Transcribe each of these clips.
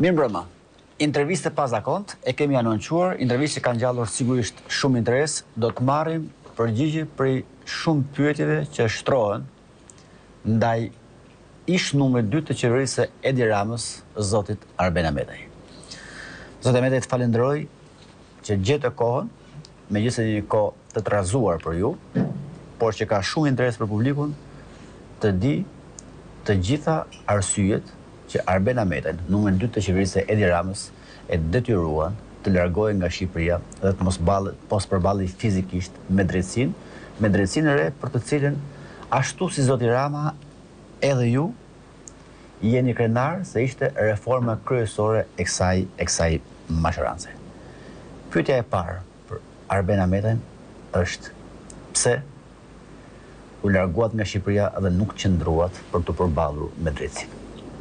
Mirë mbrëma. Interviste pa zakont, e kemi anoncuar, interviste që kanë gjallur sigurisht shumë interes, do të marrim përgjigje për shumë pyetjeve që shtrohen ndaj ish numri 2 të qeverisë së Edi Ramës, zotit Arben Ahmetaj. Zoti Ahmetaj, të falenderoj që gjetë kohën, megjithëse një kohë të trazuar për ju, por që ka shumë interes për publikun, të di të gjitha arsyet që Arben Ahmetaj, numri 2 të qeverisë së Edi Ramës, e detyruan të largohen nga Shqipëria dhe të mos përballej fizikisht me drejtsinë e re për të cilën ashtu si zoti Rama edhe ju jeni krenar se ishte reforma kryesore e kësaj mashërance. Pyetja e parë për Arben Ahmetaj është pse u larguat nga Shqipëria dhe nuk qëndruat për të përballur me drejtsinë.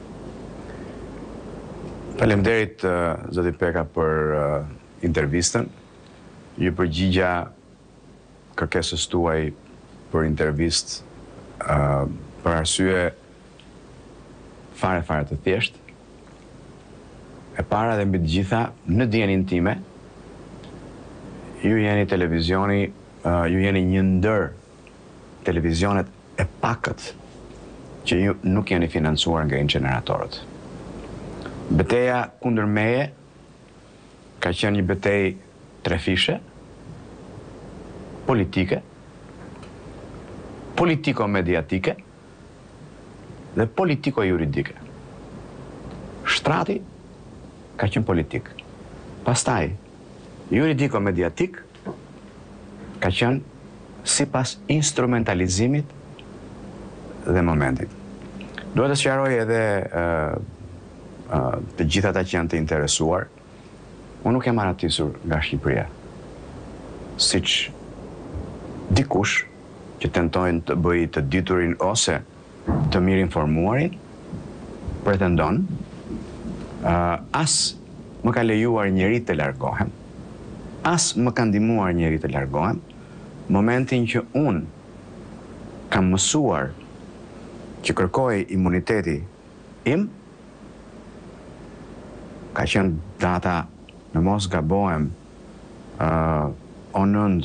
Faleminderit zoti Peka për intervistën. Ju përgjigja kërkesës tuaj për intervistë për arsye fare të thjeshtë. E para dhe mbi të gjitha, në dijenin time, ju jeni televizioni, ju jeni një ndër televizionet e pakët që ju nuk jeni financuar nga inceneratorët. Betejë kundër meje ka qenë një betejë trefishe, politike, politiko-mediatike dhe politiko-juridike. Shtrati ka qenë politik. Pastaj, juridiko-mediatik ka qenë sipas instrumentalizimit dhe momentit. Duhet të sqaroj edhe të gjithë ata që janë të interesuar, unë nuk jam aratisur nga Shqipëria. Siç dikush që tentojnë të bëjë të diturin ose të mirë informuarin, pretendon, as më ka lejuar njeri të largohem, as më ka ndihmuar njeri të largohem, momentin që unë kam mësuar që kërkoj imuniteti im, ka qenë data, në mos gabohem, o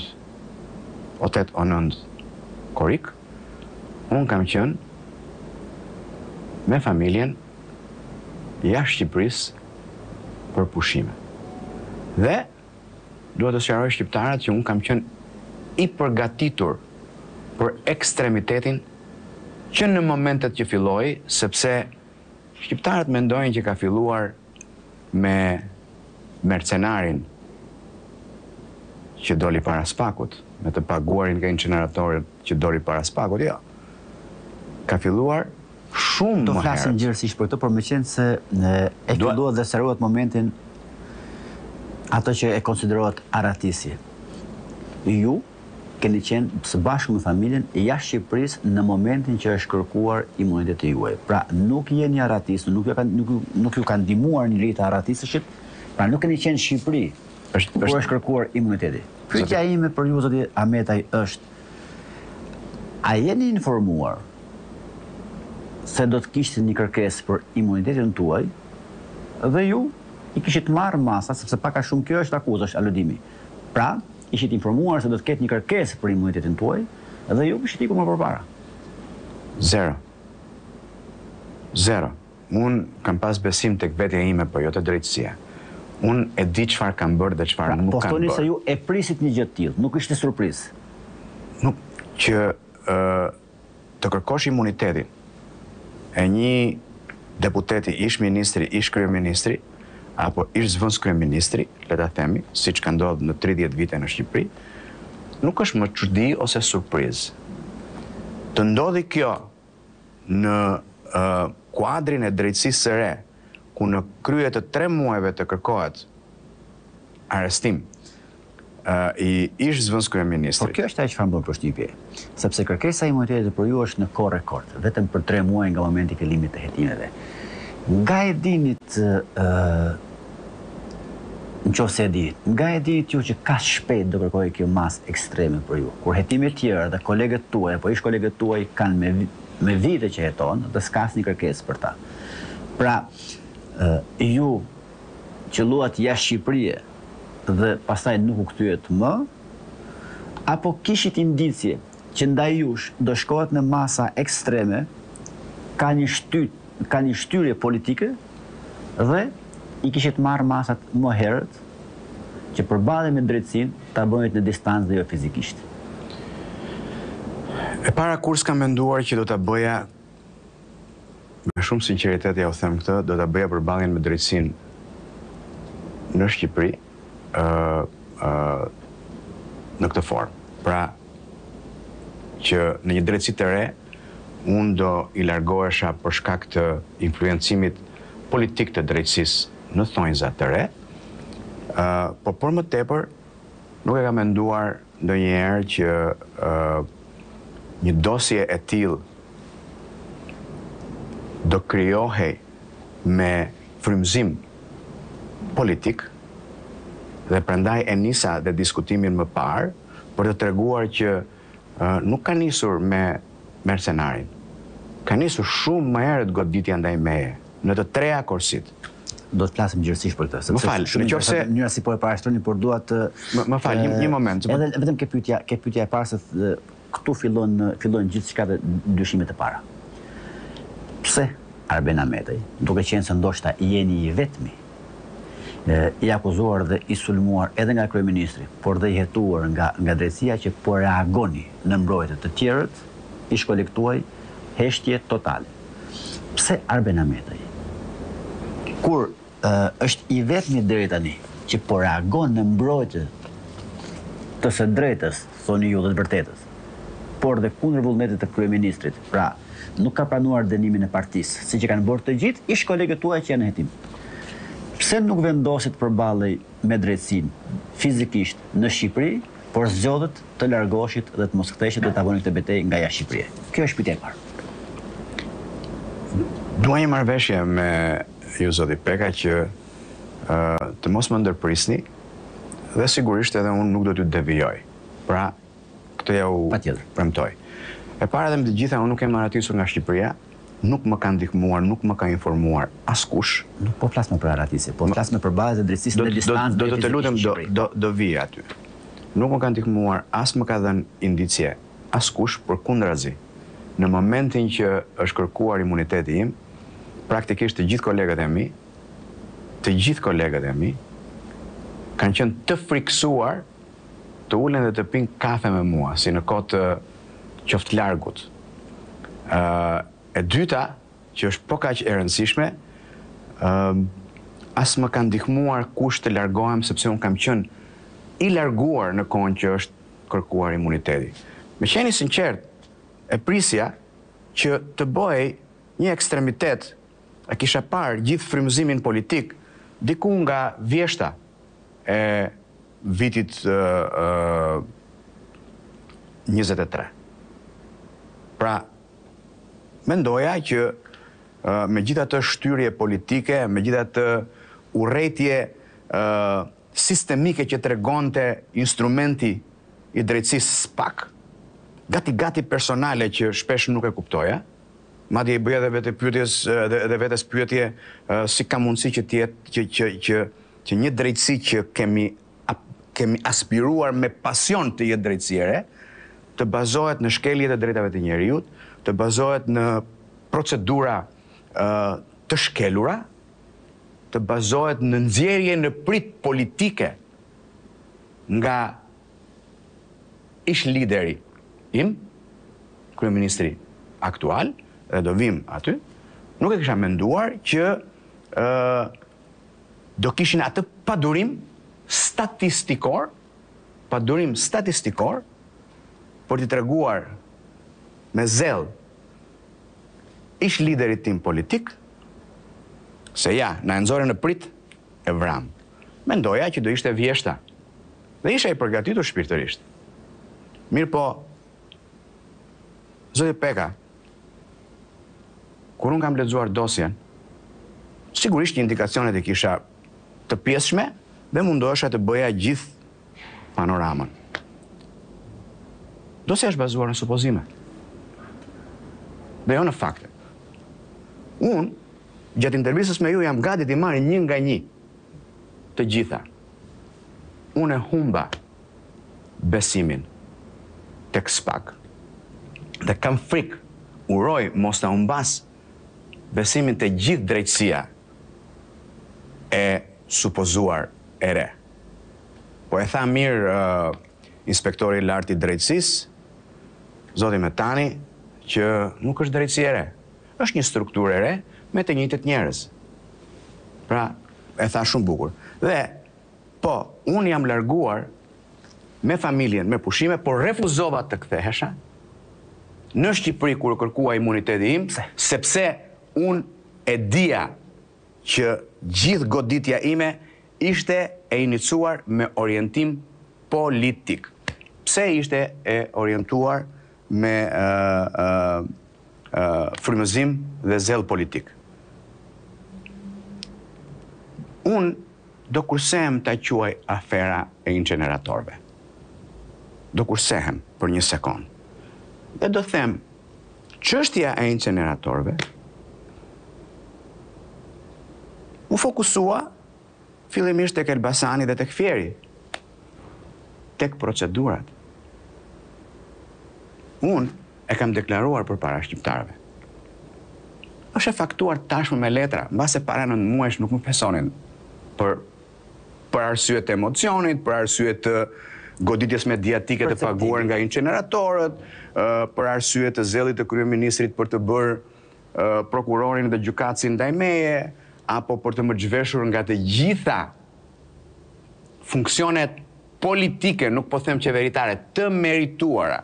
8 o 9 korik, unë kam qenë me familjen jashtë Shqipërisë për pushime. Dhe duhet të sqaroj shqiptarët që unë kam qenë i përgatitur për ekstremitetin që në momentet që filloi, sepse shqiptarët mendojnë që ka filluar me mercenarin që doli para spakut, me të paguarin nga inceneratorët që doli para spakut, jo. Ka filluar shumë më herët. Do flasim gjithësisht për këtë, por meqenëse se e filluat dhe sqaruat momentin ato që e konsiderohet aratisje. Ju keni qenë së bashku me familjen jashtë Shqipërisë në momentin që është kërkuar imuniteti juaj. Pra nuk jeni aratisë, nuk ju kanë ndihmuar një rrit aratisëshit, pra nuk keni qenë në Shqipëri kur është kërkuar imuniteti. Pyetja ime për ju, zoti Ahmetaj, është: a jeni informuar se do të kishte një kërkesë për imunitetin tuaj dhe ju i kishit marrë masa, sepse pak a shumë kjo është akuzë, është aludimi. Pra, ishit informuar se do të ketë një kërkesë për imunitetin tuaj dhe ju kishit ikur më përpara? Zero. Unë kam pas besim tek vetja ime, po jo të drejtësia. Unë e di çfarë kam bërë dhe çfarë nuk kam bërë. Po thoni se ju e prisit një gjë të tillë, nuk ishte surprizë. Nuk që të kërkosh imunitetin e një deputeti, ish ministri, ish kryeministri, apo ish zvëns kryeministri, le ta themi, siç ka ndodhur në 30 vite në Shqipëri, nuk është më çudi ose surprizë. Të ndodhi kjo në kuadrin e drejtësisë së re, ku në krye të 3 muajve të kërkohet arrestim i ish zvëns kryeministrit. Por kjo është ajo çfarë më bën përshtypje, sepse kërkesa e imunitetit për ju është në kohë rekord, vetëm për 3 muaj nga momenti i fillimit të hetimeve. Nga e dinit, nëse e dinit, nga e dinit ju që ka shpejt do kërkojë kjo masë ekstreme për ju, kur hetimet tjera dhe kolegët tuaj, apo ish kolegët tuaj kanë me vite që heton, dhe s'ka asnjë kërkesë për ta. Pra, ju që luat jashtë Shqipërie dhe pastaj nuk u kthyehet më, apo kishit indicje që ndaj jush do shkohet në masa ekstreme, ka një shtyrje politike dhe i kishit marrë masat më herët që përballje me drejtsinë ta bënit në distancë dhe jo fizikisht. E para kur s'kam menduar që do ta bëja, me shumë sinqeritet ja u them këtë, do ta bëja përballjen me drejtsinë në Shqipëri në këtë formë. Pra që në një drejtësi të re, unë do i largohesha për shkak të influencimit politik të drejtësisë në thonjza të re, po për më tepër nuk e kam menduar ndonjëherë që një dosje e tillë do krijohej me frymëzim politik dhe prandaj e nisa dhe diskutimin më parë për të treguar që nuk ka nisur me mercenarin. Ka nisur shumë më herët goditja ndaj meje, në të treja korsit. Do të flasim gjithësisht për këtë. Më fal, nëse mënyra si po e parashtroni, por dua të më fal, një moment. Edhe vetëm ke pyetja e parë se këtu fillojnë gjithçka dhe dyshimet e para. Pse Arben Ahmetaj, duke qenë se ndoshta jeni i vetmi i akuzuar dhe i sulmuar edhe nga kryeministri, por dhe i hetuar nga drejtësia që po reagoni në mbrojtje të tjerët, i shkolektuaj heshtje totale. Pse Arben Ahmetaj? Kur është i vetmi deri tani që po reagon në mbrojtje të së drejtës, thoni ju, dhe të vërtetës, por dhe kundër vullnetit të kryeministrit, pra nuk ka pranuar dënimin e partisë, siç e kanë bërë të gjithë ish kolegët tuaj që janë në hetim. Pse nuk vendosit përballej me drejtsinë fizikisht në Shqipëri, por zgjodhet të largoheshit dhe të mos ktheheshit dhe ta bëni këtë betejë nga jashtë Shqipërisë? Kjo është pyetja e parë. Dua një marrëveshje me ju, zoti Peka, që të mos më ndërprisni dhe sigurisht edhe unë nuk do t'ju devijoj. Pra, këtë ja u premtoj. E para dhe me të gjitha, unë nuk e marratisur nga Shqipëria, nuk më ka ndihmuar, nuk më ka informuar askush. Nuk po flas më për arratisje, po flas më për bazë të drejtësisë në distancë. Do të lutem, do vi aty. Nuk më ka ndihmuar, as më ka dhënë indicie askush, përkundrazi. Në momentin që është kërkuar imuniteti im, praktikisht të gjithë kolegët e mi kanë qenë të friksuar të ulen dhe të pinë kafe me mua, si në kohë të qoftë largut. E dyta, që është po kaq e rëndësishme, as më kanë ndihmuar kush të largohem, sepse unë kam qenë i larguar në kohën që është kërkuar imuniteti. Me qeni sinqert, e prisja që të bëj një ekstremitet, e kisha parë gjithë frymëzimin politik, diku nga vjeshta e vitit 23. Pra, mendoja që me gjitha të shtyrje politike, me gjitha të urrejtje sistemike që tregonte instrumenti i drejtësisë SPAK, gati personale që shpesh nuk e kuptoja, madje i bëja edhe vetes pyetje si ka mundësi që një drejtësi që kemi aspiruar me pasion të jetë drejtësiere, të bazohet në shkeljet e drejtave të njerëzit, të bazohet në procedura të shkelura, të bazohet në nxjerrje në prit politike nga ish lideri im, kryeministri aktual, dhe do vim aty, nuk e kisha menduar që do kishin atë padurim statistikor për t'i treguar me zell ish liderit tim politik se ja, na nxorën në prit e vram. Mendoja që do ishte vjeshta dhe isha i përgatitur shpirtërisht. Mirë po, zoti Peka, kur unë kam lexuar dosjen, sigurisht një indikacionet e kisha të pjesshme dhe mundohesha të bëja gjithë panoramën. Dosja është bazuar në supozime dhe jo në fakte. Unë gjatë intervistës me ju jam gati t'i marrë një nga një të gjitha. Unë e humba besimin tek SPAK dhe kam frikë, uroj mos ta humbas besimin te gjithë drejtësia e supozuar e re. Po e tha mirë inspektori i lartë i drejtësisë, zoti Metani, që nuk është drejtësi e re. Është një strukturë e re me të njëjtët njerëz. Pra, e tha shumë bukur. Dhe, po, unë jam larguar me familjen, me pushime, por refuzova të kthehesha në Shqipëri kur kërkua imuniteti im, sepse unë e dija që gjithë goditja ime ishte e inicuar me orientim politik. Pse ishte e orientuar me frymëzim dhe zell politik? Unë do kursehem ta quaj afera e inceneratorëve. Do kursehem për një sekond. Dhe do them, çështja e inceneratorëve u fokusua fillimisht tek Elbasani dhe tek Fieri, tek procedurat. Unë e kam deklaruar përpara shqiptarëve. Është e faktuar tashmë me letra, mbase para 9 muajsh nuk më pesonin për arsye të emocionit, për arsye të goditjes mediatike të paguar nga inceneratorët, për arsye të zellit të kryeministrit për të bërë prokurorin dhe gjykatësin ndaj meje, apo për të më zhveshur nga të gjitha funksionet politike, nuk po them qeveritare, të merituara.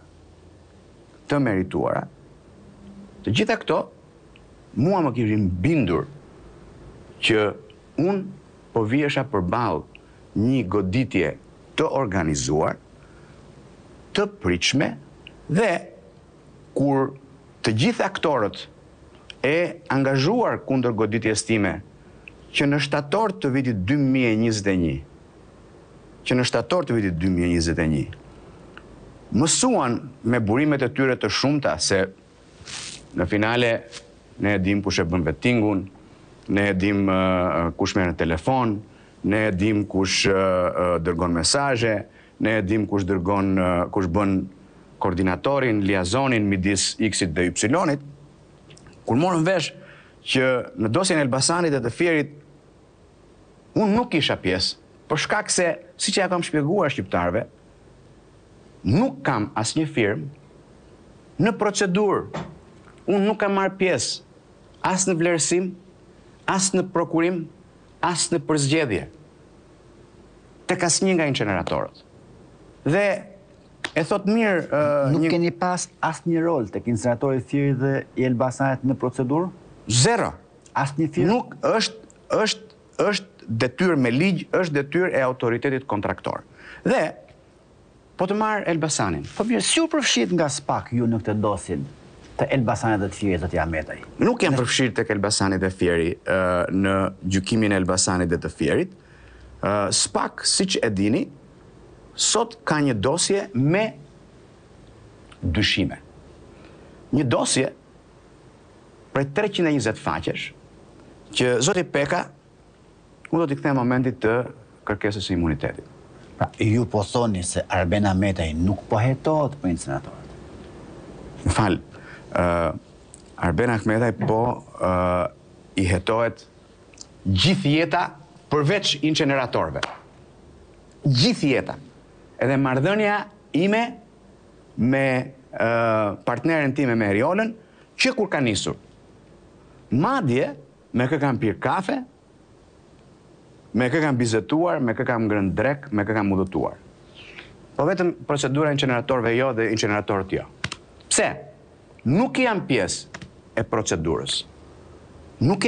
Të gjitha këto, mua më kishin bindur që unë po vihesha përballë një goditje të organizuar, të pritshme, dhe kur të gjithë aktorët e angazhuar kundër goditjes time, që në shtator të vitit 2021, mësuan me burimet e tyre të shumta se në finale ne e dim kush e bën vettingun, ne e dim kush merr në telefon, ne e dim kush dërgon mesazhe, ne e dim kush bën koordinatorin, liazonin midis X-it dhe Y-it. Kur morën vesh që në dosjen e Elbasanit dhe të Fierit unë nuk isha pjesë, për shkak se, siç ja kam shpjeguar shqiptarëve, nuk kam asnjë firmë në procedurë. Unë nuk kam marrë pjesë as në vlerësim, as në prokurim, as në përzgjedhje tek asnjë nga inceneratorët. Dhe e thot mirë... Nuk keni pas asnjë rol tek inceneratori i Fierit dhe i Elbasanit në procedurë? Zero. Asnjë firmë? Nuk është detyrë me ligj, është detyrë e autoritetit kontraktor. Dhe po të marr Elbasanin. Po mirë, si u përfshit nga SPAK ju në këtë dosjen të Elbasanit dhe të Fierit, zoti Ahmetaj? Nuk jam përfshirë tek Elbasani dhe Fieri në gjykimin e Elbasanit dhe të Fierit. SPAK, siç e dini, sot ka një dosje me dyshime. Një dosje prej 320 faqesh, që zoti Peka, unë do t'i kthem momentit të kërkesës së imunitetit. Pra, ju po thoni se Arben Ahmetaj nuk po hetohet për inceneratorët? Më falë, Arben Ahmetaj po i hetohet gjithë jeta përveç inceneratorëve. Gjithë jeta. Edhe marrëdhënia ime me partneren time me Eriolën, që kur ka nisur. Madje, me kë kam pirë kafe, me kë kam bizetuar, me kë kam ngrënë drek, me kë kam udhëtuar. Po vetëm procedura inceneratorëve jo dhe inceneratorët jo. Pse? Nuk jam pjesë e procedurës. Nuk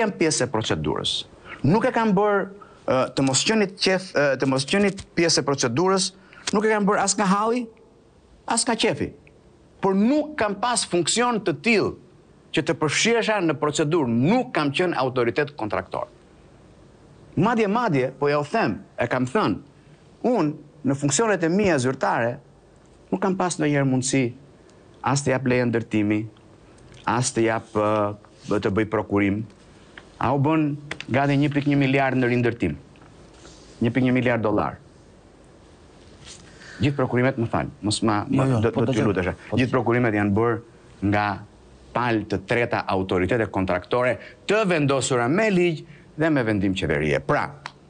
e kam bërë të mos qenit pjesë e procedurës, nuk e kam bërë as nga halli, as nga qefi. Por nuk kam pas funksion të tillë që të përfshihesha në procedurë, nuk kam qenë autoritet kontraktor. Madje, po ja u them, e kam thënë, unë në funksionet e mia zyrtare nuk kam pas ndonjëherë mundësi as të jap leje ndërtimi, as të jap të bëj prokurim, A u bën gati 1,1 miliard në rindërtim. 1,1 miliard dollar. Gjithë prokurimet, më falë, do t'ju lutesh. Gjithë prokurimet janë bërë nga palë të treta autoritete kontraktore të vendosura me ligj dhe me vendim qeverie. Pra,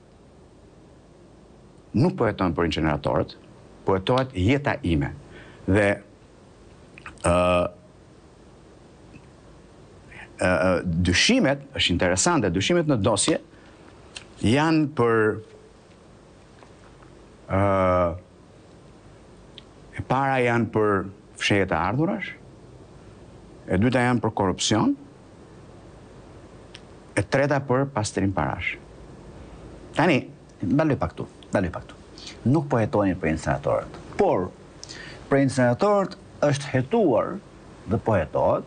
nuk po jetojnë për incineratorët, po jetohet jeta ime. Dhe dyshimet, është interesante, dyshimet në dosje janë për e para janë për fshehje të ardhurash, e dyta janë për korrupsion, e treta për pastrim parash. Tani, Ndaloj pak këtu. Nuk po hetoni për incineratorët, por për incineratorët është hetuar dhe po hetohet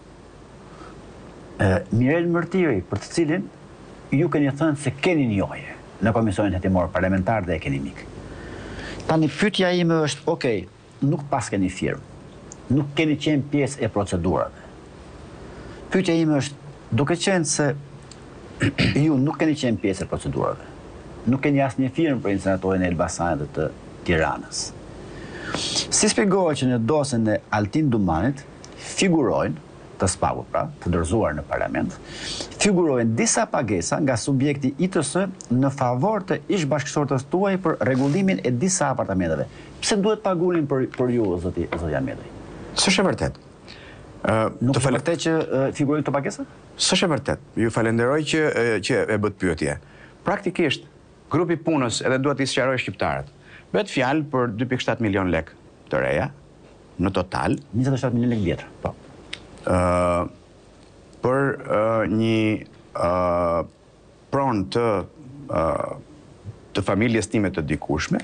Mirel Mërtiri, për të cilin ju keni thënë se keni njohje në Komisionin Hetimor Parlamentar dhe Ekonomik. Tani pyetja ime është, okej, nuk pas keni firmë, nuk keni qenë pjesë e procedurave. Pyetja ime është, duke qenë se ju nuk keni qenë pjesë e procedurave, nuk keni asnjë firmë për incineratorën e Elbasanit dhe të Tiranës. Si shpjegohet që në dosjen e Altin Dumanit figurojnë të spagut, pra, të dorëzuar në parlament, figurojnë disa pagesa nga subjekti ITS në favor të ish-bashkëshortës tuaj për rregullimin e disa apartamenteve. Pse duhet pagunin për ju, zoti Ahmeti? s'është e vërtet. Nuk është vërtet që figurojnë këto pagesa? S'është e vërtet. Ju falenderoj që e bët pyetje. Praktikisht, grupi punës, edhe duhet t'i sqaroj shqiptarët, bëhet fjalë për 2,7 milion lek të reja, në total. 27 milion lek vjetër, po. Për një pronë të familjes time të dikushme,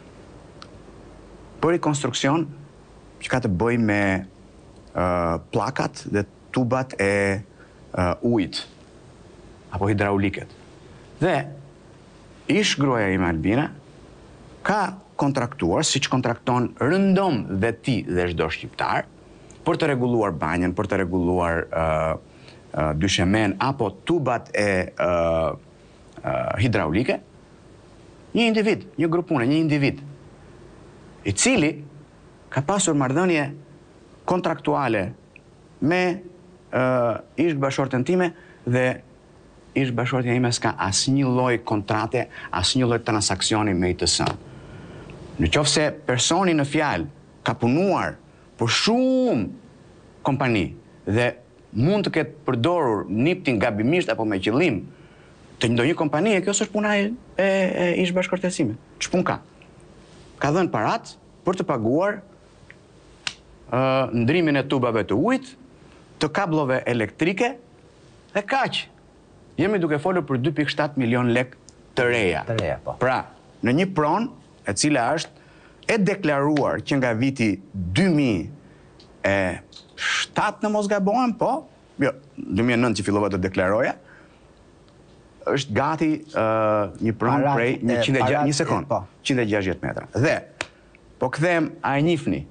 për i konstruksion që ka të bëj me plakat dhe tubat e ujit, apo hidrauliket. Dhe ish gruaja ime Albina ka kontraktuar, si që kontrakton rëndom dhe ti dhe çdo shqiptar, për të rregulluar banjën, për të rregulluar dyshemen apo tubat e hidraulike, një individ, një grup pune, një individ, i cili ka pasur marrëdhënie kontraktuale me ish-bashkëshortën time dhe ish-bashkëshortja ime s'ka asnjë lloj kontrate, asnjë lloj transaksioni me ITS-n. Në qoftë se personi në fjalë ka punuar për shumë kompani dhe mund të ketë përdorur niptin gabimisht apo me qëllim të ndonjë kompanie, kjo s'është puna e ish-bashkëshortës sime. Ç'punë ka? Ka dhënë parat për të paguar ndrimin e tubave të ujit, të kablove elektrike dhe kaq. Jemi duke folur për 2,7 milion lek të reja. Të reja, po. Pra, në një pronë e cila është e deklaruar që nga viti 2007 në mos gabohem, po, jo, 2009 që fillova të deklaroja, është gati një pronë prej 160 metra. Dhe, po kthehem a e njihni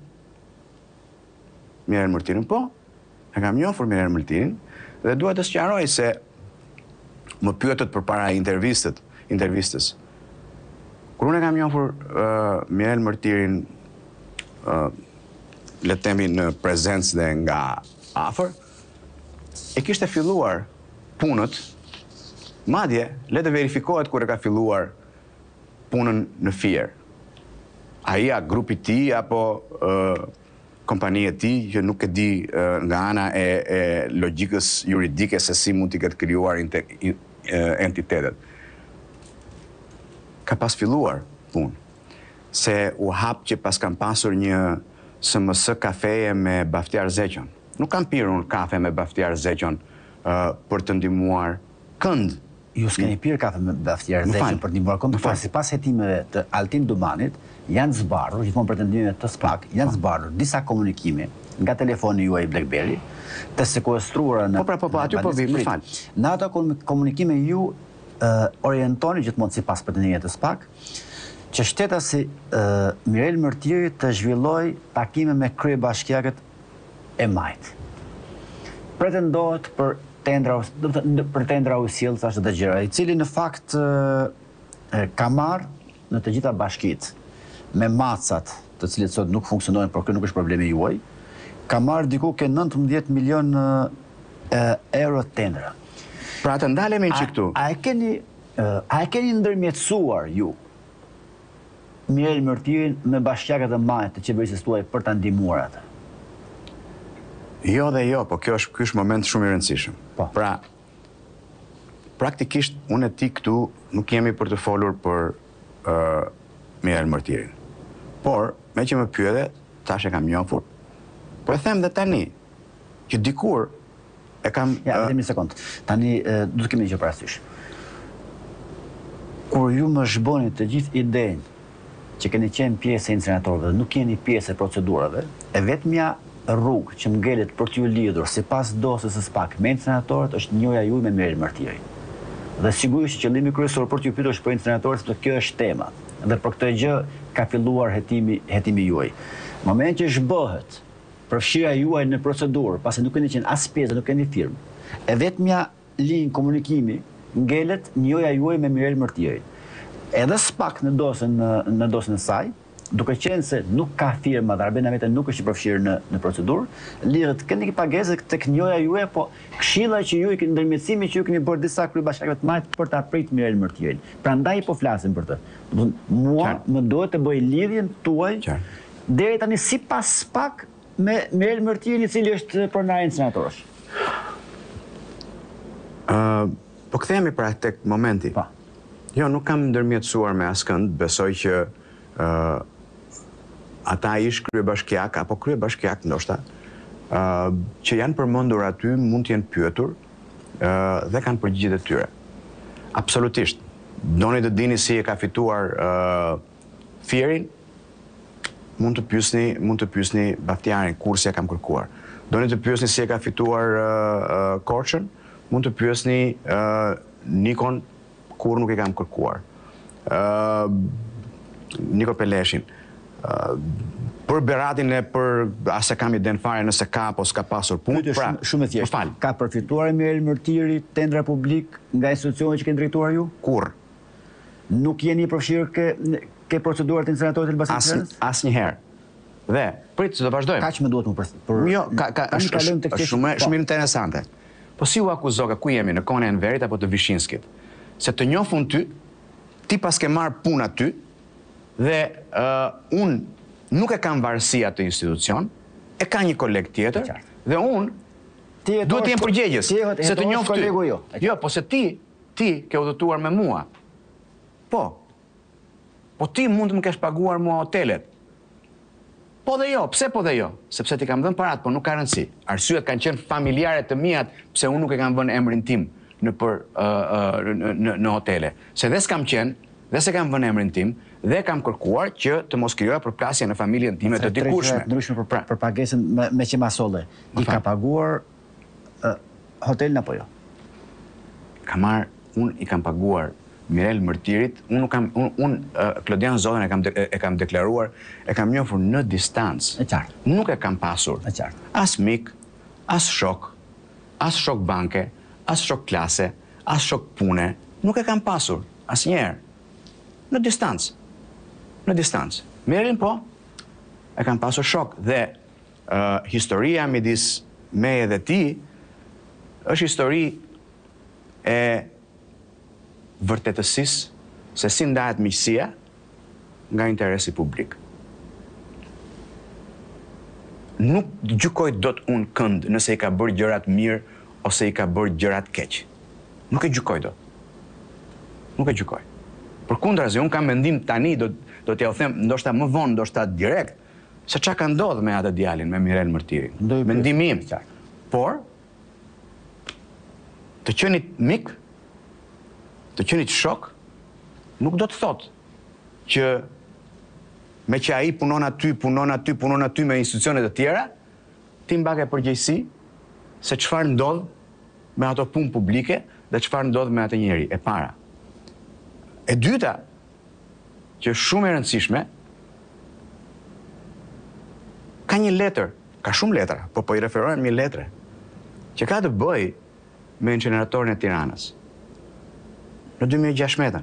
Mirel Mërtirin, po, e kam njohur Mirel Mërtirin, dhe dua të sqaroj se më pyetët përpara intervistës. Kur unë kam njohur Mirel Mërtirin, le të themi në prezencë dhe nga afër, e kishte filluar punët, madje le të verifikohet kur e ka filluar punën në Fier. Ai grupi i tij apo kompania e tij, që nuk e di nga ana e logjikës juridike se si mund t'i ketë krijuar entitetet. Ka pas filluar punë. Se u hap që pas kam pasur një SMS kafeje me Baftiar Zeqon. Nuk kam pirë unë kafe me Baftiar Zeqon për të ndihmuar kënd. Ju s'keni pirë kafe me Baftiar Zeqon për të ndihmuar kënd, por sipas hetimeve të Altin Dumanit, janë zbarur, gjithmonë pretendimeve të SPAK, janë zbarur disa komunikime nga telefoni juaj BlackBerry, të sekuestruara në... Po, aty po vim, më fal. Në ato komunikime ju orientoni gjithmonë sipas pretendimeve të SPAK, që shtetasi Mirel Mërtiri të zhvilloj takime me kryebashkiakët e Majt. Pretendohet për tendra u sjell thashë të gjëra, i cili në fakt ka marrë në të gjitha bashkitë me macat, të cilët sot nuk funksionojnë, por kjo nuk është problemi juaj, ka marrë diku ke 19 milion euro tendra. Pra të ndalemi që këtu. A e keni ndërmjetësuar ju Mirel Mërtirin me bashkiakat e majtë të qeverisë tuaj për ta ndihmuar atë? Jo dhe jo, po ky është moment shumë i rëndësishëm. Po. Pra, praktikisht unë e ti këtu nuk jemi për të folur për Mirel Mërtirin. Por, me që më pyete, tash e kam njohur, po e them dhe tani, që dikur e kam... Ja, vetëm një sekond. Tani, du të kemi një gjë parasysh. Kur ju më zhboni të gjithë idenë që keni qenë pjesë e insenatorëve dhe nuk jeni pjesë e procedurave, e vetmja rrugë që ngelet për t'ju lidhur sipas dosjes së SPAK me insenatorët është njëja juaj me Mirel Mërtirin. Dhe sigurisht që qëllimi kryesor për t'ju pyetur është për insenatorët, sepse kjo është tema. Dhe për këtë gjë ka filluar hetimi juaj. Në moment që zhbohet përfshirja juaj në procedurë, pasi nuk keni qenë as pjesë, nuk keni firmë, e vetmja linjë komunikimi ngelet njëja juaj me Mirel Mërtirin. Edhe SPAK në dosën e saj, duke qenë se nuk ka firma dhe Arbena Meta nuk është i përfshirë në procedurë, lidhet keni pagesë tek njëja juaj, po këshilla që ju ndërmjetësimi që ju keni bërë disa kryebashkiake të majtë për ta pritur Mirel Mërtirin. Prandaj po flasim për të. Mua më duhet të bëj lidhjen tuaj deri tani sipas SPAK me Mirel Mërtirin, i cili është pronar i senatorësh. Po kthehemi pra tek momenti. Po. Jo, nuk kam ndërmjetësuar me askënd, besoj që ata ish kryebashkiak, apo kryebashkiak ndoshta, që janë përmendur aty mund të jenë pyetur dhe kanë përgjigjet e tyre. Absolutisht. Doni të dini si e ka fituar Fierin, mund të pyesni Baftiarin kur si e kam kërkuar. Doni të pyesni si e ka fituar Korçën, mund të pyesni Nikon kur nuk e kam kërkuar. Niko Peleshin. Për Beratin e për ase kam i den fare nëse ka apo s'ka pasur punë. Pra, shumë e thjeshtë. Ka përfituar Mirel Mërtiri tendra publik nga institucionet që keni drejtuar ju? Kur? Nuk jeni përfshirë ke procedurat e insenatorit të Elbasanit? Asnjëherë. Dhe prit se do vazhdojmë. Kaq më duhet më për. Jo, është shumë interesante. Po si u akuzove ku jemi në kohën e Enverit apo të Vishinskit? Se të njohun ti pas ke marrë punë aty dhe unë nuk e kam varësi atë institucion, e ka një koleg tjetër dhe unë duhet të jem përgjegjës se të njoh ty. Jo, po se ti ke udhëtuar me mua. Po ti mund të më kesh paguar mua hotelet. Po dhe jo, pse po dhe jo? Sepse ti kam dhënë parat, po nuk ka rëndësi. Arsyet kanë qenë familjare të mijat pse unë nuk e kam vënë emrin tim në hotele. Se dhe s'kam qenë, dhe se kam vënë emrin tim, dhe kam kërkuar që të mos krijoja përplasje në familjen time të dikurshme. Ndryshme për pagesën me që masolle. I ka paguar hotelin apo jo? Unë i kam paguar Mirel Mërtirit, unë Klodian Zodën e kam deklaruar, e kam njohur në distancë. Nuk e kam pasur. As mik, as shok banke, as shok klase, as shok pune, nuk e kam pasur, asnjëherë. Në distancë. Në distancë. Mirelin po, e kam pasur shok. Dhe historia midis meje dhe ti është histori e vërtetësisë se si ndahet miqësia nga interesi publik. Nuk gjykoj dot unë kënd nëse i ka bërë gjërat mirë ose i ka bërë gjërat keq. Nuk e gjykoj dot. Nuk e gjykoj. Përkundrazi, unë kam mendim tani, do t'ja u them ndoshta më vonë, ndoshta direkt, se çka ka ndodhur me atë djalin, me Mirel Mërtirin. Mendimi im. Por të qenit mik, të qenit shok, nuk do të thotë që me që ai punon aty me institucionet të tjera, ti mbake përgjegjësi se çfarë ndodh me ato punë publike dhe çfarë ndodh me atë njeri, e para. E dyta, që është shumë e rëndësishme, ka një letër, ka shumë letra, po i referohem një letre, që ka të bëj me inceneratorin e Tiranës. Në 2016.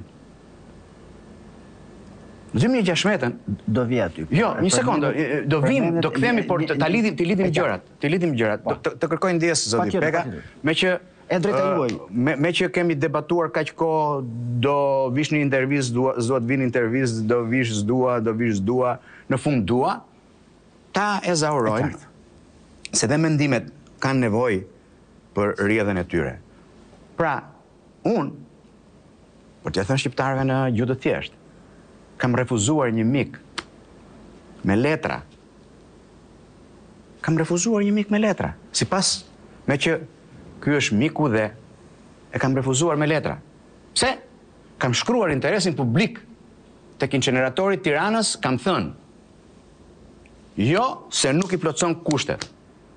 Në 2016 Do vi aty. Jo, një sekondë, do kthehemi por ta lidhim gjërat. Të lidhim gjërat. Të kërkoj ndjes zoti Peka, me që e drejta juaj. Me që kemi debatuar kaq kohë, do vish një intervistë, s'do të vinë intervistë, do vish s'dua, në fund dua, ta e zaurojmë se dhe mendimet kanë nevojë për rrjedhën e tyre. Pra, unë për t'ia thënë shqiptarëve në gjuhë të thjeshtë, kam refuzuar një mik me letra. Sipas me që ky është miku dhe e kam refuzuar me letra. Pse? Kam shkruar interesin publik tek inceneratori Tiranës, kam thënë jo se nuk i plotson kushtet.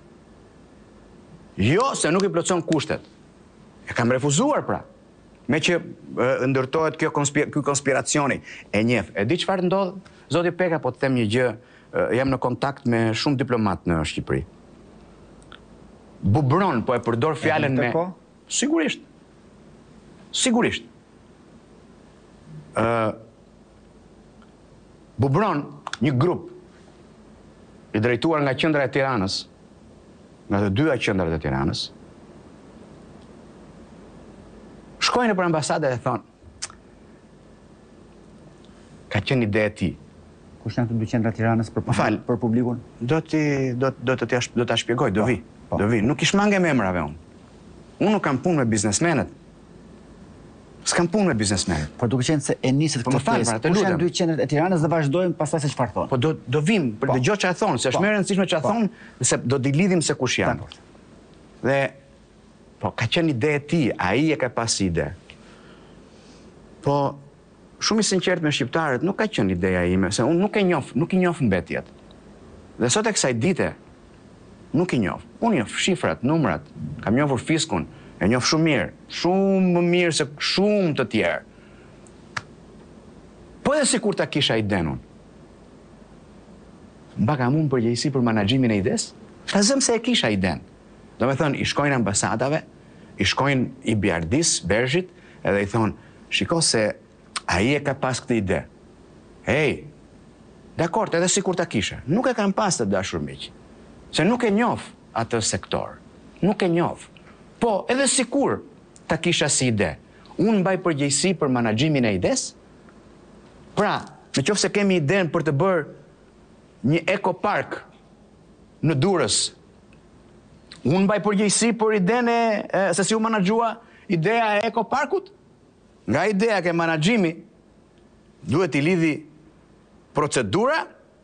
E kam refuzuar pra. Me që ndërtohet ky konspiracioni e njeh. E di çfarë ndodh, zoti Peka, po të them një gjë, jam në kontakt me shumë diplomat në Shqipëri. Bubron, po e përdor fjalën me... Sigurisht. Bubron një grup i drejtuar nga qendra e Tiranës, nga të dyja qendrat e Tiranës, shkojnë për ambasadë dhe thonë, ka qenë ide e ti. Kush janë të dy qendra Tiranës për publikun? Do ta shpjegoj, do vi. Nuk i shmange me emrave unë. Unë nuk kam punë me biznesmenet. S'kam punë me biznesmenet. Por duke qenë se e niset këtë pjesë, kush janë dy qendrat e Tiranës dhe vazhdojmë pastaj se çfarë thonë. Po do vim, për dëgjoj çfarë thonë, se është më e rëndësishme çfarë thonë, se do t'i lidhim se kush janë. Dhe po, ka qenë ide e ti, ai e ka pas ide. Po, shumë i sinqert me shqiptarët, nuk ka qenë ideja ime, se unë nuk i njoh mbetjet. Dhe sot e kësaj dite, nuk i njoh. Unë njoh shifrat, numrat, kam njohur fiskun, e njoh shumë mirë, shumë më mirë se shumë të tjerë. Po edhe sikur ta kisha iden unë. Mbaka kam unë përgjegjësi për menaxhimin e ides, ta zëm se e kisha iden. Do me thënë, i shkojnë ambasadave, i shkojnë i Bjardis, Berzhit, edhe i thonë, shiko se ai e ka pas këtë ide. Hej, dakord, edhe sikur ta kisha. Nuk e kam pas të dashur miq. Se nuk e njoh atë sektor. Nuk e njoh. Po, edhe sikur ta kisha si ide. Unë mbaj përgjegjësi për menaxhimin e ides. Pra, nëse kemi iden për të bërë një ekopark në Durrës, unë mbaj përgjegjësi për idenë se si u menaxhua ideja e ekoparkut. Nga ideja ke menaxhimi duhet i lidhi procedura,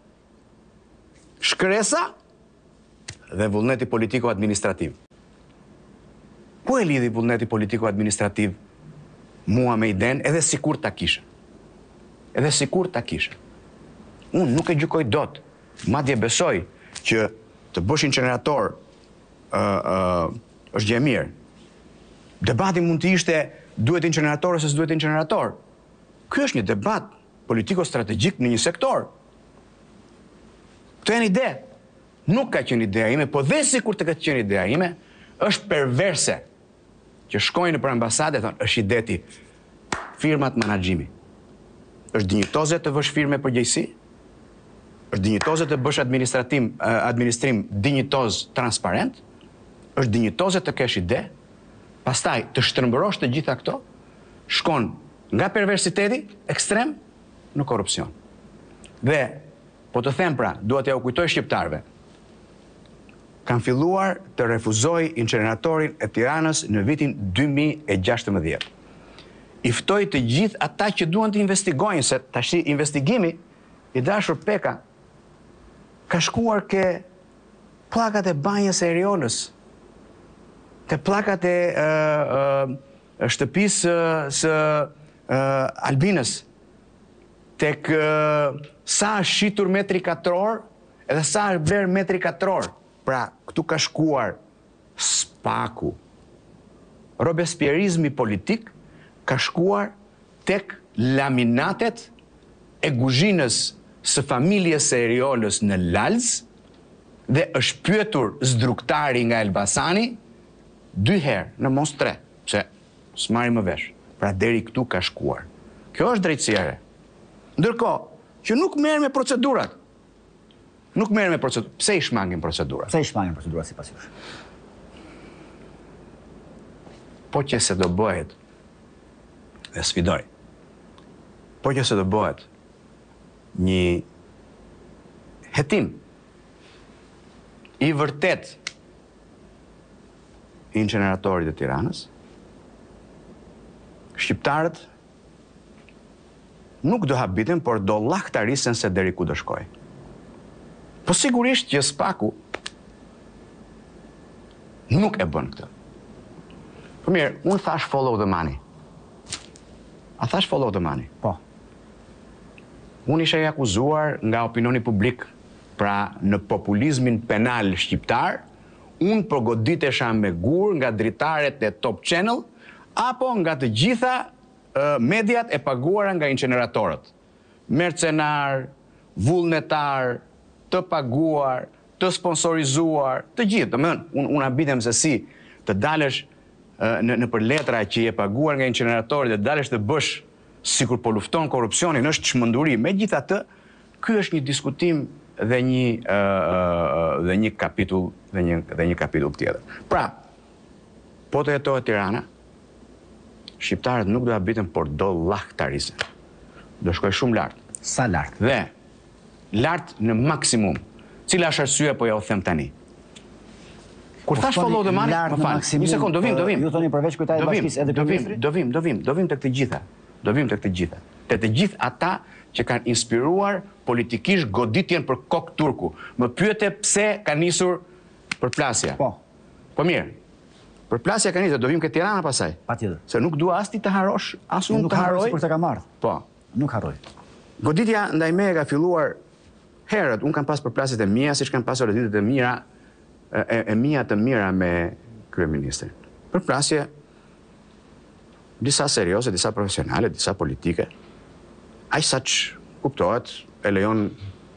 shkresa dhe vullneti politiko-administrativ. Po e lidhi vullneti politiko-administrativ mua me idenë edhe sikur ta kisha. Unë nuk e gjykoj dot. Madje besoj që të bësh incenerator është gjë e mirë. Debati mund të ishte duhet incenerator ose s'duhet incenerator. Ky është një debat politiko-strategjik në një sektor. Këto janë ide. Nuk ka qenë ideja ime, po dhe sikur të ka qenë ideja ime, është perverse që shkojnë për ambasadë e thonë, është ide ti, firmat menaxhimi. Është dinjitoze të vësh firme përgjegjësi, është dinjitoze të bësh administrim dinjitoz transparent, është dinjitoze të kesh ide, pastaj të shtrëmbërosh të gjitha këto, shkon nga perversiteti ekstrem në korrupsion. Dhe, po të them pra, duhet ja u kujtoj shqiptarëve, kam filluar të refuzoj inceneratorin e Tiranës në vitin 2016. I ftoj të gjithë ata që duan të investigojnë, se tash investigimi i dashur Peka ka shkuar ke pllakat e banjës e Eriolës, te pllakat e shtëpisë së Albinës, tek sa është shitur metri katror edhe sa është bler metri katror. Pra, këtu ka shkuar spaku. Robespierizmi politik ka shkuar tek laminatet e kuzhinës së familjes së Eriolës në Lalz dhe është pyetur zdruktari nga Elbasani 2 herë, në mos 3, pse s'marri më vesh. Pra deri këtu ka shkuar. Kjo është drejtësia e re. Ndërkohë, që nuk merr me procedurat. Nuk merr me procedurat. Pse i shmangin procedurat? Pse i shmangin procedurat sipas jush? Po që se do bëhet, dhe sfidoj, po që se do bëhet një hetim i vërtet i inceneratorit e Tiranës, shqiptarët nuk do habiten, por do llahtarisen se deri ku do shkoj. Po sigurisht që Spaku nuk e bën këtë. Po mirë, unë thash follow the money. A thash follow the money? Po. Unë isha i akuzuar nga opinioni publik, pra në populizmin penal shqiptar, unë përgoditesha me gur nga dritaret e Top Channel, apo nga të gjitha mediat e paguara nga inceneratorët. Mercenar, vullnetar, të paguar, të sponsorizuar, të gjithë. Unë habitem se si të dalësh në për letra që je paguar nga inceneratorit dhe dalësh të bësh sikur po lufton korrupsionin, është çmenduri. Megjithatë, ky është një diskutim dhe një kapitull tjetër. Pra, po të jetohet Tirana, shqiptarët nuk do habiten, por do llahtarisen. Do shkoj shumë lart. Sa lart? Dhe lart në maksimum. Cila është arsyeja, po ja u them tani. Kur thash follow the money, më fal. Një sekond, do vim. Ju thoni përveç kryetarit të bashkisë edhe kryeministri? Do vim tek të gjitha. Te të gjithë ata që kanë inspiruar politikisht goditjen për Kok Turku. Më pyete pse ka nisur përplasja. Po. Po mirë. Përplasja ka nisur, do vim ke Tirana pasaj. Patjetër. Se nuk dua as ti të harrosh, as unë të harroj. Nuk harroj, ka marrë. Po. Nuk harroj. Goditja ndaj meje ka filluar herët. Unë kam pas përplasjet e mia, siç kanë pasur ditet e mira, e mia të mira me kryeministrin. Përplasje disa serioze, disa profesionale, disa politike. Aq sa kuptohet, e lejon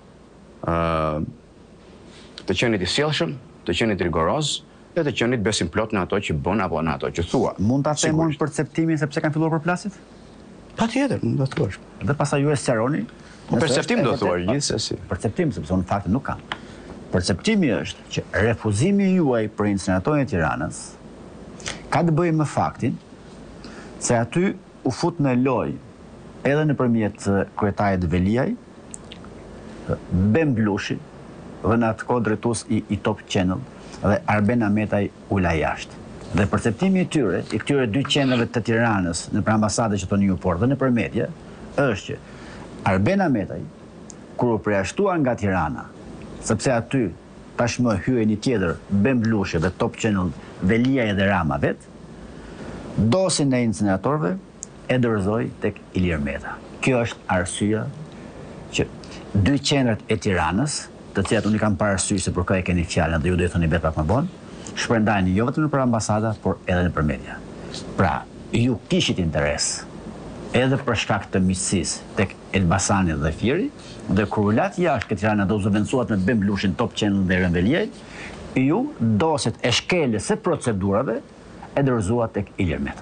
të qenit i sjellshëm, të qenit rigoroz dhe të qenit besim plot në ato që bën apo në ato që thua. Mund ta themon perceptimin sepse kanë filluar përplasjet? Patjetër, mund ta thuash. Dhe pastaj ju e sqaroni? Perceptim do thuar gjithsesi. Perceptim, sepse unë fakte nuk kam. Perceptimi është që refuzimi juaj për inceneratorin e Tiranës ka të bëjë me faktin se aty u fut në lojë edhe nëpërmjet kryetarit Veliaj, Bemblushi dhe në atë kohë drejtues i Top Channel dhe Arben Ametaj ula jashtë. Dhe perceptimi i tyre, i këtyre dy qenëve të Tiranës nëpër ambasadë që thonë ju por dhe nëpër media, është që Arben Ametaj, kur u përjashtuar nga Tirana, sepse aty tashmë hyej një tjetër Bemblushi dhe Top Channel Veliaj dhe Rama vet, dosin e inceneratorëve e dorëzoi tek Ilir Meta. Kjo është arsyeja që dy qendrat e Tiranës, të cilat unë kam parasysh se për kë e keni fjalën dhe ju do i thoni vetë pak më vonë, shpërndajnë jo vetëm nëpër ambasada, por edhe nëpër media. Pra, ju kishit interes edhe për shkak të miqësisë tek Elbasani dhe Fieri, dhe kur u lat jashtë ke Tirana do zëvendësuat me Bemblushin, Top Channel dhe Eren Veliaj, ju doset e shkeljes së procedurave e dorëzuat tek Ilir Meta.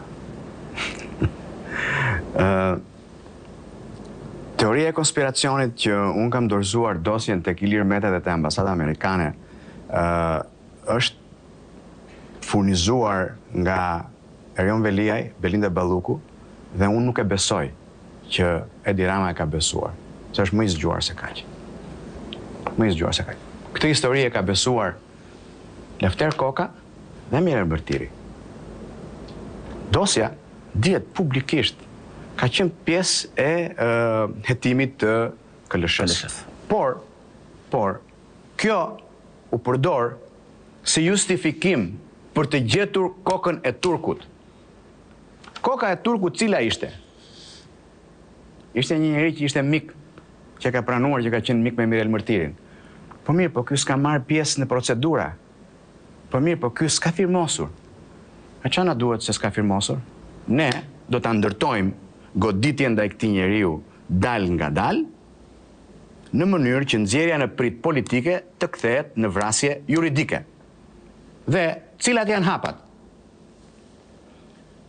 Teoria e konspiracionit që unë kam dorëzuar dosjen tek Ilir Meta dhe te ambasada amerikane është furnizuar nga Erion Veliaj, Belinda Balluku, dhe unë nuk e besoj që Edi Rama e ka besuar, se është më i zgjuar se kaq. Më i zgjuar se kaq. Këtë histori e ka besuar Lefter Koka dhe Miller Bërtiri. Dosja dihet publikisht ka qenë pjesë e hetimit të KLSH-s. Por, kjo u përdor si justifikim për të gjetur kokën e Turkut. Koka e Turkut cila ishte? Ishte një njeri që ishte mik, që ka pranuar që ka qenë mik me Mirel Mërtirin. Po mirë, po ky s'ka marrë pjesë në procedura. Po mirë, po ky s'ka firmosur. A çana duhet se s'ka firmosur? Ne do ta ndërtojmë goditjen ndaj këtij njeriu dal nga dal, në mënyrë që nxjerrja në prit politike të kthehet në vrasje juridike. Dhe cilat janë hapat?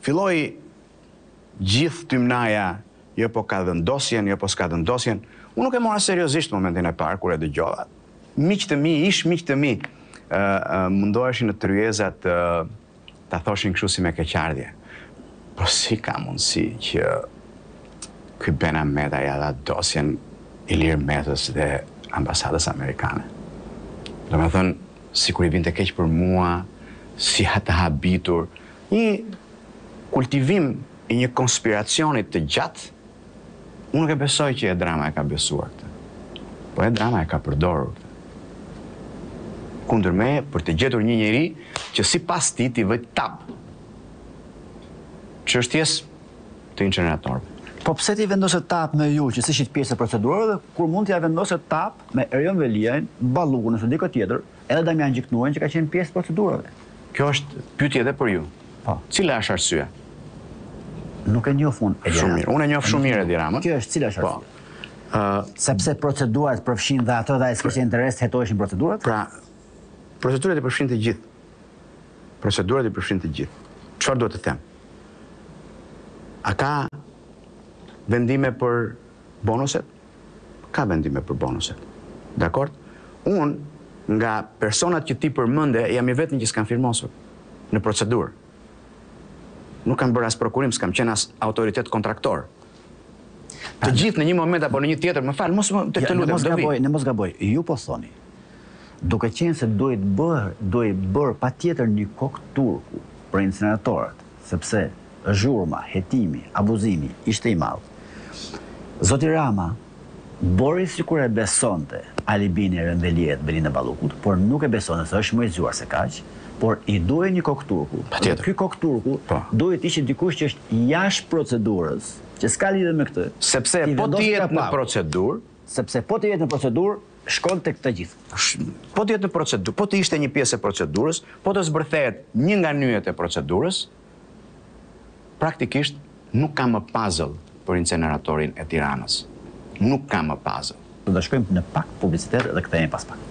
filloi gjithë tymnaja, jo po ka vendosjen, jo po s'ka vendosjen. Unë nuk e mora seriozisht momentin e parë kur e dëgjova. Miq të mi, miq të mi, mundoheshin në tryezat ta thoshin kështu si me keqardhje. Po si ka mundësi që ky Ben Ahmeta ja dha dosjen Ilir Metës dhe ambasadës amerikane? Do me thënë, si kur i vinte keq për mua, si të habitur, një kultivim i një konspiracionit të gjatë. Unë nuk e besoj që e drama e ka besuar këtë, po e drama e ka përdorur këtë. Kundër me, për të gjetur një njeri që si pas ti vëjt tap çështjes të incineratorëve. Po pse ti vendoset tap me ju që ishit pjesë e procedurave, kur mund t'ja vendoset tap me Erion Veliajn, Ballukun ose dikë tjetër, edhe Damian Gjiknuajn që ka qenë pjesë e procedurave? Kjo është pyetje edhe për ju. Po. Cila është arsyeja? Nuk e njoh unë Edi Shumë Ramën. mirë. Unë e njoh shumë mirë Edi Ramën. Kjo është cila është Po. arsyeja? Sepse procedurat përfshin dhe ato dhe ai s'kishte interes të hetoheshin procedurat? Pra, procedurat i përfshin të gjithë. Procedurat i përfshin të gjithë. Çfarë duhet të them? A ka vendime për bonuset? Ka vendime për bonuset. Dakord? Unë nga personat që ti përmende, jam i vetmi që s'kam firmosur në procedurë. Nuk kam bërë as prokurim, s'kam qenë as autoritet kontraktor. Të gjithë në një moment apo në një tjetër, më fal, mos të Ja, lutem, do vi. Ne mos gaboj. Ju po thoni, duke qenë se duhet bërë patjetër një kokë turku për incineratorët, sepse zhurma, hetimi, abuzimi ishte i madh. Zoti Rama bori sikur e besonte alibin e Rëndeliet Belinda Ballukut, por nuk e besonte se është më i zgjuar se kaq, por i duhej një kokë turku. Patjetër. Ky kokë turku Po. duhet ishte dikush që është jashtë procedurës, që s'ka lidhje me këtë. Sepse Ti po vendos të jetë në krapau. procedurë, Sepse po të jetë në procedurë, shkon tek të gjithë. po të jetë në procedurë, po të ishte një pjesë e procedurës, po të zbërthehet një nga nyjet e procedurës, praktikisht nuk ka më puzzle për inceneratorin e Tiranës. Nuk ka më puzzle. Do të shkojmë në pak publicitet dhe kthehemi pas pak.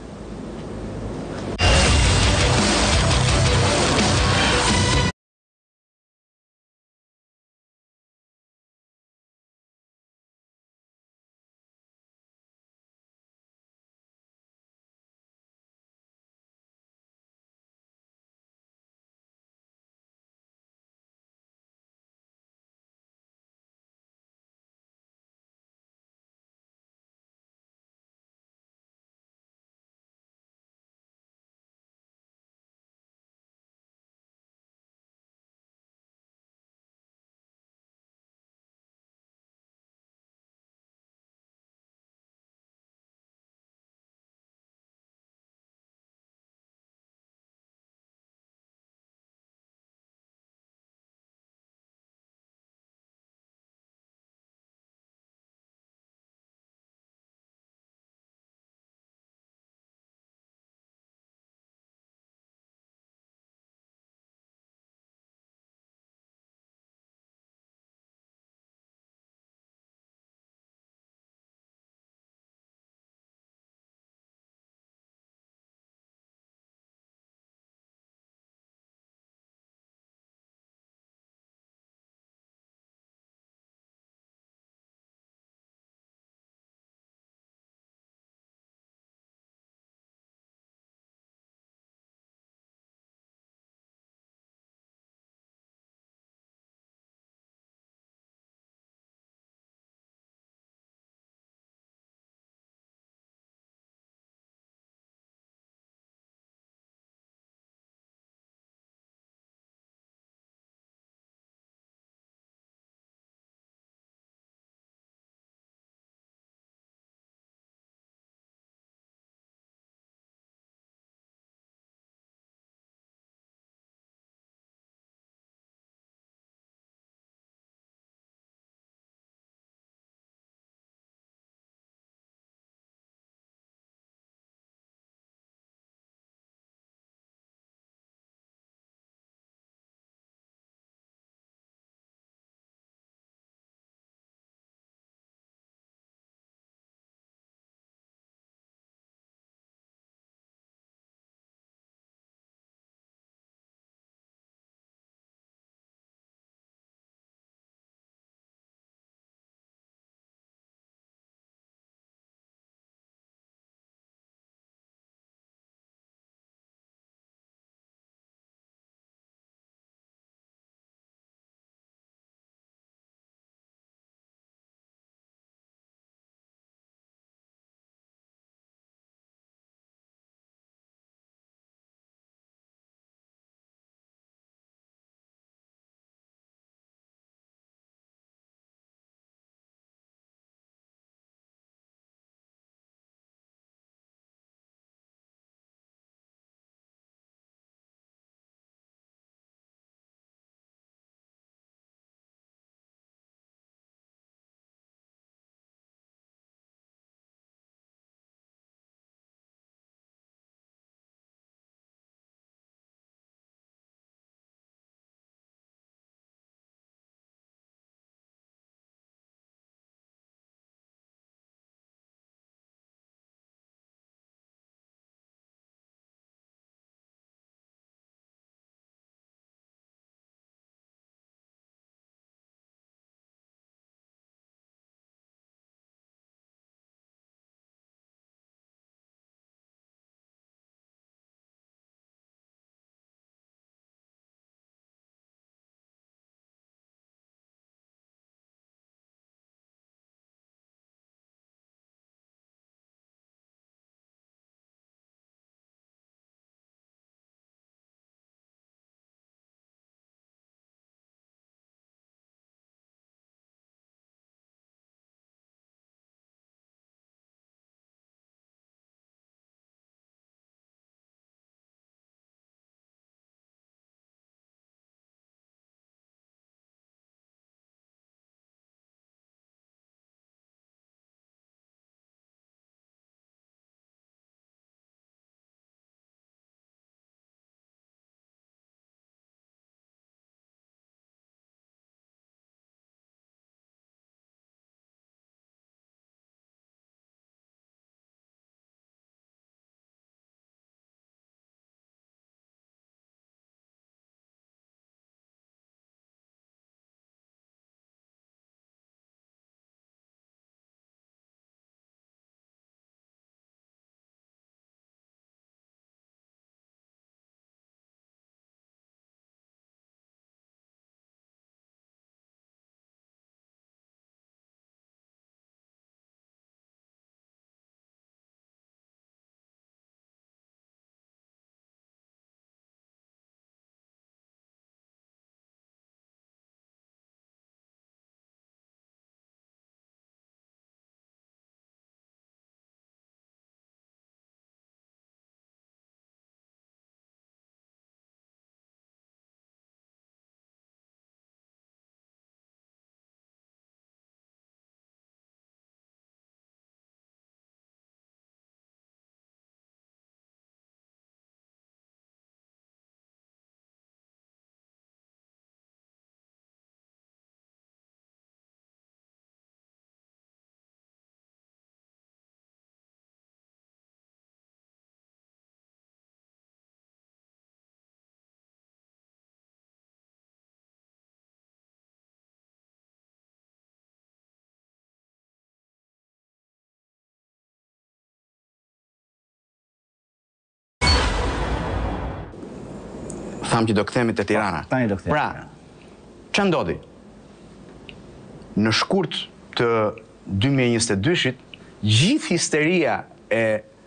Thamë që do kthehemi te Tirana. Tani do kthehemi. Pra, ç'a ndodhi? Në shkurt të 2022-shit, gjithë histeria e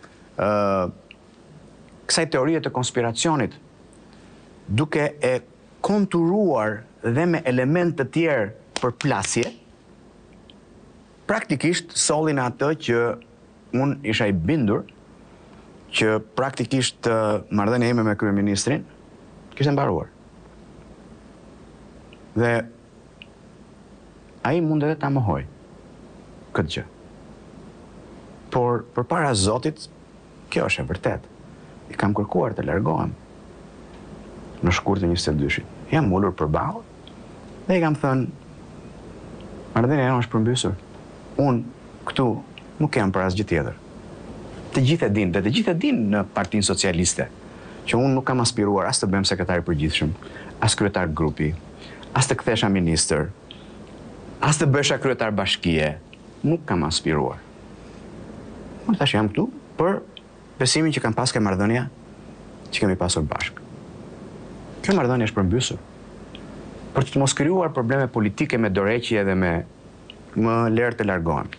kësaj teorie të konspiracionit, duke e konturuar dhe me element të tjerë për plasje, praktikisht sollin atë që unë isha i bindur që praktikisht marrëdhënia ime me kryeministrin kishte mbaruar. Dhe ai mund edhe ta mohoj këtë gjë. Por përpara Zotit, kjo është e vërtet. I kam kërkuar të largohem në shkurt të 22-shit. Jam ulur përballë dhe i kam thënë marrëdhënia jonë është përmbysur. Unë këtu nuk jam për asgjë tjetër. Të gjithë e dinë, dhe të gjithë e dinë në Partinë Socialiste, që unë nuk kam aspiruar as të bëhem sekretar i përgjithshëm, as kryetar grupi, as të kthesha ministër, as të bësha kryetar bashkie. Nuk kam aspiruar. Unë tash jam këtu për besimin që kam pas ke marrëdhënia që kemi pasur bashkë. Kjo marrëdhënie është përmbysur. Për të mos krijuar probleme politike me dorëheqje dhe me më lërë të largohem.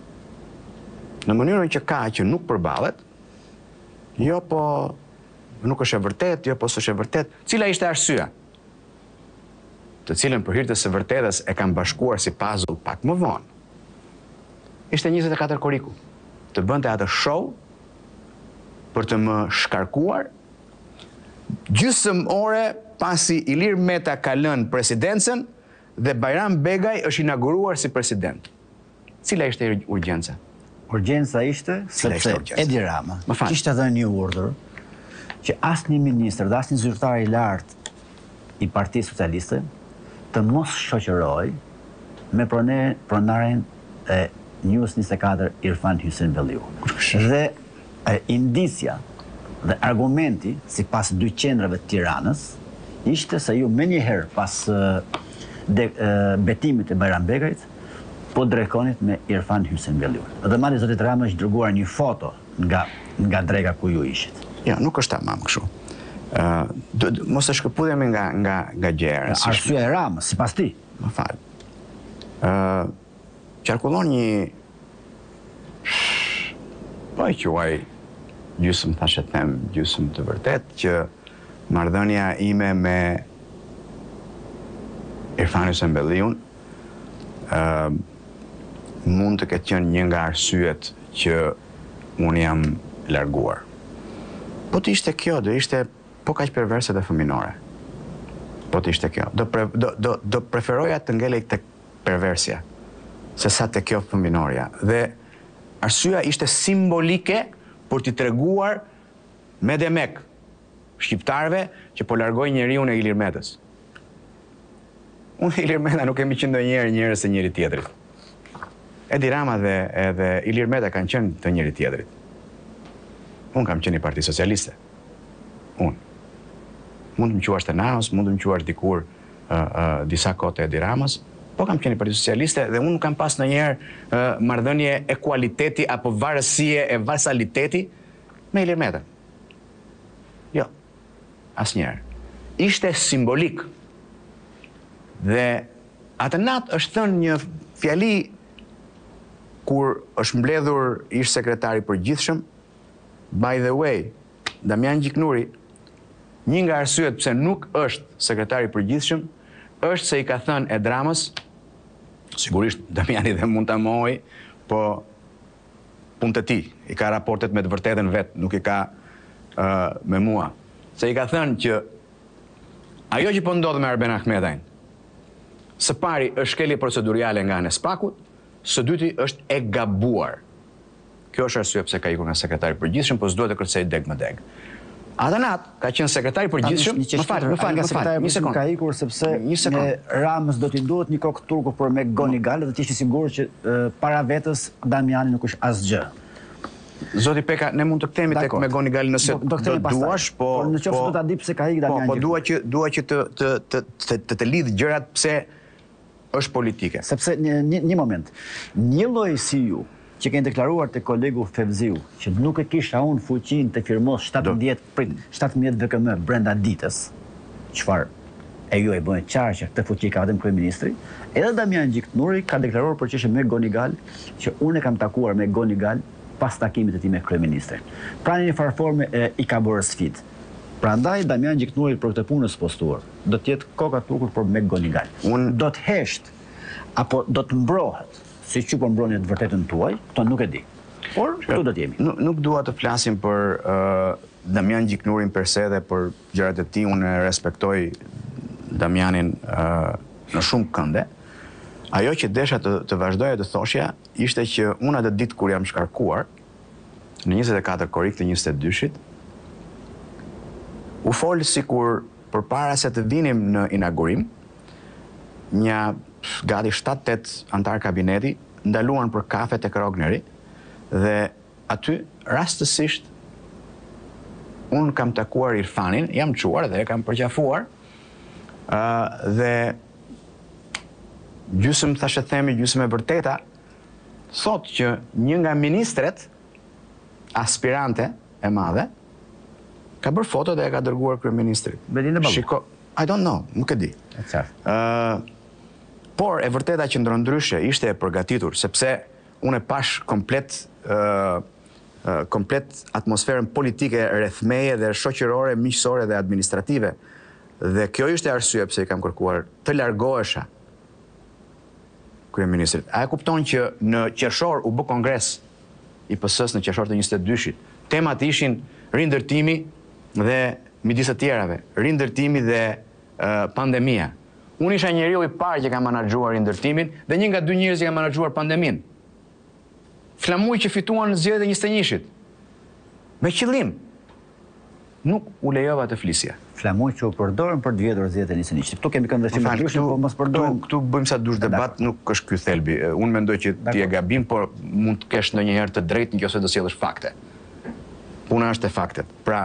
Në mënyrën që ka që nuk përballet, jo po nuk është e vërtet, jo po s'është e vërtet, cila ishte arsyeja? Të cilën për hir të së vërtetës e kam bashkuar si puzzle pak më vonë. Ishte 24 koriku. Të bënte atë show për të më shkarkuar gjysmë ore pasi Ilir Meta ka lënë presidencën dhe Bajram Begaj është inauguruar si president. Cila ishte urgjenca? Urgjenca ishte sepse Edi Rama kishte dhënë një urdhër që asnjë ministër dhe asnjë zyrtar i lartë i Partisë Socialiste të mos shoqëroj me pronaren e News 24 Irfan Hysén Belliu. Dhe indicia dhe argumenti sipas dy qendrave të Tiranës ishte se ju menjëherë pas betimit të Bajram Begajt po drekonit me Irfan Hysén Belliu. Dhe madje zoti Rama është dërguar një foto nga dreka ku ju ishit. Jo, nuk është tamam kështu. Mos e shkëputemi nga gjëra. Arsyeja e Ramës, sipas ti. Më fal. Qarkullon një po e quaj gjysmë, thashë them gjysmë të vërtet, që marrëdhënia ime me Irfan Hysén Belliun mund të ketë qenë një nga arsyet që unë jam larguar. Po të ishte kjo, do ishte po kaq perverse dhe fëminore. Po të ishte kjo. Do preferoja të ngelej tek perversja, se sa te kjo fëminoria. Dhe arsyeja ishte simbolike për t'i treguar me demek shqiptarëve që po largoj njeriu e Ilir Metës. Unë e Ilir Meta nuk kemi qenë ndonjëherë njerëz të njëri tjetrit. Edi Rama dhe edhe Ilir Meta kanë qenë të njëri tjetrit. Unë kam qenë i Partisë Socialiste. Unë. Mund të më quash të Naos, mund të më quash dikur disa kote Edi Ramës, po kam qenë i Partisë Socialiste dhe unë nuk kam pas ndonjëherë marrëdhënie ekualiteti apo varësie e varsaliteti me Ilir Meta. Jo, asnjëherë. Ishte simbolik. Dhe atë natë është thënë një fjali kur është mbledhur ish sekretari përgjithshëm. By the way, Damian Gjiknuri, një nga arsyet pse nuk është sekretari përgjithshëm, është se i ka thënë Edi Ramës, sigurisht Damiani dhe mund ta mohoj, po punë të tij, i ka raportet me të vërtetën vet, nuk i ka me mua. Se i ka thënë që ajo që po ndodh me Arben Ahmetajn, së pari është shkelje proceduriale nga ana e Spakut, së dyti është e gabuar. Kjo është arsye pse ka ikur nga sekretari përgjithshëm, po s'duhet të kërcej deg më deg. Atë natë ka qenë sekretari përgjithshëm, më fal, një sekond. Ka ikur sepse Ramës do t'i duhet një kokë turku për me Goni Galë dhe t'ishte sigurt që para vetës Damiani nuk është asgjë. Zoti Peka, ne mund të kthehemi tek me Goni Galë nëse do duash, po nëse do ta di pse ka ikë Damiani. Po dua që të lidh gjërat pse është politike. Sepse një moment, një lloj si ju që keni deklaruar te kolegu Fevziu që nuk e kisha unë fuqinë të firmos 17 VKM brenda ditës, çfarë e ju e bën qartë që këtë fuqi ka vetëm kryeministri. Edhe Damian Gjiknuri ka deklaruar për çështjen me Gonigal që unë e kam takuar me Gonigal pas takimit të tij me kryeministrin. Pra në një farë forme i ka bërë sfidë. Prandaj Damian Gjiknuri për këtë punë spostuar. Do të jetë koka tukur për me Gonigal. Do të hesht apo do të mbrohet, si që po mbrohen të vërtetën tuaj, këto nuk e di. Por këtu do të jemi. Nuk dua të flasim për Damian Gjiknurin per se dhe për gjërat e tij. Unë respektoj Damianin në shumë kënde. Ajo që desha të vazhdoja të thoshja ishte që unë atë ditë kur jam shkarkuar në 24 korrik të 22-shit, u folë sikur përpara se të vinim në inaugurim, një gati 7-8 antar kabineti ndaluan për kafe tek Rogneri dhe aty rastësisht unë kam takuar Irfanin, jam çuar dhe e kam përqafuar dhe gjysmë thashë themi, gjysmë e vërteta, thot që një nga ministret aspirante e madhe ka bërë foto dhe e ka dërguar kryeministrit. Belinda Ballu. Shiko, I don't know, nuk e di. Por e vërteta që ndryshe ishte e përgatitur, sepse unë e pash komplet atmosferën politike rreth meje dhe shoqërore, miqësore dhe administrative. Dhe kjo ishte arsye pse i kam kërkuar të largohesha kryeministrit. A e kupton që në qershor u bë kongres i PS-s në qershor të 22-shit. Temat ishin rindërtimi dhe midis të tjerave, rindërtimi dhe pandemia. Unë isha njeriu i parë që ka menaxhuar rindërtimin dhe një nga dy njerëz që ka menaxhuar pandeminë. Flamuj që fituan në zgjedhjet e 21-shit. Me qëllim. Nuk u lejova të flisja. Flamuj që u përdorën për të vjedhur zgjedhjet e 21-shit. Këtu kemi këndvështrime të ndryshme, po mos përdorim. Këtu bëjmë sa dush debat, nuk është ky thelbi. Unë mendoj që ti e gabim, por mund të kesh ndonjëherë të drejtë nëse do sjellësh fakte. Puna është e faktet. Pra,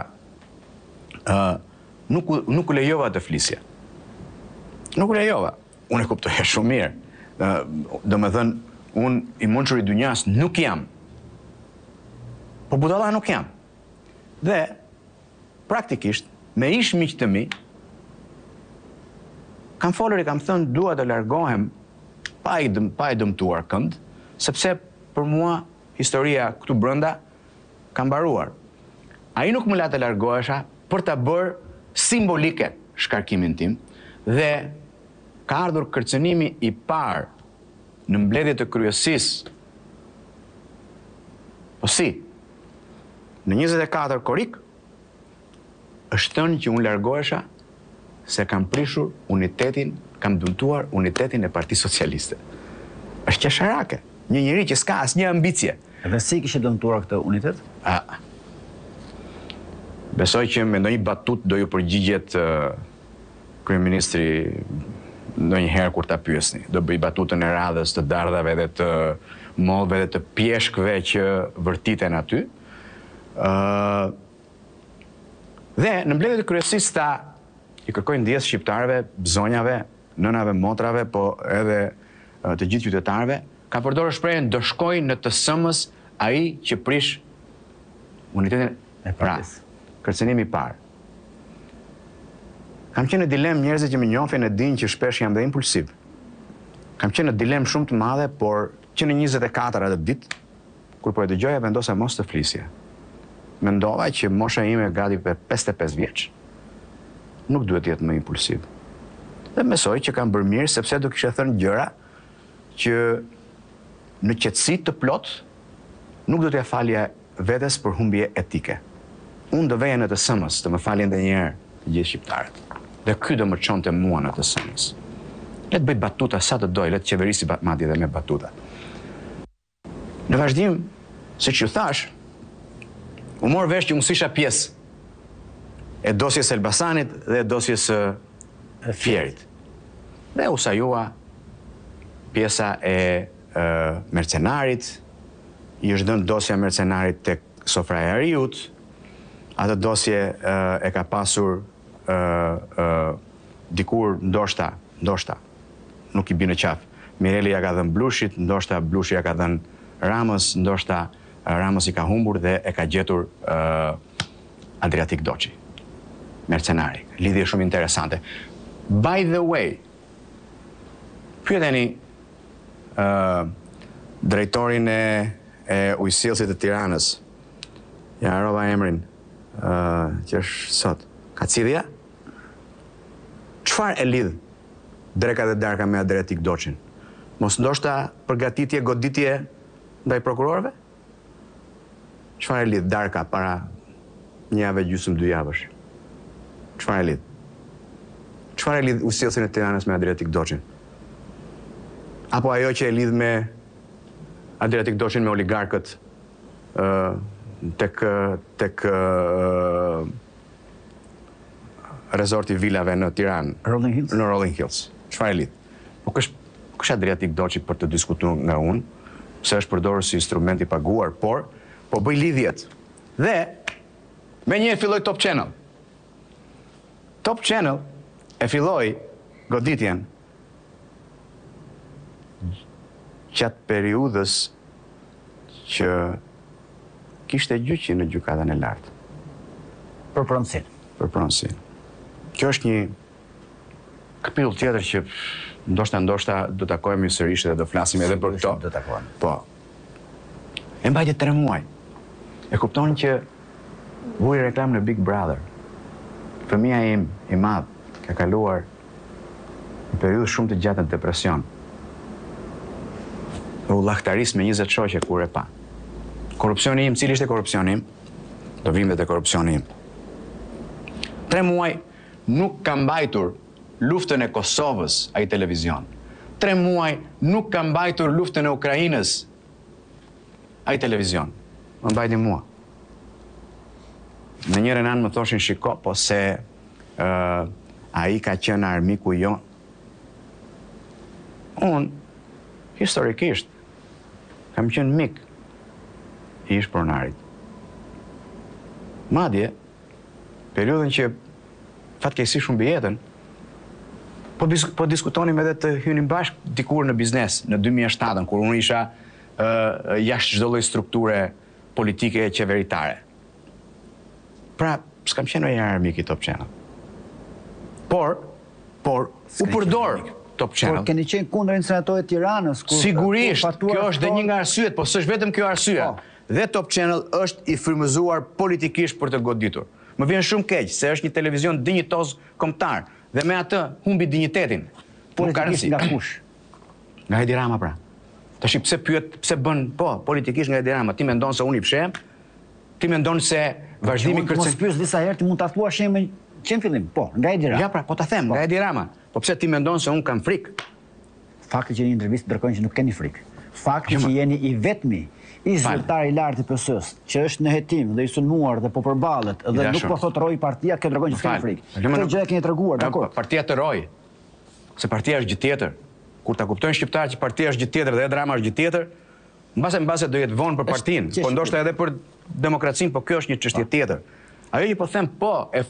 nuk u lejova të flisja. Nuk u lejova. Unë e kuptoja shumë mirë. Domethënë, unë i mençur i dynjas nuk jam. Po budalla nuk jam. Dhe praktikisht me ish miq të mi kam folur i kam thënë dua të largohem pa i dëmtuar kënd, sepse për mua historia këtu brenda ka mbaruar. Ai nuk më la të largohesha për ta bërë simbolike shkarkimin tim dhe ka ardhur kërcënimi i parë në mbledhje të kryesisë. Po si? Në 24 korrik është thënë që unë largohesha se kam prishur unitetin, kam dëmtuar unitetin e Partisë Socialiste. Është qesharake. Një njeri që s'ka asnjë ambicje. Dhe si kishe dëmtuar këtë unitet? Besoj që me ndonjë batut do ju përgjigjet kryeministri ndonjëherë kur ta pyesni. Do bëj batutën e radhës të dardhave dhe të mollëve dhe të pjeshkëve që vërtiten aty. Dhe në mbledhjet e kryesisë ta i kërkojnë ndjes shqiptarëve, zonjave, nënave, motrave, po edhe të gjithë qytetarëve, ka përdorur shprehjen do shkojë në të sëmës ai që prish unitetin e partisë. Kërcënimi i parë. Kam qenë në dilemë, njerëzit që më njohin e dinë që shpesh jam dhe impulsiv. Kam qenë në dilemë shumë të madhe, por që në 24 atë ditë, kur po e dëgjoja, vendosa mos të flisja. Mendova që mosha ime gati për 55 vjeç nuk duhet jetë më impulsiv. Dhe besoj që kam bërë mirë sepse do kisha thënë gjëra që në qetësi të plot nuk do t'ja falja vetes për humbje etike. Unë do veja në të sëmës të më falin edhe një herë të gjithë shqiptarët. Dhe ky do më çonte mua në të sëmës. Le të bëj batuta sa të doj, le të qeverisi madje edhe me batuta. Në vazhdim, siç ju thash, u mor vesh që unë s'isha pjesë e dosjes Elbasanit dhe dosjes Fierit. Dhe u sajua pjesa e mercenarit, i është dhënë dosja mercenarit tek Sofra e Ariut, atë dosje e ka pasur dikur ndoshta, nuk i bie në qaf. Mireli ja ka dhënë Blushit, ndoshta Blushi ja ka dhënë Ramës, ndoshta Ramës i ka humbur dhe e ka gjetur Adriatik Doçi. mercenari. Lidhje shumë interesante. By the way, pyeteni drejtorin e ujësillësit të Tiranës. Ja harrova emrin, që është sot. Kacidhja? Çfarë e lidh Dreka dhe Darka me Adriatik Doçin? Mos ndoshta përgatitje, goditje ndaj prokurorëve? Çfarë e lidh Darka para një javë gjysmë 2 javësh? Çfarë e lidh? Çfarë e lidh ujësillësin e Tiranës me Adriatik Doçin? Apo ajo që e lidh me Adriatik Doçin me oligarkët tek rezorti vilave në Tiranë, Rolling Hills? Në Rolling Hills. Çfarë e lidh? Po kush Adriatik Doçi për të diskutuar nga unë, pse është përdorur si instrument i paguar, por po bëj lidhjet. Dhe menjëherë filloi Top Channel. Top Channel e filloi goditjen gjatë periudhës që kishte gjyqi në gjykatën e lartë. Për pronësin. Për pronësin. Kjo është një kapitull tjetër që ndoshta do takohemi sërish dhe do flasim edhe për këto. Do takohemi. Po. E mbajtje 3 muaj. E kupton që vuj reklam në Big Brother. Fëmia im i madh ka kaluar një periudhë shumë të gjatë në depresion. U llahtaris me 20 shoqe kur e pa. Korrupsioni im, cili ishte korrupsioni im? Do vim dhe te korrupsioni im. 3 muaj nuk ka mbajtur luftën e Kosovës ai televizion. 3 muaj nuk ka mbajtur luftën e Ukrainës ai televizion. Më mbajti mua. Në njërën anë më thoshin shiko, po se ai ka qenë armiku jo. Unë, historikisht, kam qenë mik i ish pronarit. Madje, periudhën që fatkeqësisht shumë bjetën, po diskutonim edhe të hynim bashkë dikur në biznes, në 2007, kur unë isha jashtë çdo lloj strukture politike e qeveritare. Pra, s'kam qenë një armik i Top Channel. Por, u përdor Top Channel. Por keni qenë kundër incineratorëve të Tiranës? Sigurisht, kjo është dhe një nga arsyet, po s'është vetëm kjo arsye. Dhe Top Channel është i frymëzuar politikisht për të goditur. Më vjen shumë keq se është një televizion dinjitoz kombëtar dhe me atë humbi dinjitetin. Politikisht nga kush? Nga Edi Rama pra. Tash pse pyet, pse bën, po, politikisht nga Edi Rama, ti mendon se unë i pshem? Ti mendon se vazhdimi Mos pyes disa herë, ti mund ta thuash emrin që në fillim, po, nga Edi Rama. Ja pra, po ta them, nga Edi Rama. Po pse ti mendon se unë kam frikë? Fakti që jeni në intervistë dërkojnë që nuk keni frikë. Fakti që jeni i vetmi i zyrtar i lartë i PS-s, që është në hetim dhe i sulmuar dhe po përballet dhe nuk po thot roj partia, kjo tregon që s'keni frikë. Këtë gjë e keni treguar, dakor. Partia të roj. Se partia është gjë tjetër. Kur ta kuptojnë shqiptarët që partia është gjë tjetër dhe Edi Rama është gjë tjetër, mbase do jetë vonë për partinë, po ndoshta edhe për demokracinë, po kjo është një çështje tjetër. Ajo që po them, po, e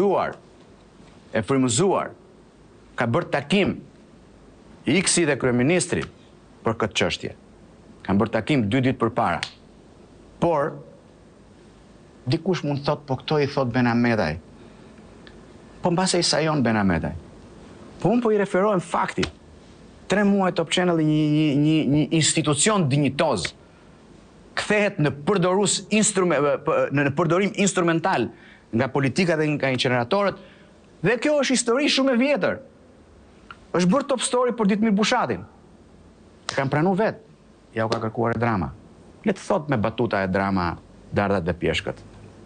frymëzuar, ka bërë takim Iksi dhe kryeministri për këtë çështje. Kanë bërë takim 2 ditë përpara. Por dikush mund thot, po këto i thot Benamedaj. Po mbase i sajon Benamedaj. Po unë po i referohem fakti. 3 muaj Top Channel një institucion dinjitoz kthehet në përdorim instrumental nga politika dhe nga incineratorët, dhe kjo është histori shumë e vjetër. Është bërë top story për Ditmir Bushatin. Kam pranu vetë. Ja u ka kërkuar Edi Rama. Le të thot me batuta Edi Rama, dardhat dhe pjeshkët.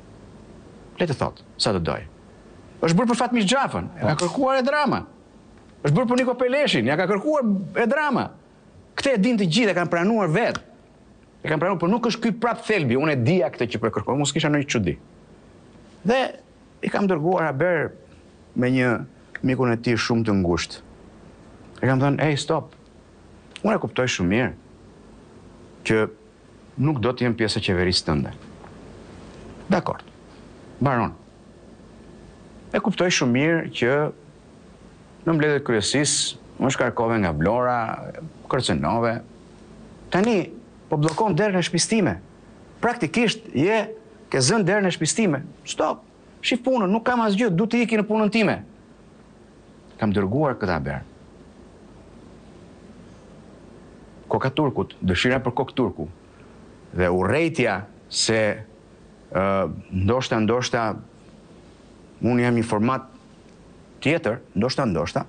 Le të thot, sa të doj. Është bërë për Fatmish Xhafën, ja ka kërkuar Edi Rama. Është bërë për Niko Peleshin, ja ka kërkuar Edi Rama. Këtë e din të gjithë, e kanë pranuar vetë. E kanë pranuar, por nuk është ky prap thelbi, unë e dija këtë që po e kërkoj, mos kisha ndonjë çudi. Dhe i kam dërguar haber me një mikun e tij shumë të ngushtë. E kam thënë, ej, stop. Unë e kuptoj shumë mirë që nuk do të jem pjesë e qeverisë tënde. Dakord. Baron. E kuptoj shumë mirë që në mbledhjet kryesisë më shkarkove nga Vlora, kërcënove. Tani po bllokon derën e shtëpisë time. Praktikisht ke zënë derën e shtëpisë time. Stop. shif punën, nuk kam asgjë, du të iki në punën time. Kam dërguar këta berë. Koka turkut, dëshira për kokë turku, dhe urrejtja se ndoshta unë jam një format tjetër, ndoshta,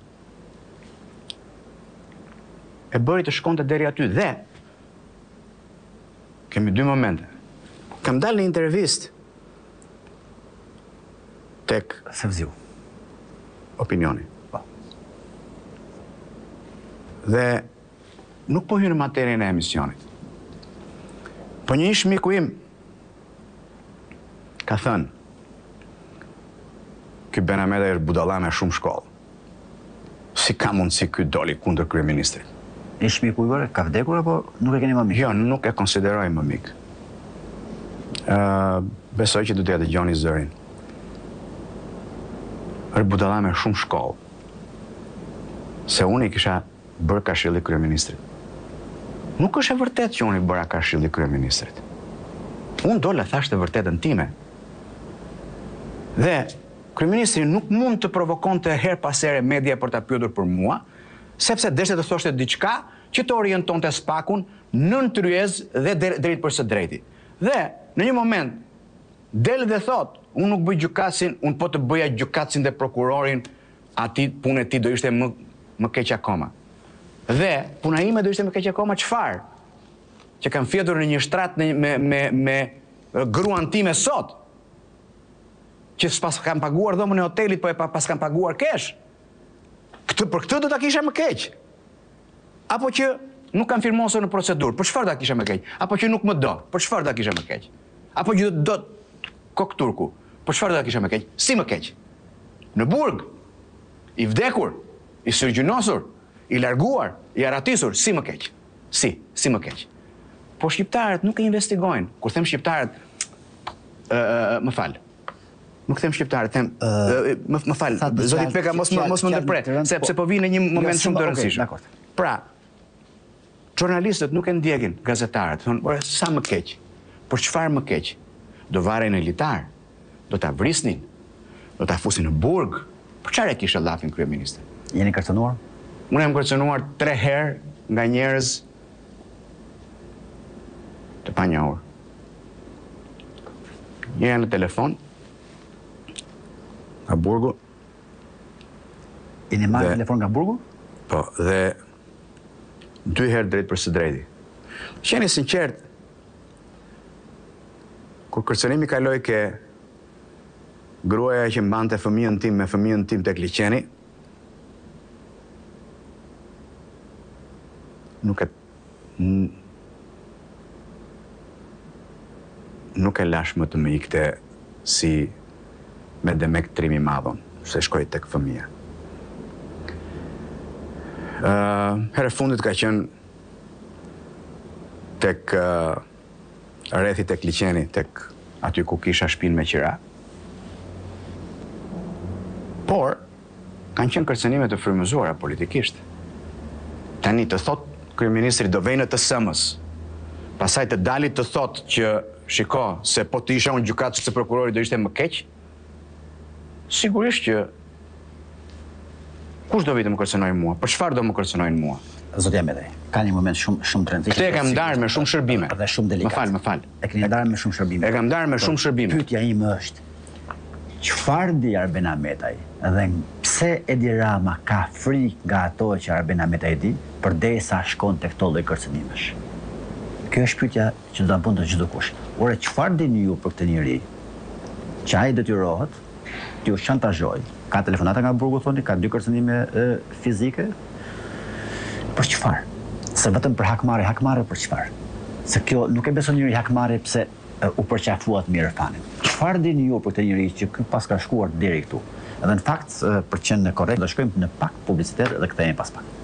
e bëri të shkonte deri aty dhe kemi dy momente. Kam dalë në intervistë tek Sevziu. Opinioni. Po. Dhe nuk po hyn në materien e emisionit. Po një ish miku im ka thënë, ky Benameta është budalla me shumë shkollë. Si ka mundësi ky doli kundër kryeministrit? Ish miku juaj, ka vdekur apo nuk e keni më mik? Jo, nuk e konsideroj më mik. Besoj që do t'ja dëgjoni zërin. Është budalla me shumë shkollë. Se unë i kisha bërë këshilli kryeministrit. Nuk është e vërtet që unë i bëra këshilli kryeministrit. Unë dola thash të vërtetën time. Dhe kryeministri nuk mund të provokonte her pas here media për ta pyetur për mua, sepse deshte të thoshte diçka që të orientonte spakun nën tryez dhe drejt për së drejti. Dhe në një moment del dhe thot, unë nuk bëj gjykatësin, unë po të bëja gjykatësin dhe prokurorin, ati punë e ti do ishte më keq akoma. Dhe puna ime do ishte më keq akoma çfarë? Që kam fjetur në një shtrat me gruan time sot, që s'pas kam paguar dhomën e hotelit, po e pas kam paguar kesh. Për këtë do ta kisha më keq. Apo që nuk kam firmosur në procedurë, për çfarë do ta kisha më keq? Apo që nuk më do, për çfarë do ta kisha më keq? Apo që do kokë turku, për çfarë do ta kisha më keq? Si më keq? Në burg, i vdekur, i sërgjynosur, i larguar, i aratisur, si më keq? Si më keq? Po shqiptarët nuk e investigojnë. Kur them shqiptarët, më fal. Nuk them shqiptarët, them më fal, zoti Peka mos më ndërpret, sepse po vi në një moment shumë të rëndësishëm. Pra, jurnalistët nuk e ndjekin gazetarët, thonë, "Ore, sa më keq? Por çfarë më keq? Do varen në litar, do ta vrisnin, do ta fusin në burg." Për çfarë e kishte llafin kryeministri? Jeni kërcënuar? Unë jam kërcënuar 3 herë nga njerëz të panjohur. Një në telefon, nga burgu. Jeni marrë telefon nga burgu? Po, dhe 2 herë drejt për së drejti. Qeni sinqert, kur kërcënimi kaloi ke gruaja që mbante fëmijën tim me fëmijën tim tek liçeni, nuk e lash më të më ikte si me demek trimi madhon, se shkoj tek fëmija. Herë fundit ka qenë tek rrethi tek liçeni, tek aty ku kisha shtëpinë me qira. Por kanë qenë kërcënime të frymëzuara politikisht. Tani të thot kryeministri do vej në të sëmës, pasaj të dalit të thot që shiko se po të isha unë gjykatës se prokurori do ishte më keq, sigurisht që kush do vite më kërcënojnë mua? Për çfarë do më kërcënojnë mua? Zotja Medej, ka një moment shumë të rëndësishëm. Këtë e kam ndarë me shumë shërbime. Dhe shumë delikat. Më fal. E keni ndarë me shumë shërbime. E kam ndarë me shumë shërbime. Pyetja ime është, çfarë di Arben Ahmetaj dhe pse Edi Rama ka frikë nga ato që Arben Ahmetaj di, përderisa shkon tek këto lloj kërcënimesh? Kjo është pyetja që do ta bën çdo kush. Ore, çfarë dini ju për këtë njeri që ai detyrohet t'ju shantazhoj? Ka telefonata nga burgu, thoni, ka 2 kërcënime fizike. Për çfarë? Se vetëm për hakmarrje për çfarë? Se kjo nuk e beson njëri hakmarrje pse u përqafuat mirë fanin. Çfarë dini ju për këtë njeri që ky pas ka shkuar deri këtu? Edhe në fakt, për të qenë korrekt, do shkojmë në pak publicitet dhe kthehemi pas pak.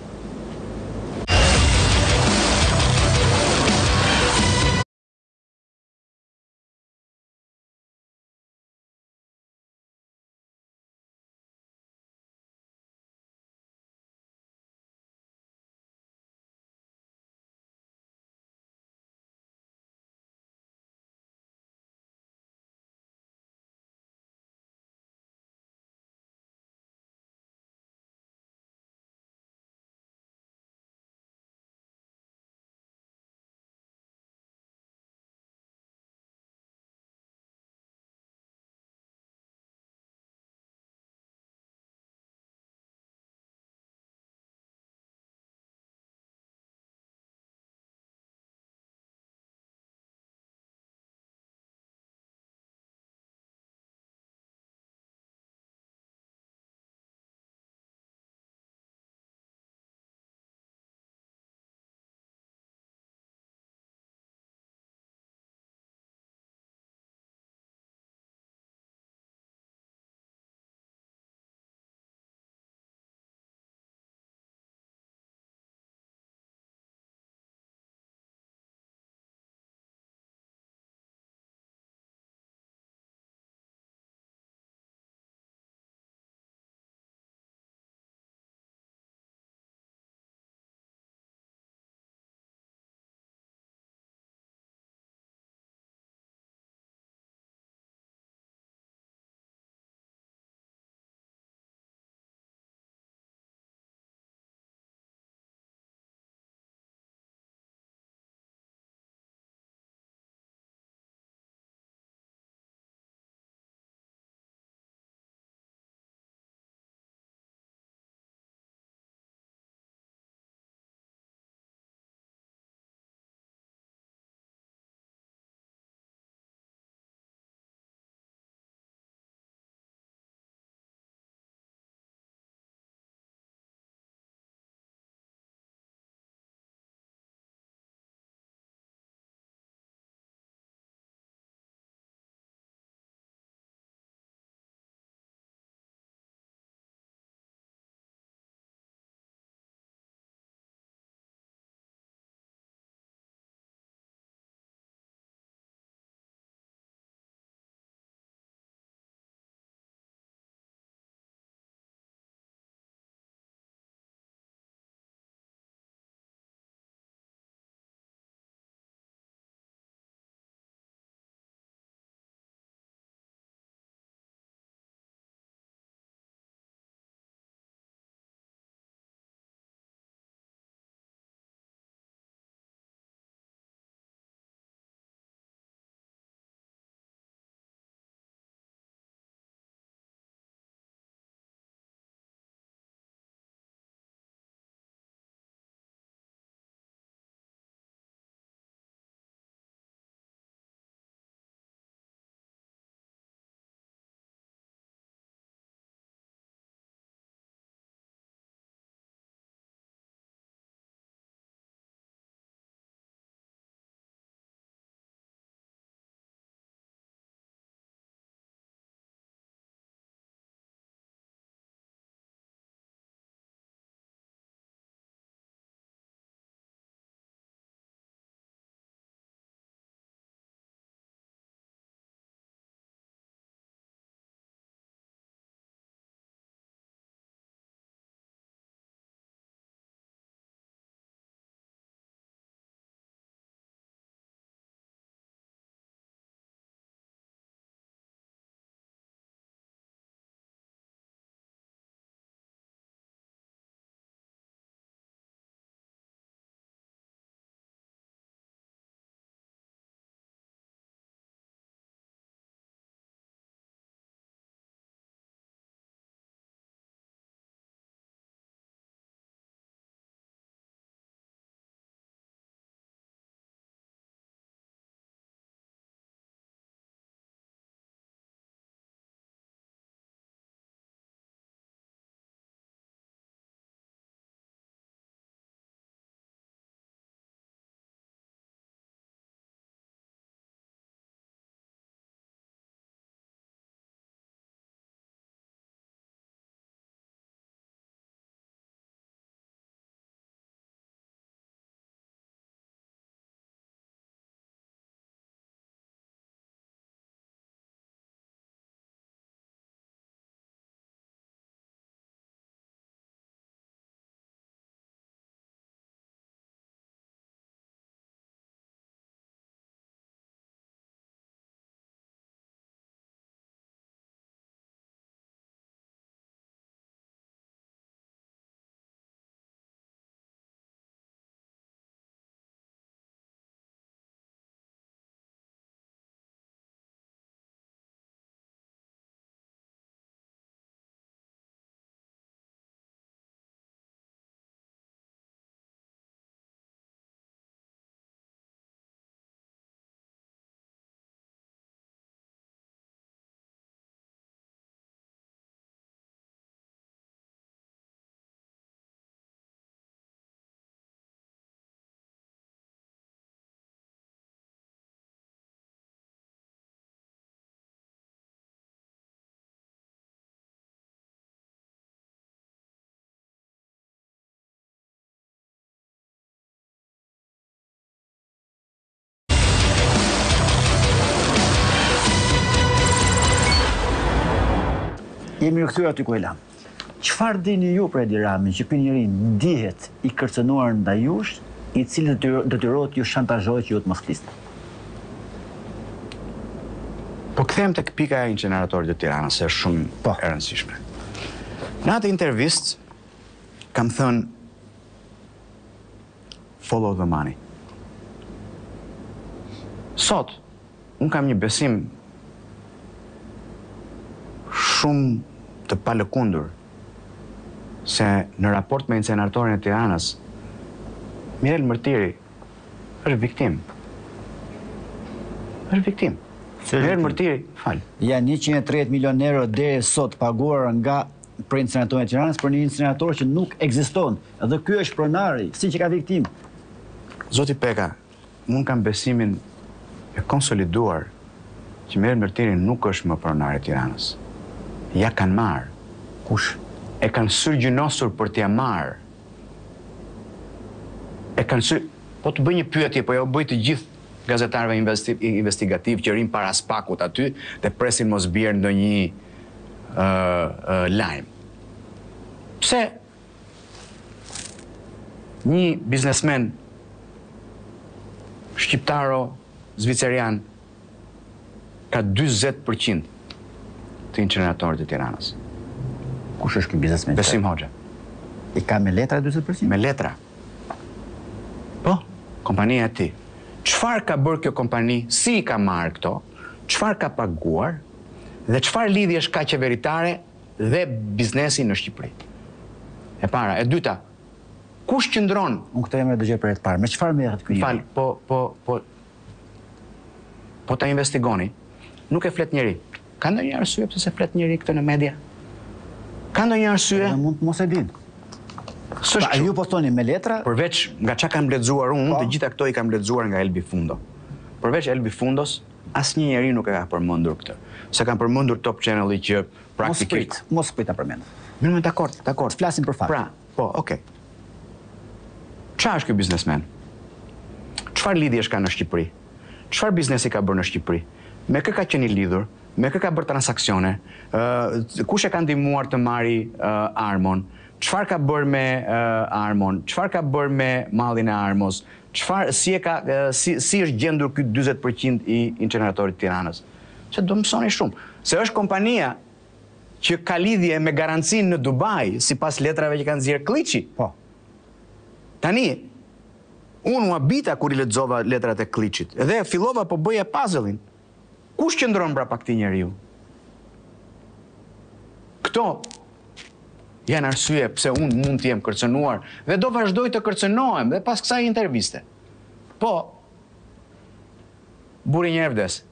Jemi rikthyer aty ku e lam. Çfarë dini ju për Edi Ramin që ky njeri ndihet i kërcënuar ndaj jush, i cili detyrohet ju shantazhojë që ju të mos flisni? Po kthehem tek pika e inceneratorit të Tiranës, se është shumë Po. e rëndësishme. Në atë intervistë kam thënë follow the money. Sot, unë kam një besim shumë të palëkundur se në raport me inceneratorin e Tiranës, Mirel Mërtiri është viktim. Është viktim. Mirel Mërtiri, fal. Janë 130 milion euro deri sot paguar nga për inceneratorin e Tiranës për një incenerator që nuk ekziston. Dhe ky është pronari, si që ka viktim. Zoti Peka, unë kam besimin e konsoliduar që Mirel Mërtiri nuk është më pronari i Tiranës. Ja kanë marrë. Kush? E kanë syrgjënosur për t'ja marrë. Po të bëj një pyetje, po ja u bëj të gjithë gazetarëve investigativ që rinë para spakut aty dhe presin mos bjerë ndonjë lajm. Pse një biznesmen shqiptaro zvicerian ka 40% të inceneratorit të Tiranës? Kush është ky biznesmen? Besim Hoxha. I ka me letra 40%? Me letra. Po, kompania e tij. Çfarë ka bërë kjo kompani, si i ka marrë këto, çfarë ka paguar dhe çfarë lidhjesh ka qeveritare dhe biznesi në Shqipëri? E para, e dyta, kush qëndron? Unë këtë jam e dëgjoj për e të parë. Me çfarë merret ky njeri? Fal, po ta investigoni. Nuk e flet njeri. Ka ndonjë arsye pse se flet njeri këtë në media? Ka ndonjë arsye? Edhe mund të mos e din. S'është Ju postoni me letra? Përveç nga çka kam lexuar unë, Po. të gjitha këto i kam lexuar nga Elbi Fundo. Përveç Elbi Fundos, asnjë njeri nuk e ka përmendur këtë. Se kam përmendur Top Channel-i që praktikisht Mos prit ta përmend. Mirë, dakord. Flasim për fakt. Pra, po, okay. Çfarë është ky biznesmen? Çfarë lidhjesh ka në Shqipëri? Çfarë biznesi ka bërë në Shqipëri? Me kë ka qenë i lidhur? Me kë ka bërë transaksione? Kush e ka ndihmuar të marri armon? Çfarë ka bërë me armon? Çfarë ka bërë me mallin e armos? Si është gjendur ky 40% i inceneratorit të Tiranës? Se do mësoni shumë. Se është kompania që ka lidhje me garancinë në Dubai, sipas letrave që kanë nxjerrë Kliçi. Po. Tani, unë u habita kur i lexova letrat e Kliçit dhe fillova po bëja puzzle-in. Kush qëndron brapa këtij njeriu? Këto janë arsye pse unë mund të jem kërcënuar dhe do vazhdoj të kërcënohem dhe pas kësaj interviste. Po, buri një herë vdes.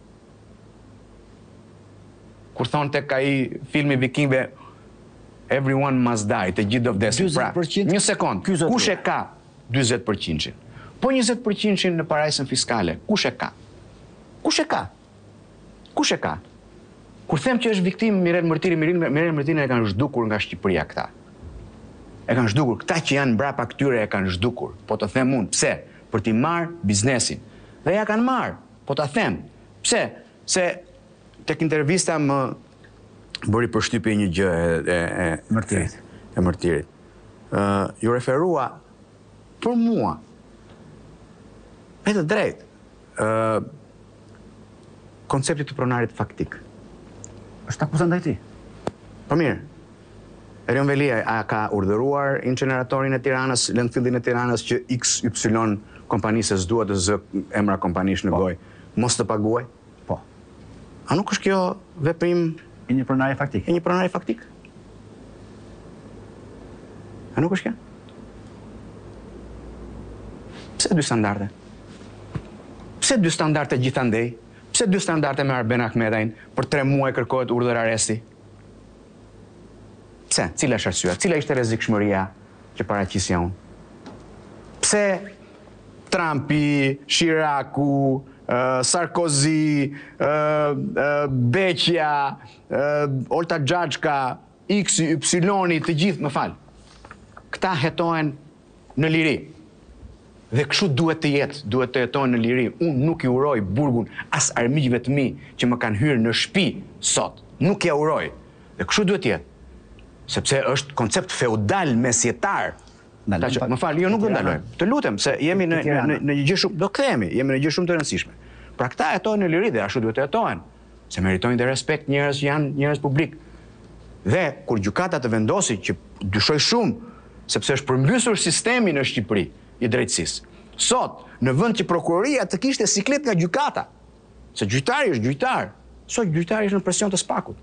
Kur thonë tek ai filmi vikingëve Everyone must die, të gjithë do vdesin. Pra, 40%? një sekond, kush e ka 40%? Po 20% në parajsën fiskale, kush e ka? Kush e ka? Kush e ka? Kur them që është viktim Mirel Mërtiri, Mirel Mërtirin e kanë zhdukur nga Shqipëria këta. E kanë zhdukur, këta që janë brapa këtyre e kanë zhdukur. Po të them unë, pse? Për t'i marrë biznesin. Dhe ja kanë marrë, po të them. Pse? Se tek intervista më bëri përshtypje një gjë e Mërtirit. E Mërtirit. Ju referua për mua. Me të drejtë. Koncepti të pronarit faktik. Është akuza ndaj tij. Po mirë. Erion Velia a ka urdhëruar inceneratorin e Tiranës, lëndfillin e Tiranës që XY kompanisë se s'duhet të zë emra kompanish në gojë, mos të paguaj? Po. A nuk është kjo veprim I një pronari faktik. e një pronari faktik? A nuk është kjo? Pse dy standarde? Pse dy standarde gjithandej? Pse dy standarde me Arben Ahmetajn për 3 muaj kërkohet urdhër arresti? Pse? Cila është arsyeja? Cila ishte rrezikshmëria që paraqisja unë? Pse Trumpi, Chiracu, Sarkozy, Beqja, Olta Xhaxhka, X, Y, të gjithë, më fal. Këta hetohen në liri. Dhe kështu duhet të jetë, duhet të jetojnë në liri. Unë nuk i uroj burgun as armiqve të mi që më kanë hyrë në shtëpi sot. Nuk ja uroj. Dhe kështu duhet jetë. Sepse është koncept feudal mesjetar. Më falë, jo nuk do ndaloj. Të lutem, se jemi në një gjë shumë, do kthehemi, jemi në një gjë shumë të rëndësishme. Pra këta jetojnë në liri dhe ashtu duhet të jetojnë, se meritojnë dhe respekt njerëz që janë njerëz publik. Dhe kur gjykata të vendosi që dyshoj shumë, sepse është përmbysur sistemi në Shqipëri i drejtësisë. Sot, në vend që prokuroria të kishte siklet nga gjykata, se gjyqtari është gjyqtar, sot gjyqtari është në presion të spakut.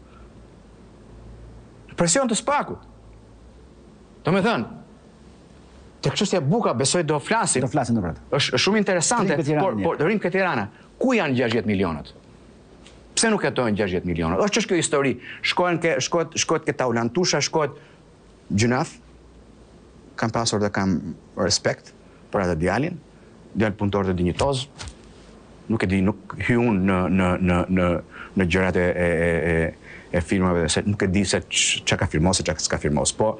Në presion të spakut. Do me thënë, të çështja buka besoj do flasim. Do flasim në pratë. Është shumë interesante, por rrim këtë Tirana. Ku janë 60 milionët? Pse nuk jetojnë 60 milionët? Është kjo histori. Shkohet ke Taulantusha, shkohet gjynaf. Kam pasur dhe kam respekt për atë djalin. Djalë punëtor të dinjitoz. Nuk e di, nuk hy unë në gjërat e filmave, nuk e di se që ka firmos e që s'ka firmos, po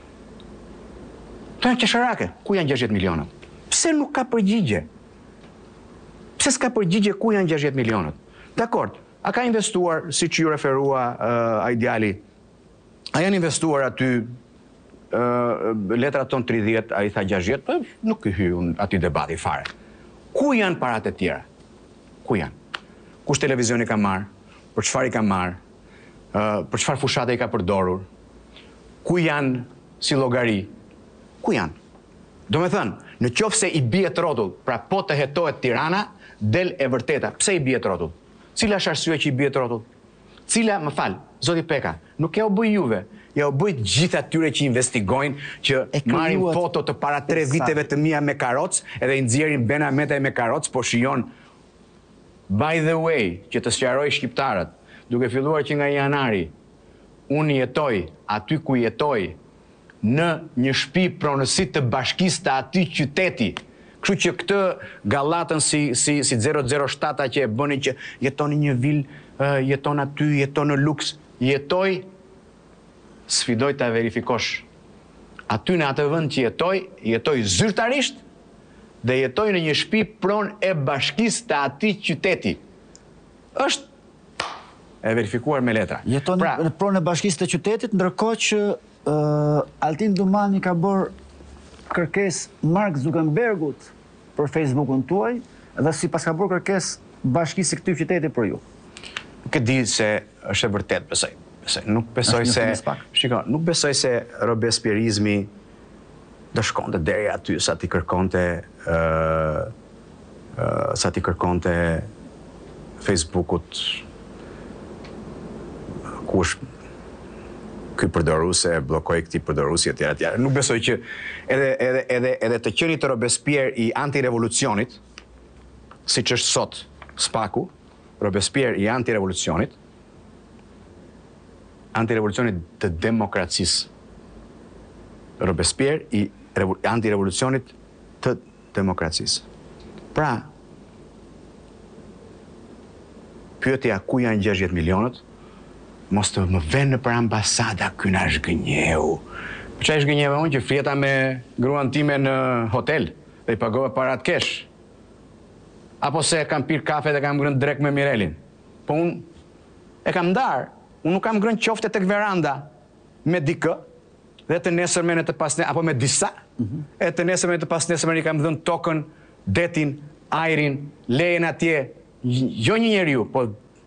të janë qesharake, ku janë 60 milionët? Pse nuk ka përgjigje? Pse s'ka përgjigje ku janë 60 milionët? Dakord, a ka investuar, si që ju referua a ideali, a janë investuar aty letra ton 30, a i tha 60, për nuk i hy aty debati fare. Ku janë parat e tjera? Ku janë? Kush televizioni ka marrë? Për çfarë i ka marrë? Për çfarë fushate i ka përdorur? Ku janë si llogari? Ku janë? Do me thënë, në qoftë se i bie trotull, pra po të hetohet Tirana, del e vërteta. Pse i bie trotull? Cila është arsye që i bie trotull? Cila, më fal, zoti Peka, nuk e u bëj juve, ja u bëj gjithë atyre që investigojnë, që marrin foto të para 3 viteve të mia me karroc, edhe i nxjerrin Bena Metaj me karroc, po shijon. By the way, që të sqaroj shqiptarët, duke filluar që nga janari, unë jetoj aty ku jetoj, në një shtëpi pronësit të bashkisë të atij qyteti. Kështu që këtë gallatën si 007 që e bëni që jeton në një vil, jeton aty, jeton në luks, sfidoj ta verifikosh. Aty në atë vend që jetoj zyrtarisht dhe jetoj në një shtëpi pronë e bashkisë të atij qyteti. Është e verifikuar me letra. Jeton në pronë e bashkisë të qytetit, ndërkohë që Altin Dumani ka bërë kërkesë Mark Zuckerbergut për Facebookun tuaj dhe sipas ka bërë kërkesë bashkisë këtij qyteti për ju. Nuk e di se është e vërtet, besoj. Nuk besoj se shiko, nuk besoj se robespierizmi do shkonte deri aty sa ti kërkonte Facebookut kush ky përdoruse bllokoi këtij përdoruesi etj etj. Nuk besoj që edhe të qenit të Robespierre i antirevolucionit, siç është sot Spaku, Robespierre i antirevolucionit të demokracisë. Robespierre i antirevolucionit të demokracisë. Pra, pyetja ku janë 60 milionët, mos të më venë për ambasada ky na zhgënjeu. Po çfarë zhgënjeva unë që fjeta me gruan time në hotel dhe i pagova parat kesh? Apo se kam pirë kafe dhe kam ngrënë drek me Mirelin? Po unë e kam ndarë, unë nuk kam ngrënë qofte tek veranda me dikë dhe të nesërmen e të pasnesërmen, apo me disa, e të nesërmen e të pasnesërmen i kam dhënë tokën, detin, ajrin, lejen atje, jo një njeriu, po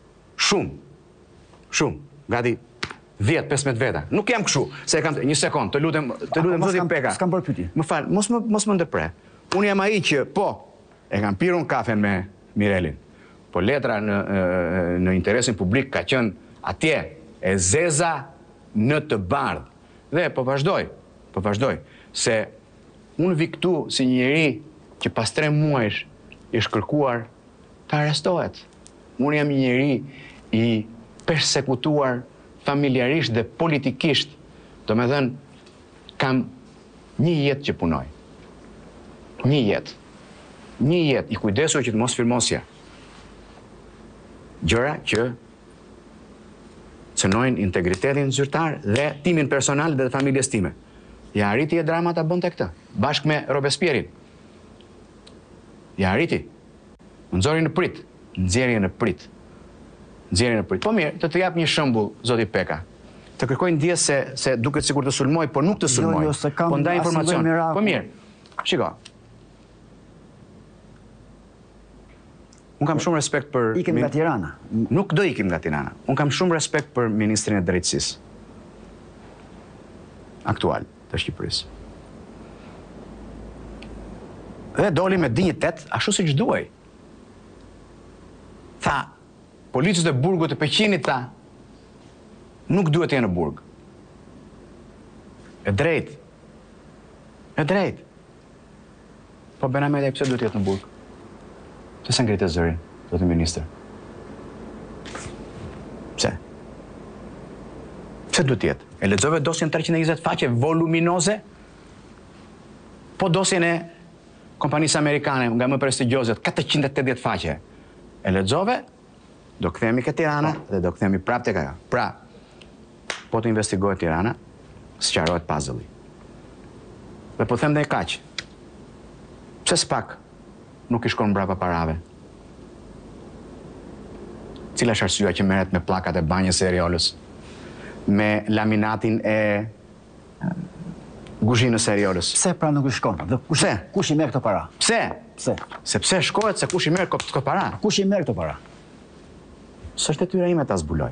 shumë, gati 10-15 veta. Nuk jam kështu, se kam një sekond, të lutem zoti Peka. S'kam bërë pyetje. Më fal, mos më ndërpre. Unë jam ai që e kam pirur un kafe me Mirelin. Po letra në interesin publik ka qenë atje e zeza në të bardhë. Dhe po vazhdoj, se unë vi këtu si një njeri që pas 3 muajsh i shkërkuar të arrestohet. Unë jam një njeri i persekutuar familjarisht dhe politikisht. Do me thënë, kam një jetë që punoj. Një jetë, i kujdesur që të mos firmosja. Gjëra që cënojnë integritetin zyrtar dhe timin personal dhe familjes time. Ja arriti e drama ta bënte këtë, bashkë me Robespierin. Ja arriti. Më nxori në prit, nxjerrje në prit. Po mirë, të jap një shembull, zoti Peka. të kërkoj ndjes se duket sikur të sulmoj, po nuk të sulmoj. Jo, se kam po ndaj informacion. asnjë mirakull. Po mirë. Shiko. Unë kam shumë respekt për Ikem nga Tirana. Nuk do ikim nga Tirana. Unë kam shumë respekt për Ministrin e Drejtësisë aktual të Shqipërisë. Dhe doli me dinjitet, ashtu siç duaj. Tha, policët e burgut të Peqinit tha, nuk duhet të jenë në burg. E drejt. E drejt. Po Benameta pse duhet të jetë në burg? Pse se ngritë zërin, zotë ministër? Pse? Pse duhet të jetë? E lexove dosjen 320 faqe voluminoze? Po dosjen e kompanisë amerikane, nga më prestigjioze, 480 faqe. E lexove, do kthehemi ke Tirana dhe do kthehemi prapë tek ajo. Pra, po të investigohet Tirana, sqarohet puzzle-i. Dhe po them dhe e kaq. Pse s'pak nuk i shkon mbrapa parave? Cila është arsyeja që merret me pllakat e banjës së Eriolës, me laminatin e guzhinës së Eriolës? Pse pra nuk i shkon? Dhe kush i merr këto para? Pse? Pse? Sepse shkohet se kush i merr këto para. Kush i merr këto para? S'është detyra ime ta zbuloj.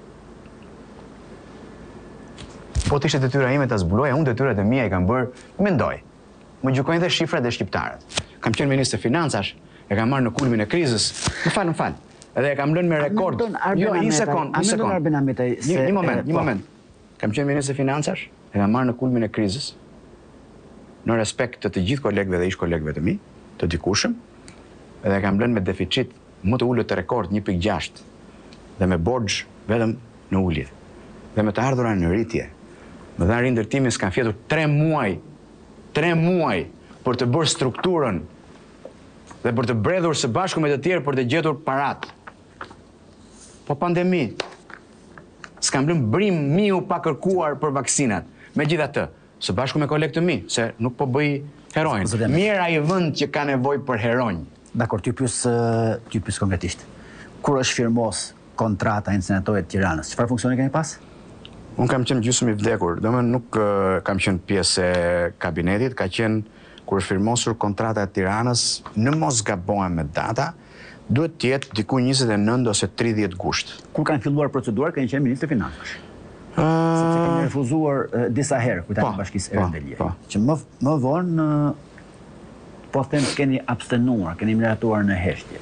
Po të ishte detyra ime ta zbuloj, unë detyrat e mia i kam bërë, mendoj. Më gjykojnë dhe shifrat dhe shqiptarët. Kam qenë ministër financash, e kam marrë në kulmin e krizës. Më fal. Edhe e kam lënë me rekord. Jo, një sekond. Një moment. Kam qenë ministër financash, e kam marrë në kulmin e krizës, në respekt të gjithë kolegëve dhe ish kolegëve të mi, të dikushëm, edhe e kam lënë me deficit më të ullët të rekord 1.6 dhe me borxh vetëm në ullje. Dhe me të ardhura në rritje. Më dha rindërtimin s'kan fjetur 3 muaj për të bërë strukturën dhe për të bredhur së bashku me të tjerë për të gjetur parat. Po pandemi, s'kam lënë brim miu pa kërkuar për vaksinat. Megjithatë, së bashku me kolegë të mi, se nuk po bëj heronjë. Mirë ai vend që ka nevojë për heronjë. Dakor, ty pyes konkretisht. Kur është firmos kontrata incineratorët të Tiranës, çfarë funksioni keni pas? Unë kam qenë gjysmë i vdekur, domethënë nuk kam qenë pjesë e kabinetit, ka qenë kur është firmosur kontrata e Tiranës, në mos gabohem me data, duhet të jetë diku 29 ose 30 gusht. Kur kanë filluar procedurat, keni qenë ministër financash. Sepse keni refuzuar disa herë kujtimi i Bashkisë Erendeliaj. Që më vonë po them keni abstenuar, keni miratuar në heshtje.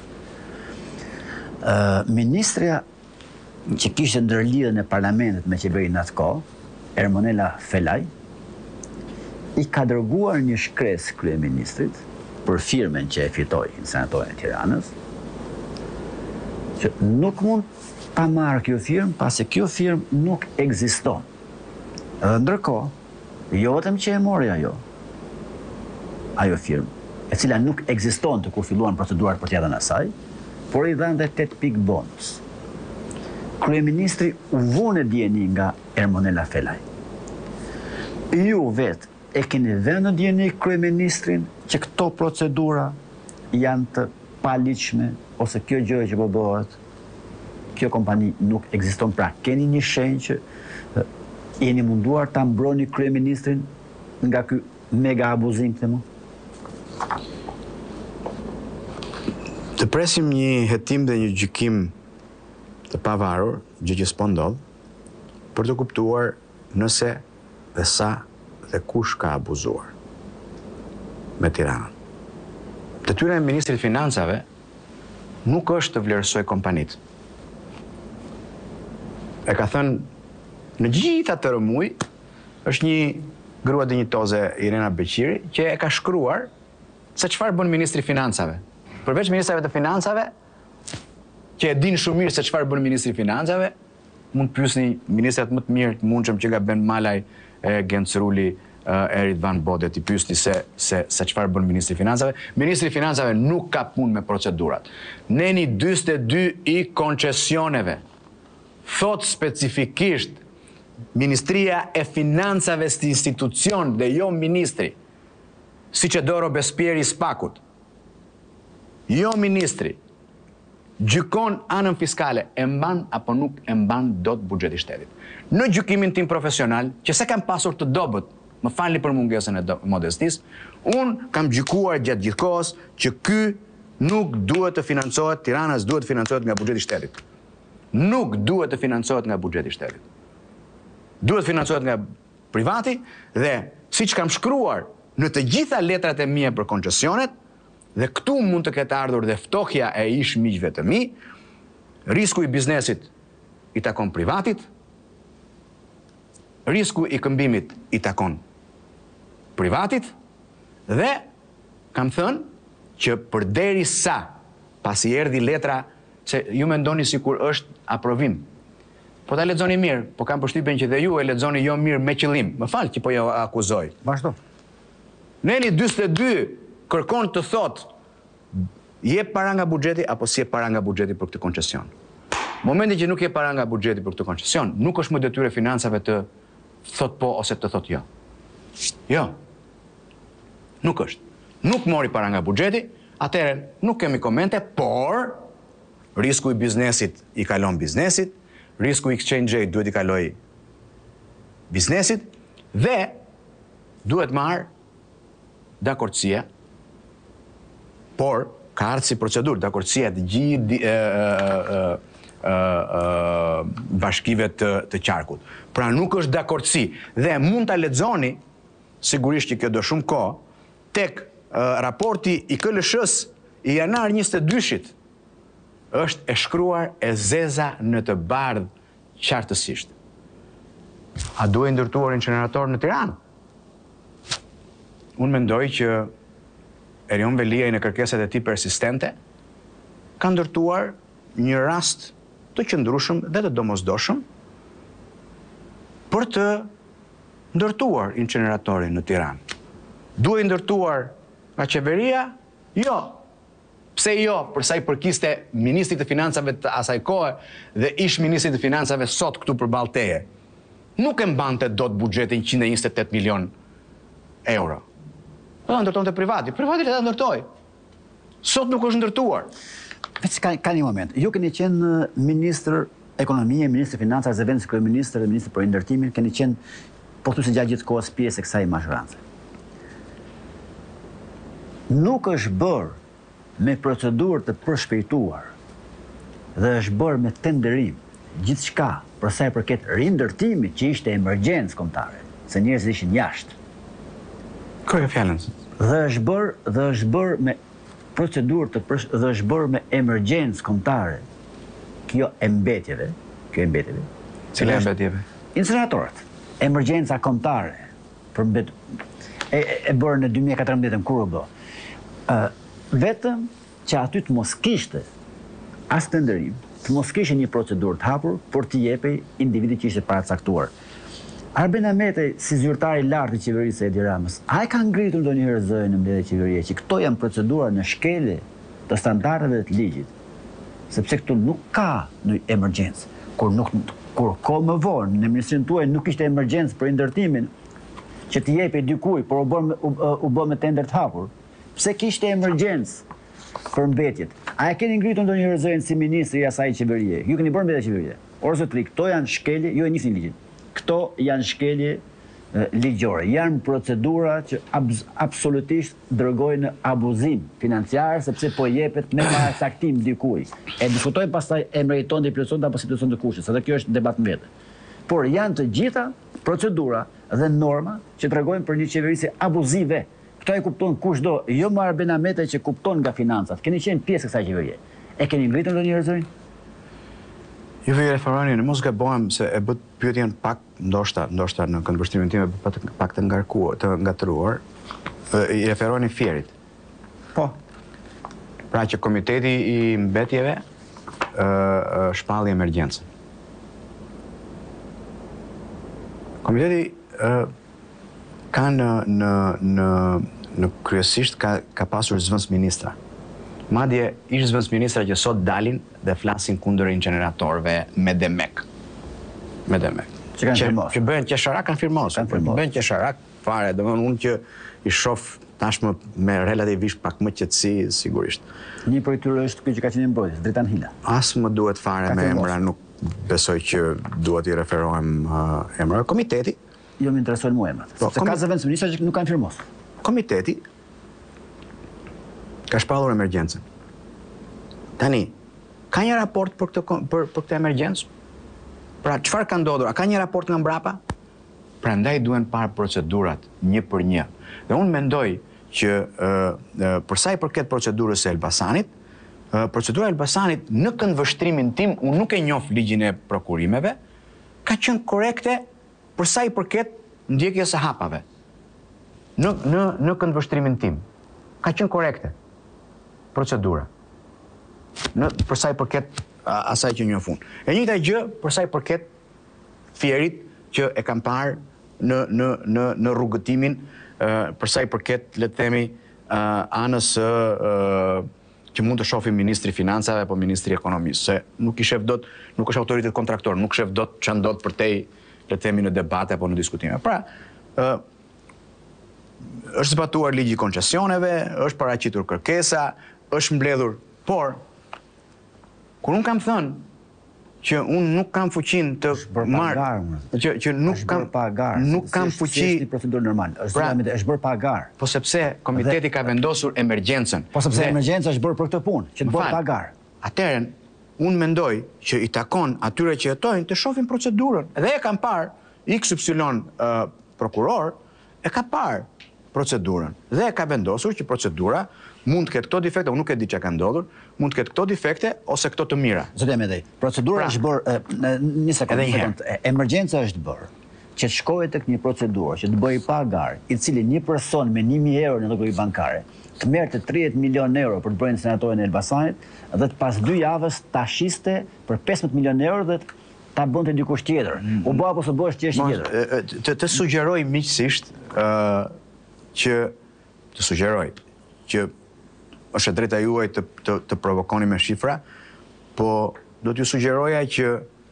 Ministrja që kishte ndërlidhjen e parlamentit me qeverinë atë kohë, Ermonela Felaj, i ka dërguar një shkresë kryeministrit për firmen që e fitoi incineratorën e Tiranës, që nuk mund ta marrë kjo firmë, pasi kjo firmë nuk ekziston. Edhe ndërkohë, jo vetëm që e mori ajo firmë, e cila nuk ekzistonte kur filluan procedurat për t'ia dhënë asaj, por i dhanë dhe 8 pikë bonus. Kryeministri u vonë dieni nga Ermonela Felaj. Ju vetë e keni vënë në dieni kryeministrin që këto procedura janë të paligjshme ose kjo gjë që po bëhet, kjo kompani nuk ekziston, pra keni një shenjë që jeni munduar ta mbroni kryeministrin nga ky mega abuzim të mu? Të presim një hetim dhe një gjykim të pavarur, gjë që s'po ndodh, për të kuptuar nëse dhe sa dhe kush ka abuzuar me Tiranën. Detyra e ministrit financave nuk është të vlerësoj kompanitë. E ka thënë në gjitha të rëmuj, është një grua dinjitoze Irena Beqiri, që e ka shkruar se çfarë bën ministri financave. Përveç ministrave të financave, që e din shumë mirë se çfarë bën ministri financave, mund pyesni ministrat më të mirë të mundshëm që nga Ben Malaj, Gencruli, Erit Van Bodet, i pyesni se çfarë bën ministri financave. Ministri financave nuk ka punë me procedurat. Neni 42 i koncesioneve thot specifikisht Ministria e Financave si institucion dhe jo ministri, si që do Robespierre i Spakut. Jo ministri. gjykon anën fiskale, e mban apo nuk e mban dot buxheti i shtetit. Në gjykimin tim profesional, që se kam pasur të dobët, më falni për mungesën e modestisë, unë kam gjykuar gjatë gjithë kohës që ky nuk duhet të financohet, Tirana duhet të financohet nga buxheti i shtetit. Nuk duhet të financohet nga buxheti i shtetit. Duhet të financohet nga privati dhe siç kam shkruar në të gjitha letrat e mia për koncesionet, dhe këtu mund të ketë ardhur dhe ftohja e ish miqve të mi, risku i biznesit i takon privatit, risku i këmbimit i takon privatit, dhe kam thënë që përderisa pasi erdhi letra, se ju mendoni sikur është aprovim. Po ta lexoni mirë, po kam përshtypjen që dhe ju e lexoni jo mirë me qëllim. Më fal që po jo akuzoj. Vazhdo. Neni 42 kërkon të thotë jep para nga buxheti apo si jep para nga buxheti për këtë koncesion. Momenti që nuk jep para nga buxheti për këtë koncesion, nuk është më detyrë e financave të thot po ose të thot jo. Jo. Nuk është. Nuk mori para nga buxheti, atëherë nuk kemi komente, por risku i biznesit i kalon biznesit, risku i exchange-it duhet i kaloj biznesit dhe duhet marrë dakordësia, por ka ardhur si procedurë dakordësia të gjithë bashkive të qarkut. Pra nuk është dakordësi dhe mund ta lexoni, sigurisht që kjo do shumë kohë, tek raporti i KLSH-s i janar 22-shit është e shkruar e zeza në të bardhë qartësisht. A duhet ndërtuar incinerator në Tiranë? Unë mendoj që Erion Veliaj në kërkesat e tij persistente ka ndërtuar një rast të qëndrueshëm dhe të domosdoshëm për të ndërtuar inceneratorin në Tiranë. Duhet ndërtuar nga qeveria? Jo. Pse jo? Për sa i përkiste ministrit të financave të asaj kohe dhe ish ministrit të financave sot këtu përballë teje. Nuk e mbante dot buxhetin 128 milion euro. Po ndërtonte privati. Privati le ta ndërtoj. Sot nuk është ndërtuar. Vetë ka një moment. Ju keni qenë ministër ekonomie, ministër financave, zëvendës kryeministër dhe ministër për ndërtimin, keni qenë pothuajse gjatë gjithë kohës pjesë e kësaj mazhorance. Nuk është bërë me procedurë të përshpejtuar dhe është bërë me tenderim gjithçka për sa i përket rindërtimit që ishte emergjencë kombëtare, se njerëzit ishin jashtë. Kërë fjalën. Dhe është bërë me procedurë dhe është bërë me emergjencë kombëtare. Kjo e mbetjeve. Cila e mbetjeve? Incineratorët. Emergjenca kombëtare e bërë në 2014 kur u bë. Vetëm që aty të mos kishte as tenderim, të mos kishte një procedurë të hapur për t'i jepej individit që ishte paracaktuar. Arben Ahmetej, si zyrtari i lartë i qeverisë së Edi Ramës, a e ka ngritur ndonjëherë zërin në mbledhje qeverie që këto janë procedura në shkelje të standardeve të ligjit, sepse këtu nuk ka në emergjencë. Kur ko më vonë në ministrinë tuaj nuk ishte emergjencë për ndërtimin që t'i jepej dikujt, por u bë me tender të hapur. Pse kishte emergjencë për mbetjet? A e keni ngritur ndonjëherë zërin si ministri i asaj qeverie? Ju keni bërë mbledhje qeverie. Orë zotëri, këto janë shkelje, ju e njihni ligjin. Këto janë shkelje ligjore, janë procedura që absolutisht dërgojnë abuzim financiar, sepse po jepet me paracaktim dikujt. E diskutojmë pastaj e meriton dhe i plotëson apo si plotëson të kushtet, se kjo është debat në vetë. Por janë të gjitha procedura dhe norma që tregojnë për një qeverisje abuzive. Këto e kupton kushdo, jo më Arben Ahmetej që kupton nga financat. Keni qenë pjesë e kësaj qeverie. E keni ngritur ndonjëherë zërin? Ju vi referoni, në mos gabohem se e bët pyetjen pak, ndoshta në këndvështrimin tim e bët pak të ngatruar, i referoni Fierit. Po. Pra që komiteti i mbetjeve shpalli emergjencën. Komiteti ka në kryesisht ka pasur zëvendës ministra. Madje ish zëvendës ministra që sot dalin dhe flasin kundër incineratorëve me demek. Që kanë firmosur. Që bëhen qesharak kanë firmosur. Bëhen qesharak fare, domethënë unë që i shoh tashmë me relativisht pak më qetësi, sigurisht. Një prej tyre është ky që ka qenë në mbrojtje, Dritan Hila. As më duhet fare me emra, nuk besoj që duhet i referohem emra. Komiteti. Jo më interesojnë mua emrat. Sepse ka zëvendës ministra që nuk kanë firmos. Komiteti ka shpallur emergjencën. Tani, ka një raport për këtë emergjencë? Pra, çfarë ka ndodhur? A ka një raport nga mbrapa? Prandaj duhen parë procedurat një për një. Dhe unë mendoj që për sa i përket procedurës së Elbasanit, procedura e Elbasanit në këndvështrimin tim, unë nuk e njoh ligjin e prokurimeve, ka qenë korekte për sa i përket ndjekjes së hapave. Në këndvështrimin tim, ka qenë korekte procedura. Për sa i përket asaj që njoh unë. E njëjta gjë për sa i përket Fierit që e kam parë në rrugëtimin për sa i përket, le të themi, anës që mund të shohim ministri financave apo ministri ekonomisë, se nuk i shef dot, nuk është autoritet kontraktor, nuk shef dot ç'a ndodh përtej, le të themi, në debate apo në diskutime. Pra, është zbatuar ligji i koncesioneve, është paraqitur kërkesa, është mbledhur, por kur unë kam thënë që unë nuk kam fuqinë të marrë, që nuk kam fuqi, është një procedurë normal, është bërë pa gar. Po sepse komiteti ka vendosur emergjencën. Po sepse emergjenca është bërë për këtë punë, që të bëhet pa gar. Atëherë, unë mendoj që i takon atyre që jetojnë të shohin procedurën. Dhe e kam parë, XY prokuror e ka parë procedurën dhe e ka vendosur që procedura mund të ketë këto defekte, unë nuk e di çka ka ndodhur, mund të ketë këto defekte ose këto të mira. Zoti Amedej, procedura është bërë një sekondë, emergjenca është bërë që të shkojë tek një procedurë që të bëjë pa gar, i cili një person me 1.000 euro në llogari bankare të merrte 30 milion euro për të bërë senatorin e Elbasanit dhe të pas 2 javës ta shiste për 15 milion euro dhe ta bënte dikush tjetër. U bë apo s'u bë është çështje tjetër. Të sugjeroj miqësisht që të sugjeroj që është e drejta juaj të provokoni me shifra, po do t'ju sugjeroja që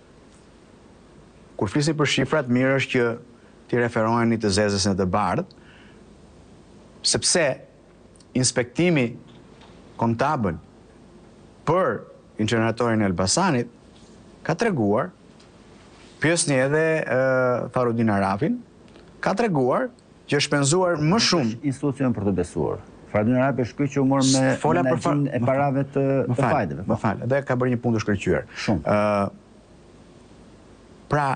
kur flisni për shifrat, mirë është që t'i referoheni të zezës në të bardhë, sepse inspektimi kontabël për inceneratorin e Elbasanit ka treguar, pyesni edhe Farudin Arafin, ka treguar që është shpenzuar më shumë institucion për të besuar. Farudin Arafi është ky që u mor me menaxhin e parave të fajdeve. Më fal, dhe ka bërë një punë të shkëlqyer. Shumë. Pra,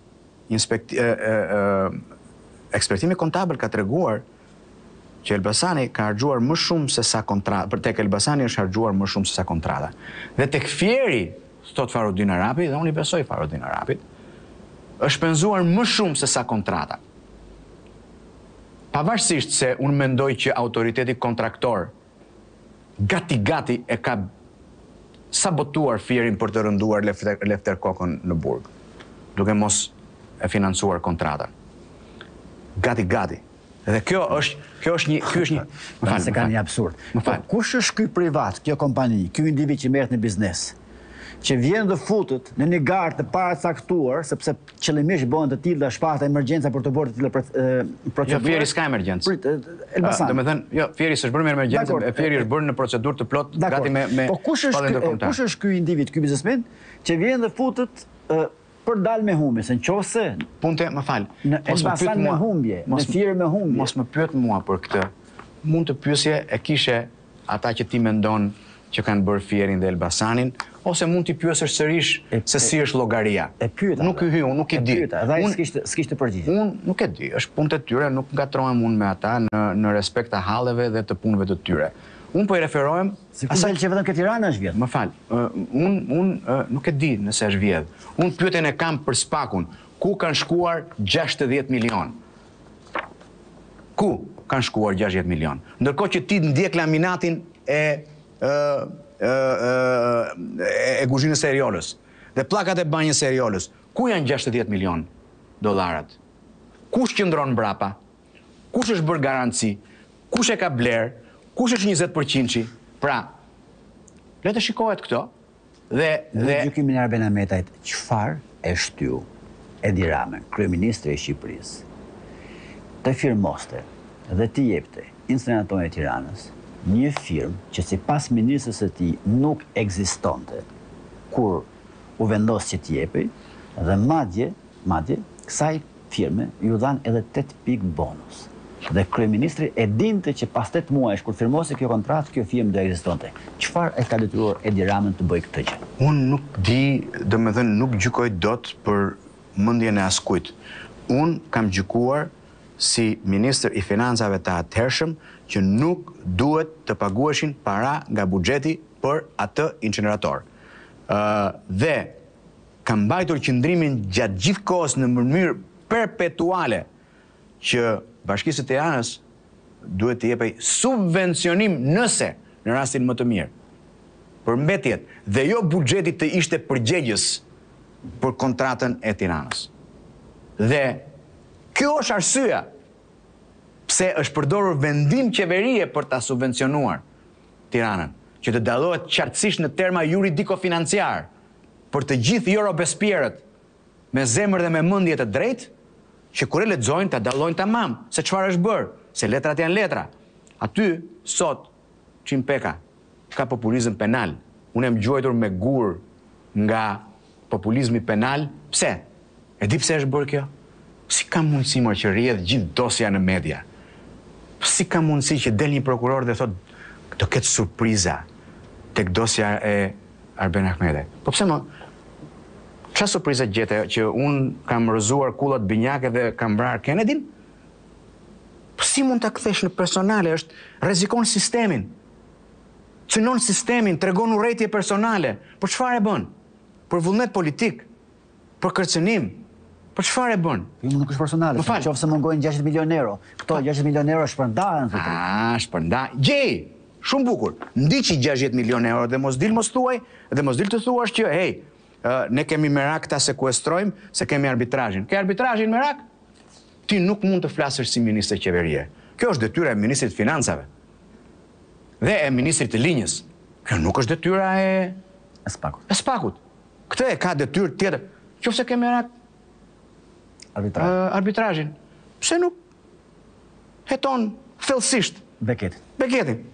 ekspertimi kontabël ka treguar që Elbasani ka harxuar më shumë se sa kontrata, për tek Elbasani është harxuar më shumë se sa kontrata. Dhe tek Fieri, thot Farudin Arapi, dhe unë i besoj Farudin Arapit, është shpenzuar më shumë se sa kontrata. Pavarësisht se unë mendoj që autoriteti kontraktor gati e ka sabotuar Fierin për të rënduar Lefter Kokën në burg, duke mos e financuar kontratën. Gati. Dhe kjo është një se ka një absurd. Kush është ky privat, kjo kompani, ky individ që merret në biznes, që vjen dhe futet në një garë të paracaktuar, sepse qëllimisht bëhen të tilla shpata emergjenca për të bërë të tilla procedura. Jo, Fieri s'ka emergjencë. Elbasan. Domethënë, jo, Fieri s'është bërë me emergjencë, Fieri është bërë në procedurë të plot gati me po kush është ky individ, ky biznesmen që vjen dhe futet për dal me humbje, se nëse punte, më fal. Në Elbasan me humbje, në Fier me humbje. Mos më pyet mua për këtë. Mund të pyesje e kishe ata që ti mendon që kanë bërë Fierin dhe Elbasanin, ose mund t'i pyesësh sërish se si është llogaria. E pyeta. Nuk unë nuk e di. Unë s'kishte përgjigje. Unë nuk e di, është punë e tyre, nuk ngatrohem unë me ata në respekt të halleve dhe të punëve të tyre. Unë po i referohem asaj që vetëm ke Tirana është vjedh. Më fal, unë nuk e di nëse është vjedh. Unë pyetjen e kam për Spakun, ku kanë shkuar 60 milion? Ku kanë shkuar 60 milion? Ndërkohë që ti ndjek laminatin e kuzhinës së Eriolës dhe pllakat e banjës së Eriolës. Ku janë 60 milion dollarat? Kush qëndron mbrapa? Kush është bërë garanci? Kush e ka bler? Kush është 20%? Pra, le të shikohet këto dhe gjykimin e Arben Ahmetajt, çfarë e shtyu Edi Ramën, kryeministri i Shqipërisë, të firmoste dhe ti jepte incineratorën e Tiranës një firmë që sipas ministrës së tij nuk ekzistonte kur u vendos që t'i jepi, dhe madje kësaj firme ju dhan edhe 8 pikë bonus. Dhe kryeministri e dinte që pas 8 muajsh kur firmosi kjo kontratë, kjo firmë do ekzistonte. Çfarë e ka detyruar Edi Ramën të bëjë këtë gjë? Unë nuk di, domethënë nuk gjykoj dot për mendjen e askujt. Unë kam gjykuar si ministër i financave të atëhershëm që nuk duhet të paguheshin para nga buxheti për atë incinerator. Dhe kam mbajtur qëndrimin gjatë gjithë kohës në mënyrë perpetuale që Bashkisë së Tiranës duhet të jepej subvencionim nëse në rastin më të mirë për mbetjet dhe jo buxheti të ishte përgjegjës për kontratën e Tiranës. Dhe kjo është arsyeja pse është përdorur vendim qeverie për ta subvencionuar Tiranën, që të dallohet qartësisht në terma juridiko-financiar për të gjithë jo Robespierët me zemër dhe me mendje të drejtë, që kur e lexojnë ta dallojnë tamam se çfarë është bërë, se letrat janë letra. Aty sot Çim Peka ka populizëm penal. Unë jam gjuajtur me gur nga populizmi penal. Pse? E di pse është bërë kjo? Si ka mundësi më që rrjedh gjithë dosja në media? Si ka mundësi që del një prokuror dhe thot do ketë surpriza tek dosja e Arben Ahmedit? Po pse më? Çfarë surpriza gjete që unë kam rrëzuar kullat Binjake dhe kam vrarë Kennedyn? Po si mund ta kthesh në personale? Është rrezikon sistemin. Cënon sistemin, tregon urrëtie personale. Për çfarë e bën? Për vullnet politik, për kërcënim. Për çfarë e bën? Jo, nuk është personale. Nëse mungojnë 60 milionë euro. Këto 60 milionë euro shpërndahen thotë. Shpërndaj. Gjej, shumë bukur. Ndiqi 60 milionë euro dhe mos dil të thuash që hey, ne kemi merak ta sekuestrojmë se kemi arbitrazhin. Ke arbitrazhin merak? Ti nuk mund të flasësh si ministër qeverie. Kjo është detyra e ministrit të financave. Dhe e ministrit të linjës. Kjo nuk është detyra e Spakut. Këtë e ka detyrë tjetër. Qofse ke merak arbitrazhin. Pse nuk heton thellësisht Begetin?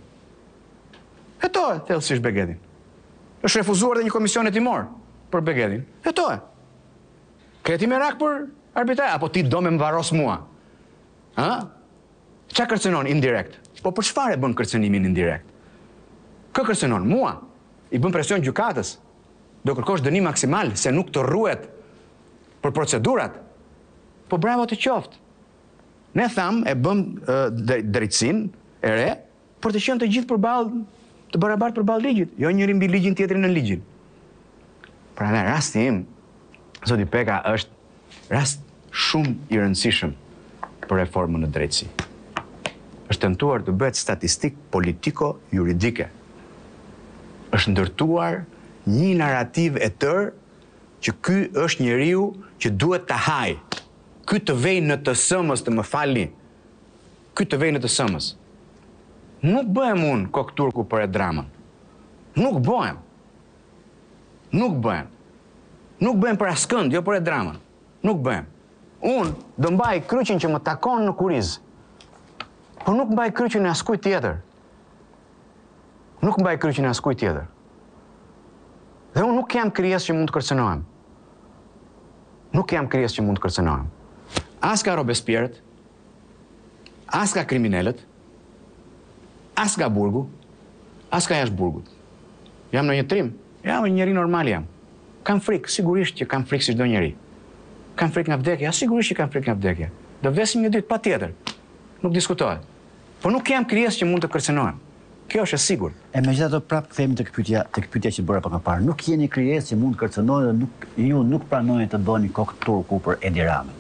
Hetohet thellësisht Begetin. Është refuzuar dhe një komision hetimor për Begetin. Hetohet. Kreti merak për arbitrazh, apo ti do me më varros mua? Qa kërcënon indirekt? Po për çfarë bën kërcënimin indirekt? Kë kërcënon mua? I bën presion gjykatës? Do kërkosh dënim maksimal se nuk të rruhet për procedurat? Po bravo të qoftë. Ne tham e bëm drejtësinë e re për të qenë të gjithë përballë, të barabartë përballë ligjit, jo njëri mbi ligjin tjetrin në ligjin. Prandaj rasti im, zoti Peka, është rast shumë i rëndësishëm për reformën në drejtësi. Është tentuar të bëhet statistik politiko-juridike. Është ndërtuar një narrativ e tërë që ky është njeriu që duhet ta haj. Ky të vej në të sëmës, të më falni. Ky të vej në të sëmës. Nuk bëhem unë kokë turku për e dramën. Nuk bëhem. Nuk bëhem për askënd, jo për e dramën. Nuk bëhem. Unë do mbaj kryqin që më takon në kuriz. Por nuk mbaj kryqin e askujt tjetër. Dhe unë nuk jam krijesë që mund të kërcënohem. As ka Robespierët, as ka kriminelët, as ka burgu, as ka jashtë burgut. Jam në një trim, jam një njeri normal jam. Kam frikë, sigurisht që kam frikë si çdo njeri. Kam frikë nga vdekja, sigurisht që kam frikë nga vdekja. Do vdesim një ditë, patjetër. Nuk diskutohet. Po nuk jam krijesë që mund të kërcënohem. Kjo është e sigurt. E megjithatë prapë kthehemi tek pyetja që bëra pak më parë. Nuk jeni krijesë që mund të kërcënohet dhe ju nuk pranoni të bëni kokë turku për Edi Ramën.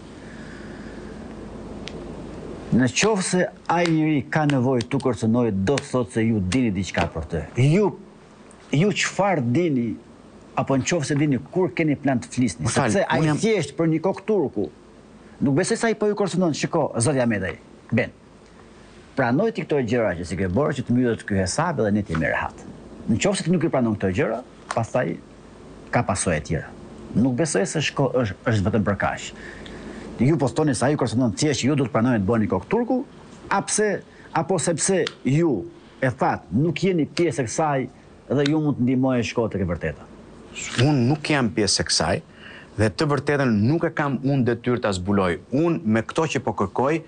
Në qoftë se ai njeri ka nevojë të kërcënohet, do të thotë se ju dini diçka për të. Ju çfarë dini, apo në qoftë se dini kur keni plan të flisni, sepse ai thjesht për një kokë turku. Nuk besoj se ai po ju kërcënon, shiko, zoti Ahmedaj. Ben. Pranoj ti këto gjëra që si ke bërë që të mbyllet ky hesab edhe ne të jemi rehat. Në qoftë se ti nuk i pranon këto gjëra, pastaj ka pasojë tjera. Nuk besoj se është vetëm për kaq. Ju postoni se ai ju kërcënon thjesht që ju do të pranoni të bëni kokë turku, apo sepse ju e thatë nuk jeni pjesë e kësaj dhe ju mund të ndihmojë shkollët e vërteta. Unë nuk jam pjesë e kësaj dhe të vërtetën nuk e kam unë detyrë ta zbuloj. Unë me këto që po kërkoj,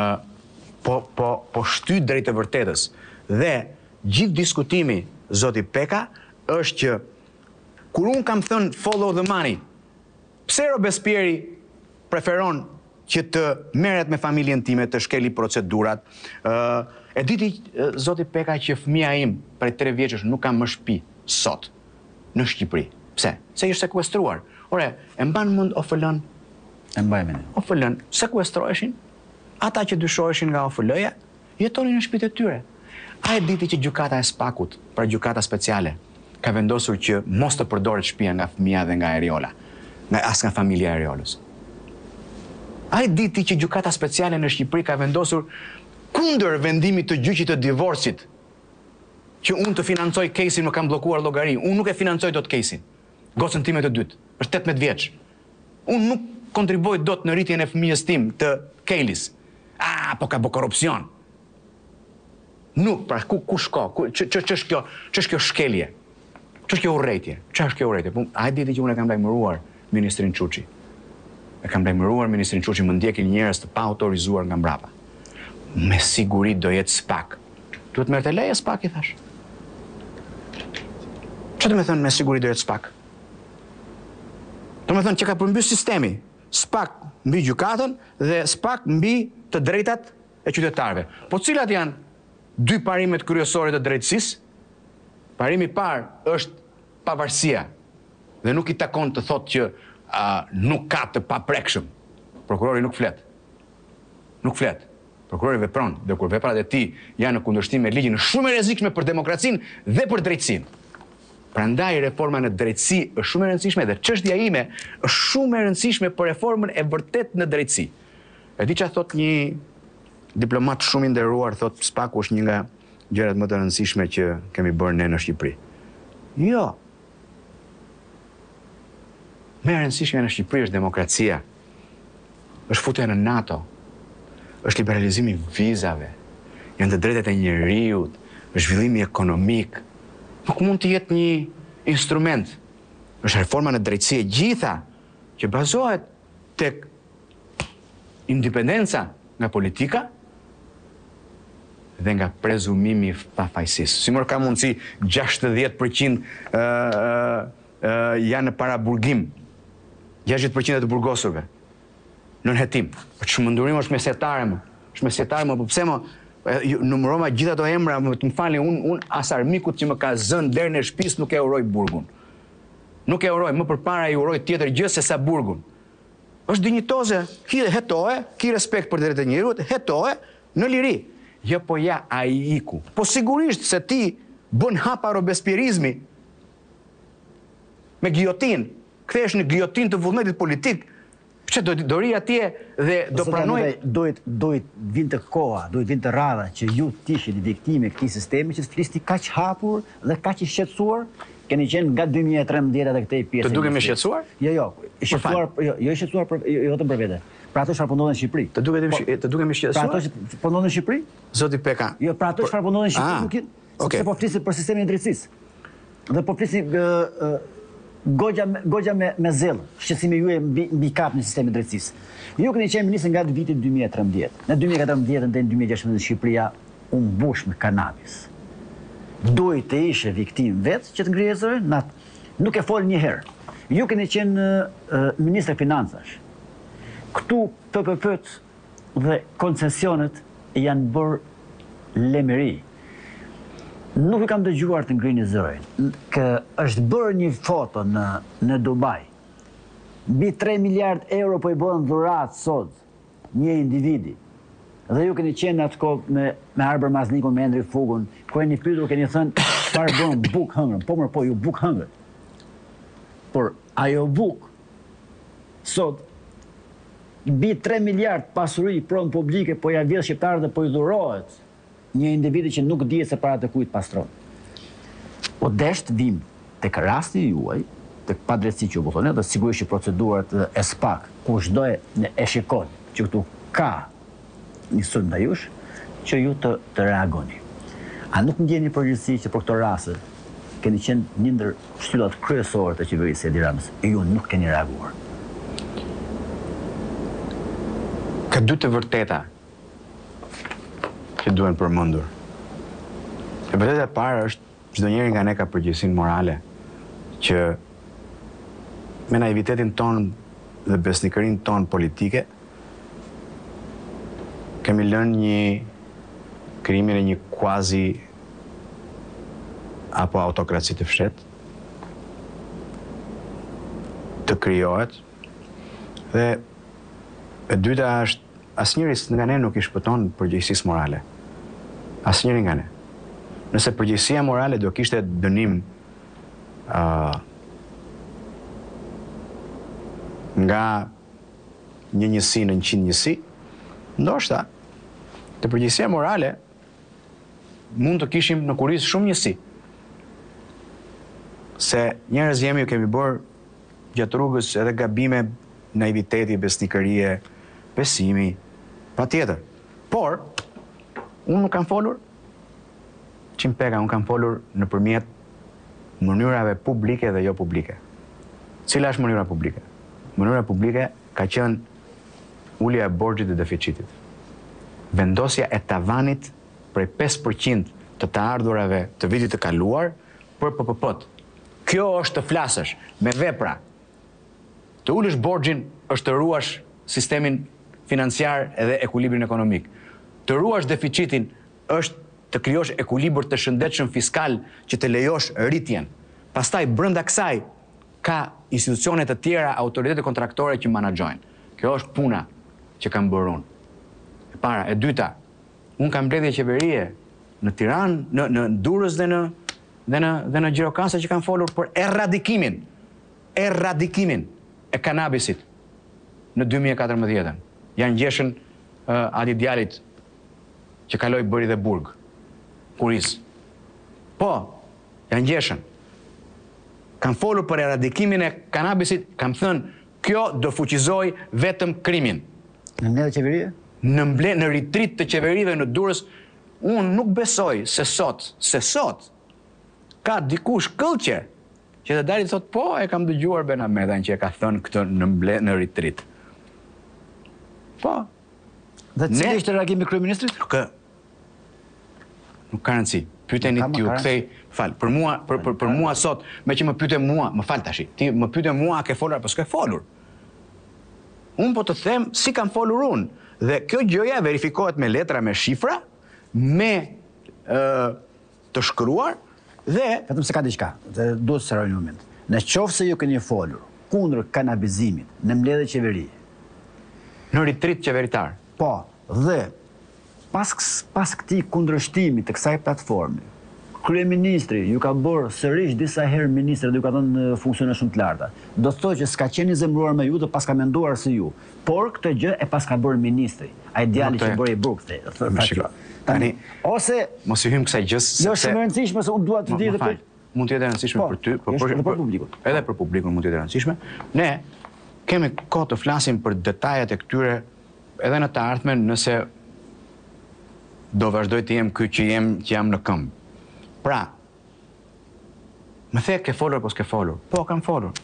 po shty drejt të vërtetës. Dhe gjithë diskutimi, zoti Peka, është që kur unë kam thënë follow the money, pse Robespieri preferon që të merret me familjen time, të shkeli procedurat. E diti, zoti Peka, që fëmia im prej 3 vjeçësh nuk ka më shtëpi sot në Shqipëri. Pse? Se ishte sekuestruar. Ore, e mban mend OFL-n? E mbaj mend. OFL-n sekuestroheshin, ata që dyshoheshin nga OFL-ja, jetonin në shtëpitë e tyre. A e diti që gjykata e Spakut, pra gjykata speciale, ka vendosur që mos të përdoret shtëpia nga fëmia dhe nga Eriola, as nga familja e Eriolës? A e diti që gjykata speciale në Shqipëri ka vendosur kundër vendimit të gjyqit të divorcit që unë të financoj kesin, më kam bllokuar llogari. Unë nuk e financoj dot kesin. Gocën time të dytë, është 18 vjeç. Unë nuk kontribuoj dot në rritjen e fëmijës tim të Kelis. Po ka bë korrupsion. Nuk, pra ku shko? Ç'është kjo shkelje? Ç'është kjo urrëtie? Ç'është kjo urrëtie? A e diti që unë e kam lajmëruar ministrin Çuçi? E kam lajmëruar ministrin Çuçi, më ndjekin njerëz të pa autorizuar nga mbrapa. Me siguri do jetë SPAK. Duhet merrte leje SPAK, i thash. Çfarë do të thënë me siguri do jetë SPAK? Do të thënë që ka përmbys sistemi. SPAK mbi gjykatën dhe SPAK mbi të drejtat e qytetarëve. Po cilat janë 2 parimet kryesore të drejtësisë? Parimi i parë është pavarësia. Dhe nuk i takon të thotë që nuk ka të paprekshëm. Prokurori nuk flet. Nuk flet. Prokurori vepron, dhe kur veprat e tij janë në kundërshtim me ligjin, është shumë e rrezikshme për demokracinë dhe për drejtësinë. Prandaj reforma në drejtësi është shumë e rëndësishme dhe çështja ime është shumë e rëndësishme për reformën e vërtet në drejtësi. E di çfarë thot një diplomat shumë i nderuar, thot SPAK-u është një nga gjërat më të rëndësishme që kemi bërë ne në Shqipëri. Jo. Më e rëndësishme në Shqipëri është demokracia. Është futja në NATO. Është liberalizimi i vizave. Janë të drejtat e njerëzit, është zhvillimi ekonomik. Nuk mund të jetë një instrument. Është reforma në drejtësi e gjitha që bazohet tek independenca nga politika dhe nga prezumimi i pafajësisë. Si ka mundësi 60% janë në paraburgim, 60% të burgosurve në nënhetim. Çmendurim është mesetare më. Është mesetare më, po pse më numërova gjithë ato emra, të më falni, unë as armikut që më ka zënë derën e shtëpisë nuk e uroj burgun. Nuk e uroj, më përpara i uroj tjetër gjë se sa burgun. Është dinjitoze, hetohe, ki respekt për drejtat e njerëzit, hetohe në liri. Jo po ja ai iku. Po sigurisht se ti bën hapa robespierizmi me giotin, kthehesh në giotin të vullnetit politik. Që do ri atje dhe do pranoj... Duhet vinte koha, duhet vinte radha që ju t'ishit viktime këtij sistemi që flisti kaq hapur dhe kaq i shqetësuar, keni qenë nga 2013 dhe këtej pjesë. Të dukem i shqetësuar? Jo, i shqetësuar jo vetëm për vete. Pra ato çfarë po ndodhen në Shqipëri. Të dukem i shqetësuar? Pra ato që po ndodhen në Shqipëri? Zoti Peka. Jo, pra ato çfarë po ndodhen në Shqipëri nuk jenë. Po flisim për sistemin e drejtësisë. Dhe po flisim gogja me zellë, shqetësimi juaj mbi kap në sistemin e drejtësisë. Ju keni qenë ministër nga viti 2013. Në 2014 deri në 2016 Shqipëria u mbush me kanabis. Duhet të ishe viktim vetë që të ngrihe zërin, nuk e fol një herë. Ju keni qenë ministër financash. Këtu PPP-t dhe koncesionet janë bërë lemëri. Nuk e kam dëgjuar të ngrini zërin. Është bërë një foto në Dubai. Mbi 3 miliard euro po i bën dhuratë sot një individi. Dhe ju keni qenë atë kohë me Arber Maznikun, me Endri Fugun, ku e një pyetur keni thënë çfarë bën buk hëngrën. Po ju buk hëngrët. Por ajo buk sot mbi 3 miliard pasuri pronë publike po ja vjedh shqiptarët dhe po i dhurohet një individi që nuk dihet se para të kujt pastron. Po desht vim tek rasti juaj, tek padrejtësi që u thonë, dhe sigurisht që procedurat e SPAK, kushdo e shikon që këtu ka një sund ndaj jush, që ju të reagoni. A nuk ndjeni përgjithësi që për këto raste keni qenë një ndër shtyllat kryesore të qeverisë së Edi Ramës e ju nuk keni reaguar? Ka dy të vërteta që duhen përmendur. E vërteta e parë është çdo njeri nga ne ka përgjegjësinë morale që me naivitetin ton dhe besnikërinë ton politike kemi lënë një krijimin e një quasi apo autokraci të fshet të krijohet dhe e dyta është asnjëri nga ne nuk i shpëton përgjegjësisë morale. Asnjëri nga ne. Nëse përgjegjësia morale do kishte dënim nga një njësi në 100 njësi, ndoshta të përgjegjësia morale mund të kishim në kuris shumë njësi. Se njerëz jemi kemi bërë gjatë rrugës edhe gabime, naiviteti, besnikërie, besimi, patjetër. Por unë nuk kam folur qimpeka, unë kam folur nëpërmjet mënyrave publike dhe jo publike. Cila është mënyra publike? Mënyra publike ka qenë ulja e borxhit dhe deficitit. Vendosja e tavanit prej 5% të ardhurave të vitit të kaluar për PPP-t. Kjo është të flasësh me vepra. Të ulësh borxhin është të ruash sistemin financiar edhe ekuilibrin ekonomik. Të ruash deficitin është të krijosh ekuilibër të shëndetshëm fiskal që të lejosh rritjen. Pastaj brenda kësaj ka institucione të tjera, autoritete kontraktore që menaxhojnë. Kjo është puna që kam bërë unë. E para, e dyta, unë kam mbledhje qeverie në Tiranë, në Durrës dhe në Gjirokastër që kanë folur për eradikimin e kanabisit në 2014. Janë ngjeshën Adi Djalit që kaloi bëri dhe burg, kuris. Po, janë ngjeshën. Kam folur për eradikimin e kanabisit, kam thënë, kjo do fuqizoj vetëm krimin. Në mbledhje qeverie? Në ritrit të qeverive në Durrës, unë nuk besoj se sot ka dikush këllqe që të dalit thot, po, e kam dëgjuar Benamedan që e ka thënë këtë në ritrit. Po. Dhe cili ishte reagimi i kryeministrit? Nuk ka rëndësi. Pyeteni ti u kthej, për mua sot, me që më pyete mua, më fal tash. Ti më pyete mua a ke folur apo s'ke folur. Unë po të them si kam folur unë. Dhe kjo gjëja verifikohet me letra, me shifra, me të shkruar dhe vetëm se ka diçka, dhe duhet të sqaroj një moment. Në qoftë se ju keni folur kundër kanabizimit në mbledhje qeverie, në ritrit qeveritar. Po, dhe pas këtij kundërshtimit të kësaj platforme, kryeministri ju ka bërë sërish disa herë ministre dhe ju ka dhënë funksione shumë të larta. Do të thotë që s'ka qenë i zemëruar me ju dhe pas ka menduar si ju. Por këtë gjë e pas ka bërë ministri. Ai djali që bëri burg tani. Ose mos i hym kësaj gjës. Jo është e rëndësishme se unë dua të di edhe mund të jetë e rëndësishme për ty, për publikun. Edhe për publikun mund të jetë e rëndësishme. Ne kemi kohë të flasim për detajet e këtyre edhe në të ardhmen nëse do vazhdoj të jem ky që jam në këmbë. Pra, më the ke folur apo s'ke folur? Po, kam folur.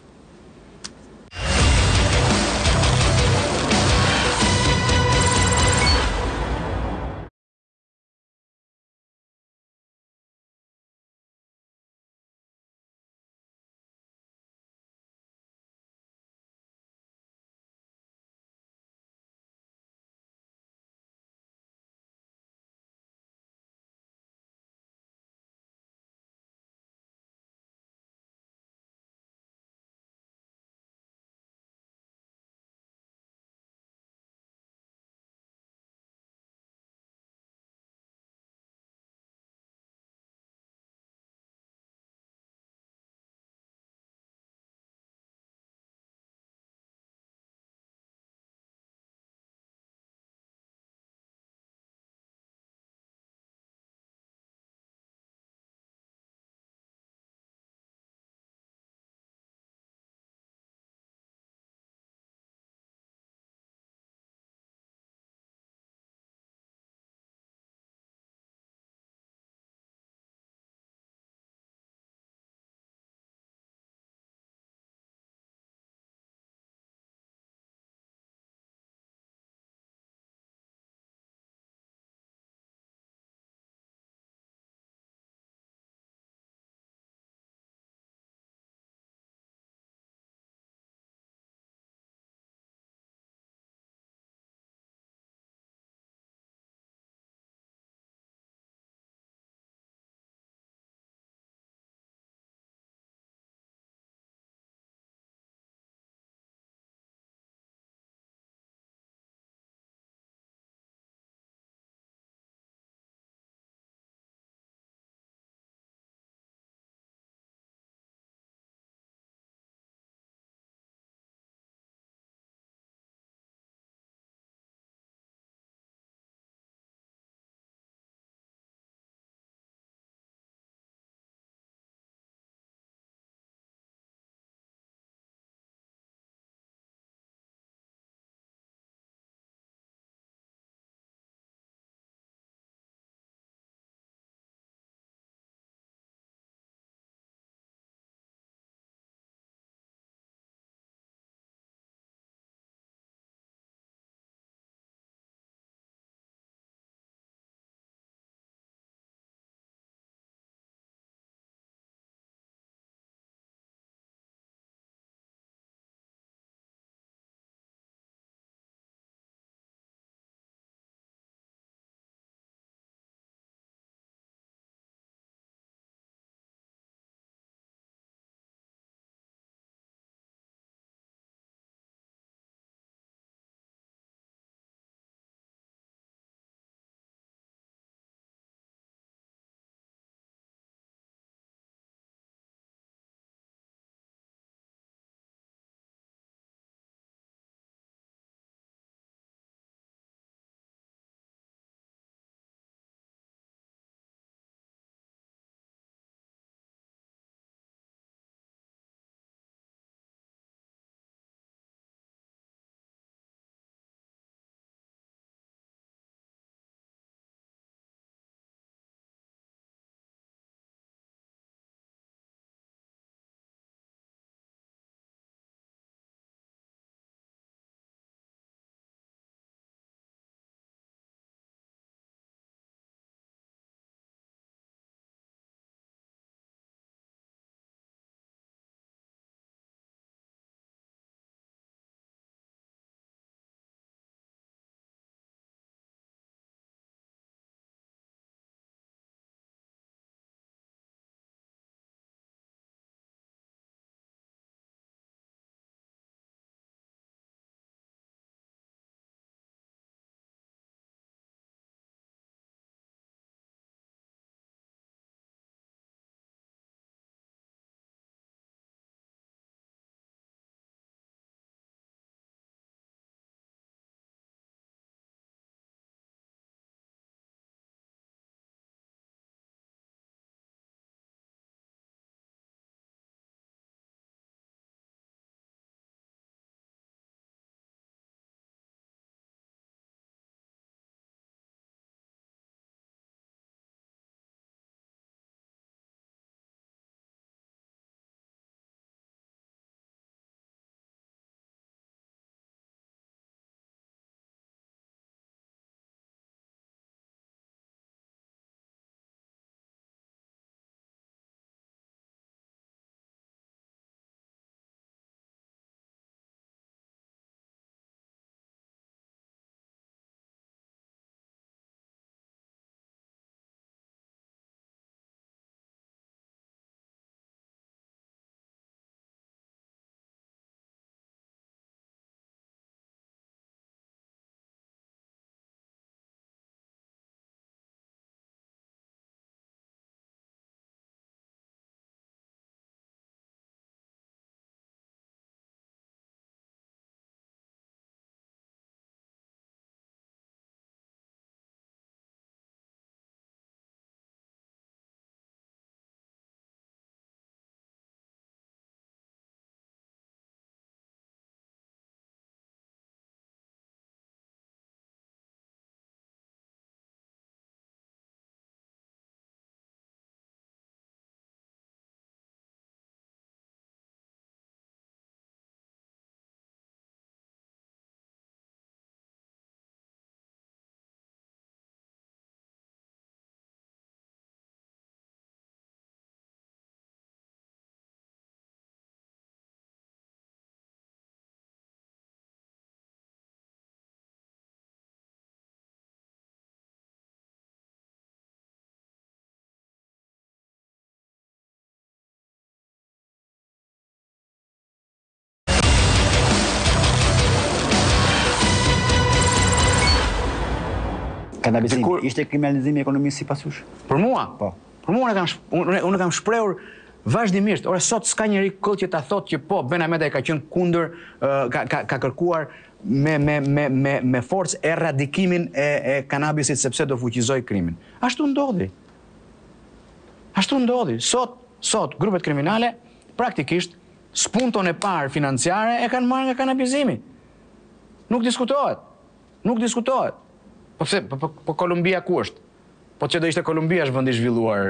Kanabisimi ishte kriminalizimi i ekonomisë sipas jush? Për mua? Po. Për mua unë kam shprehur vazhdimisht. Ora sot s'ka njeri këll që ta thotë që po Ben Ahmeta ka qenë kundër, ka kërkuar me forcë eradikimin e kanabisit sepse do fuqizoj krimin. Ashtu ndodhi. Ashtu ndodhi. Sot grupet kriminale praktikisht spunton e parë financiare e kanë marrë nga kanabizimi. Nuk diskutohet. Nuk diskutohet. Po Kolumbia ku është? Po që do ishte Kolumbia është vendi i zhvilluar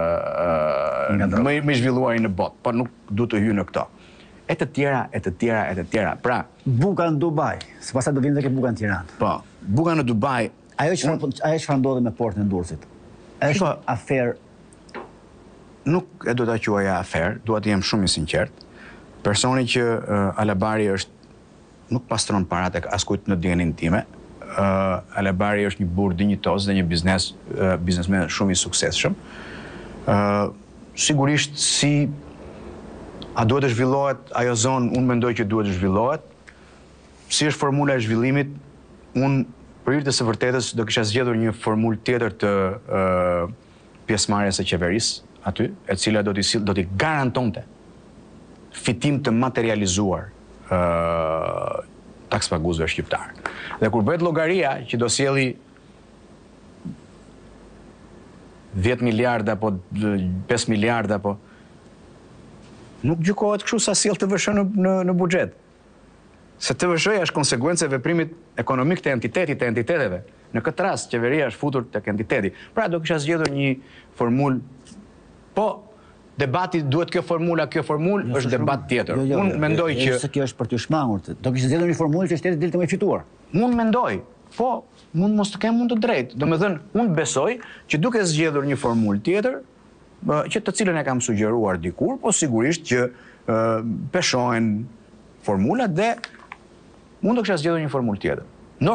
më i zhvilluari në botë, po nuk du të hyj në këto. E të tjera. Pra, buka në Dubai, se pastaj do vinë dhe ke buka në Tiranë. Po, buka në Dubai. Ajo çfarë ndodhi me portën e Durrësit? Është aferë. Nuk e do ta quaja aferë, dua të jem shumë i sinqert. Personi që Alabari nuk pastron paratë tek askujt në dienin time. Alabari është një burr dinjitoz dhe një biznesmen shumë i suksesshëm. Sigurisht a duhet të zhvillohet ajo zonë, unë mendoj që duhet të zhvillohet. Si është formula e zhvillimit, unë për hir të së vërtetës do kisha zgjedhur një formulë tjetër të pjesëmarrjes së qeverisë aty, e cila do t'i garantonte fitim të materializuar takspaguesve shqiptar. Dhe kur bëhet llogaria që do sjelli 10 miliardë apo 5 miliardë apo nuk gjykohet kështu sa sjell TVSH në buxhet. Se TVSH-ja është konsekuencë e veprimit ekonomik të entiteteve. Në këtë rast qeveria është futur tek entiteti. Pra do kisha zgjedhur një formulë. Po debati duhet kjo formulë është debat tjetër. Unë mendoj që se kjo është për të shmangur. Do kisha zgjedhur një formulë që shteti dilte më i fituar. Unë mendoj, po mund mos të kem mund të drejtë. Domethënë, unë besoj që duke zgjedhur një formulë tjetër, që të cilën e kam sugjeruar dikur, po sigurisht që peshohen formulat dhe mund të kisha zgjedhur një formulë tjetër.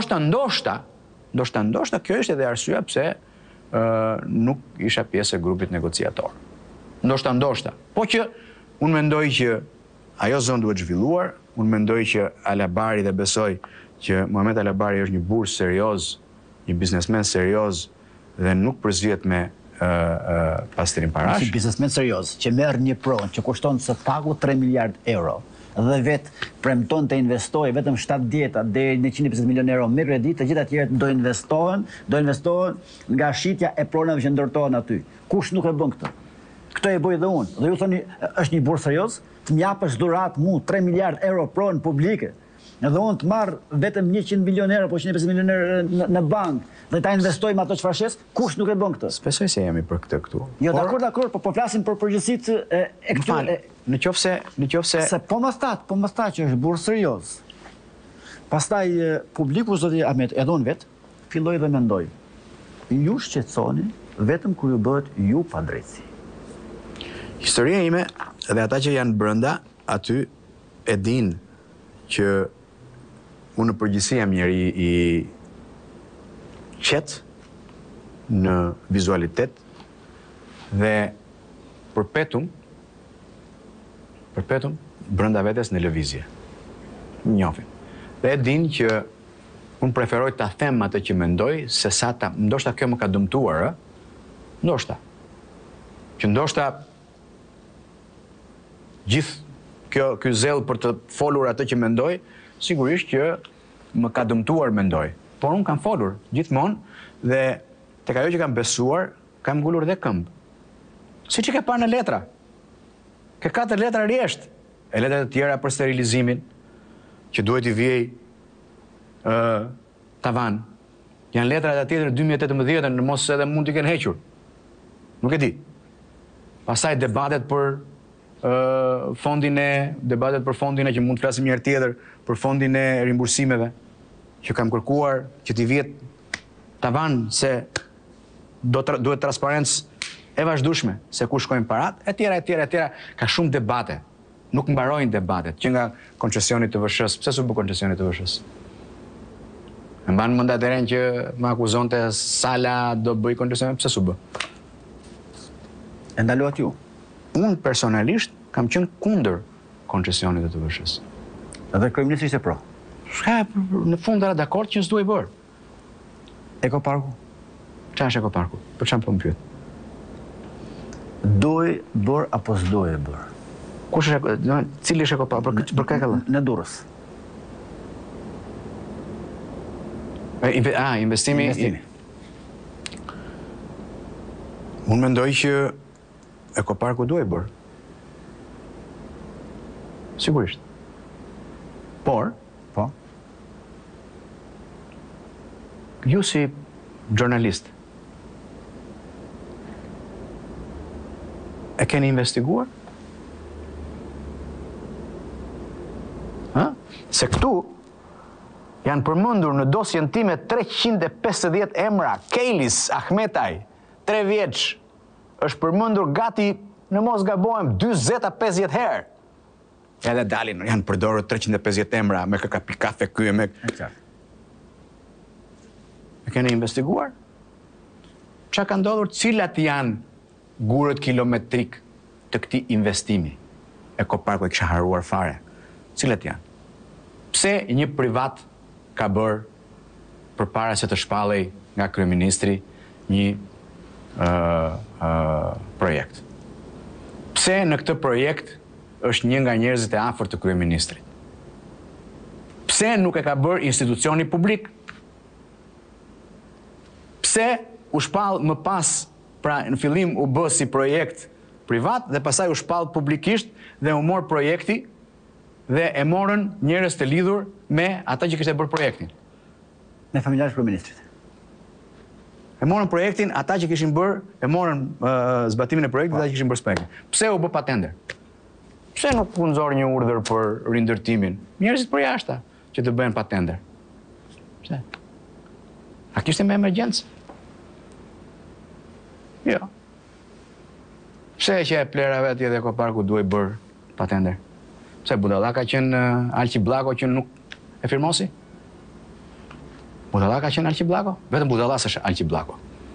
Ndoshta kjo është edhe arsyeja pse nuk isha pjesë e grupit negociator. Ndoshta. Po që unë mendoj që ajo zonë duhet zhvilluar, unë mendoj që Alabari dhe besoj që Muhamet Alabari është një burr serioz, një biznesmen serioz dhe nuk përzihet me pastrim parash. Si biznesmen serioz, që merr një pronë që kushton së paku 3 miliardë euro dhe vetë premton të investojë vetëm 70 deri në 150 milionë euro me kredi, të gjitha tjerët do investohen nga shitja e pronave që ndërtohen aty. Kush nuk e bën këtë? Këtë e bëj dhe unë. Dhe ju thoni, është një burr serioz? Të m'japësh dhuratë mu 3 miliardë euro pronë publike. Edhe unë të marr vetëm 100 milionë euro, po 150 milionë euro në bankë, dhe ta investoj me ato çfarë shes, kush nuk e bën këtë? S'besoj se jemi për këtë këtu. Jo, dakor, po flasim për përgjithësitë e këtyre. Nëse se po mos ta që është burr serioz. Pastaj publiku zoti Ahmet, edhe unë vet, filloi dhe mendoj. Ju shqetësoni vetëm kur ju bëhet ju pa drejtësi. Historia ime dhe ata që janë brenda aty e din që unë në përgjithësi jam njeri i qetë në vizualitet dhe përpetum brenda vetes në lëvizje. Njohin. Dhe e din që unë preferoj ta them atë që mendoj se sa ta, ndoshta kjo më ka dëmtuar, ndoshta. Që ndoshta gjithë ky zell për të folur atë që mendoj, sigurisht që më ka dëmtuar mendoj. Por unë kam folur gjithmonë dhe tek ajo që kam besuar, kam ngulur dhe këmbë. Siç e ke parë në letra. Ke 4 letra rjesht. E letrat të tjera për sterilizimin, që duhet i vijej tavan. Janë letrat e tjetër 2018 në mos edhe mund t'i kenë hequr. Nuk e di. Pastaj debatet për debatet për fondin e që mund të flasim një herë tjetër për fondin e rimbursimeve që kam kërkuar që t'i vihet tavan se duhet transparencë e vazhdueshme se ku shkojnë parat, e tjera, ka shumë debate. Nuk mbarojnë debatet që nga koncesioni të TVSH-s. Pse s'u bë koncesioni të TVSH-s? E mban mend atëherën që më akuzonte Sala do bëj koncesion, pse s'u bë? E ndaluat ju? Unë personalisht kam qenë kundër koncesionit të TVSH-s. Edhe kryeministri ishte pro. Në fund era dakord që s'duhej bërë. Ekoparku? Qa është ekoparku? Për çfarë po më pyet? Doj bër apo s'doj bër? Kush është cili është ekoparku? Për kë ka lë? Në Durrës. Investimi. Investimi. Unë mendoj që ekoparku duhet bërë. Sigurisht. Por, Po. ju si jurnalist, e keni investiguar? Se këtu janë përmendur në dosjen time 350 emra. Kejlis Ahmetaj, 3 vjeç, është përmendur gati, në mos gabohem, 40-50 herë. Edhe dalin, janë përdorur 350 emra, me këka pikafe ky, me... E keni investiguar? Qa ka ndodhur, cilat janë gurët kilometrik të këtij investimi? Ekoparku e kisha haruar fare. Cilat janë? Pse një privat ka bërë përpara se të shpallej nga kryeministri një projekt? Pse në këtë projekt është një nga njerëzit e afërt të kryeministrit? Pse nuk e ka bërë institucioni publik? Pse u shpall më pas, pra në fillim u bë si projekt privat dhe pastaj u shpall publikisht dhe u mor projekti dhe e morën njerëz të lidhur me ata që kishte bërë projektin. Me familjarët kryeministrit. E morën projektin ata që kishin bërë, e morën zbatimin e projektit ata që kishin bërë spektin. Pse u bë patender? Pse nuk u nxorr një urdhër për rindërtimin? Njerëzit për jashta që të bëhen patender. Pse? A kishte me emergjencë? Jo. Pse që e plera vetë edhe ekoparku duhet bërë patender? Pse budalla ka qenë Alqi Bllako që nuk e firmosi? Budalla ka qenë Alqi Bllako? Vetëm budallas është Alqi Bllako.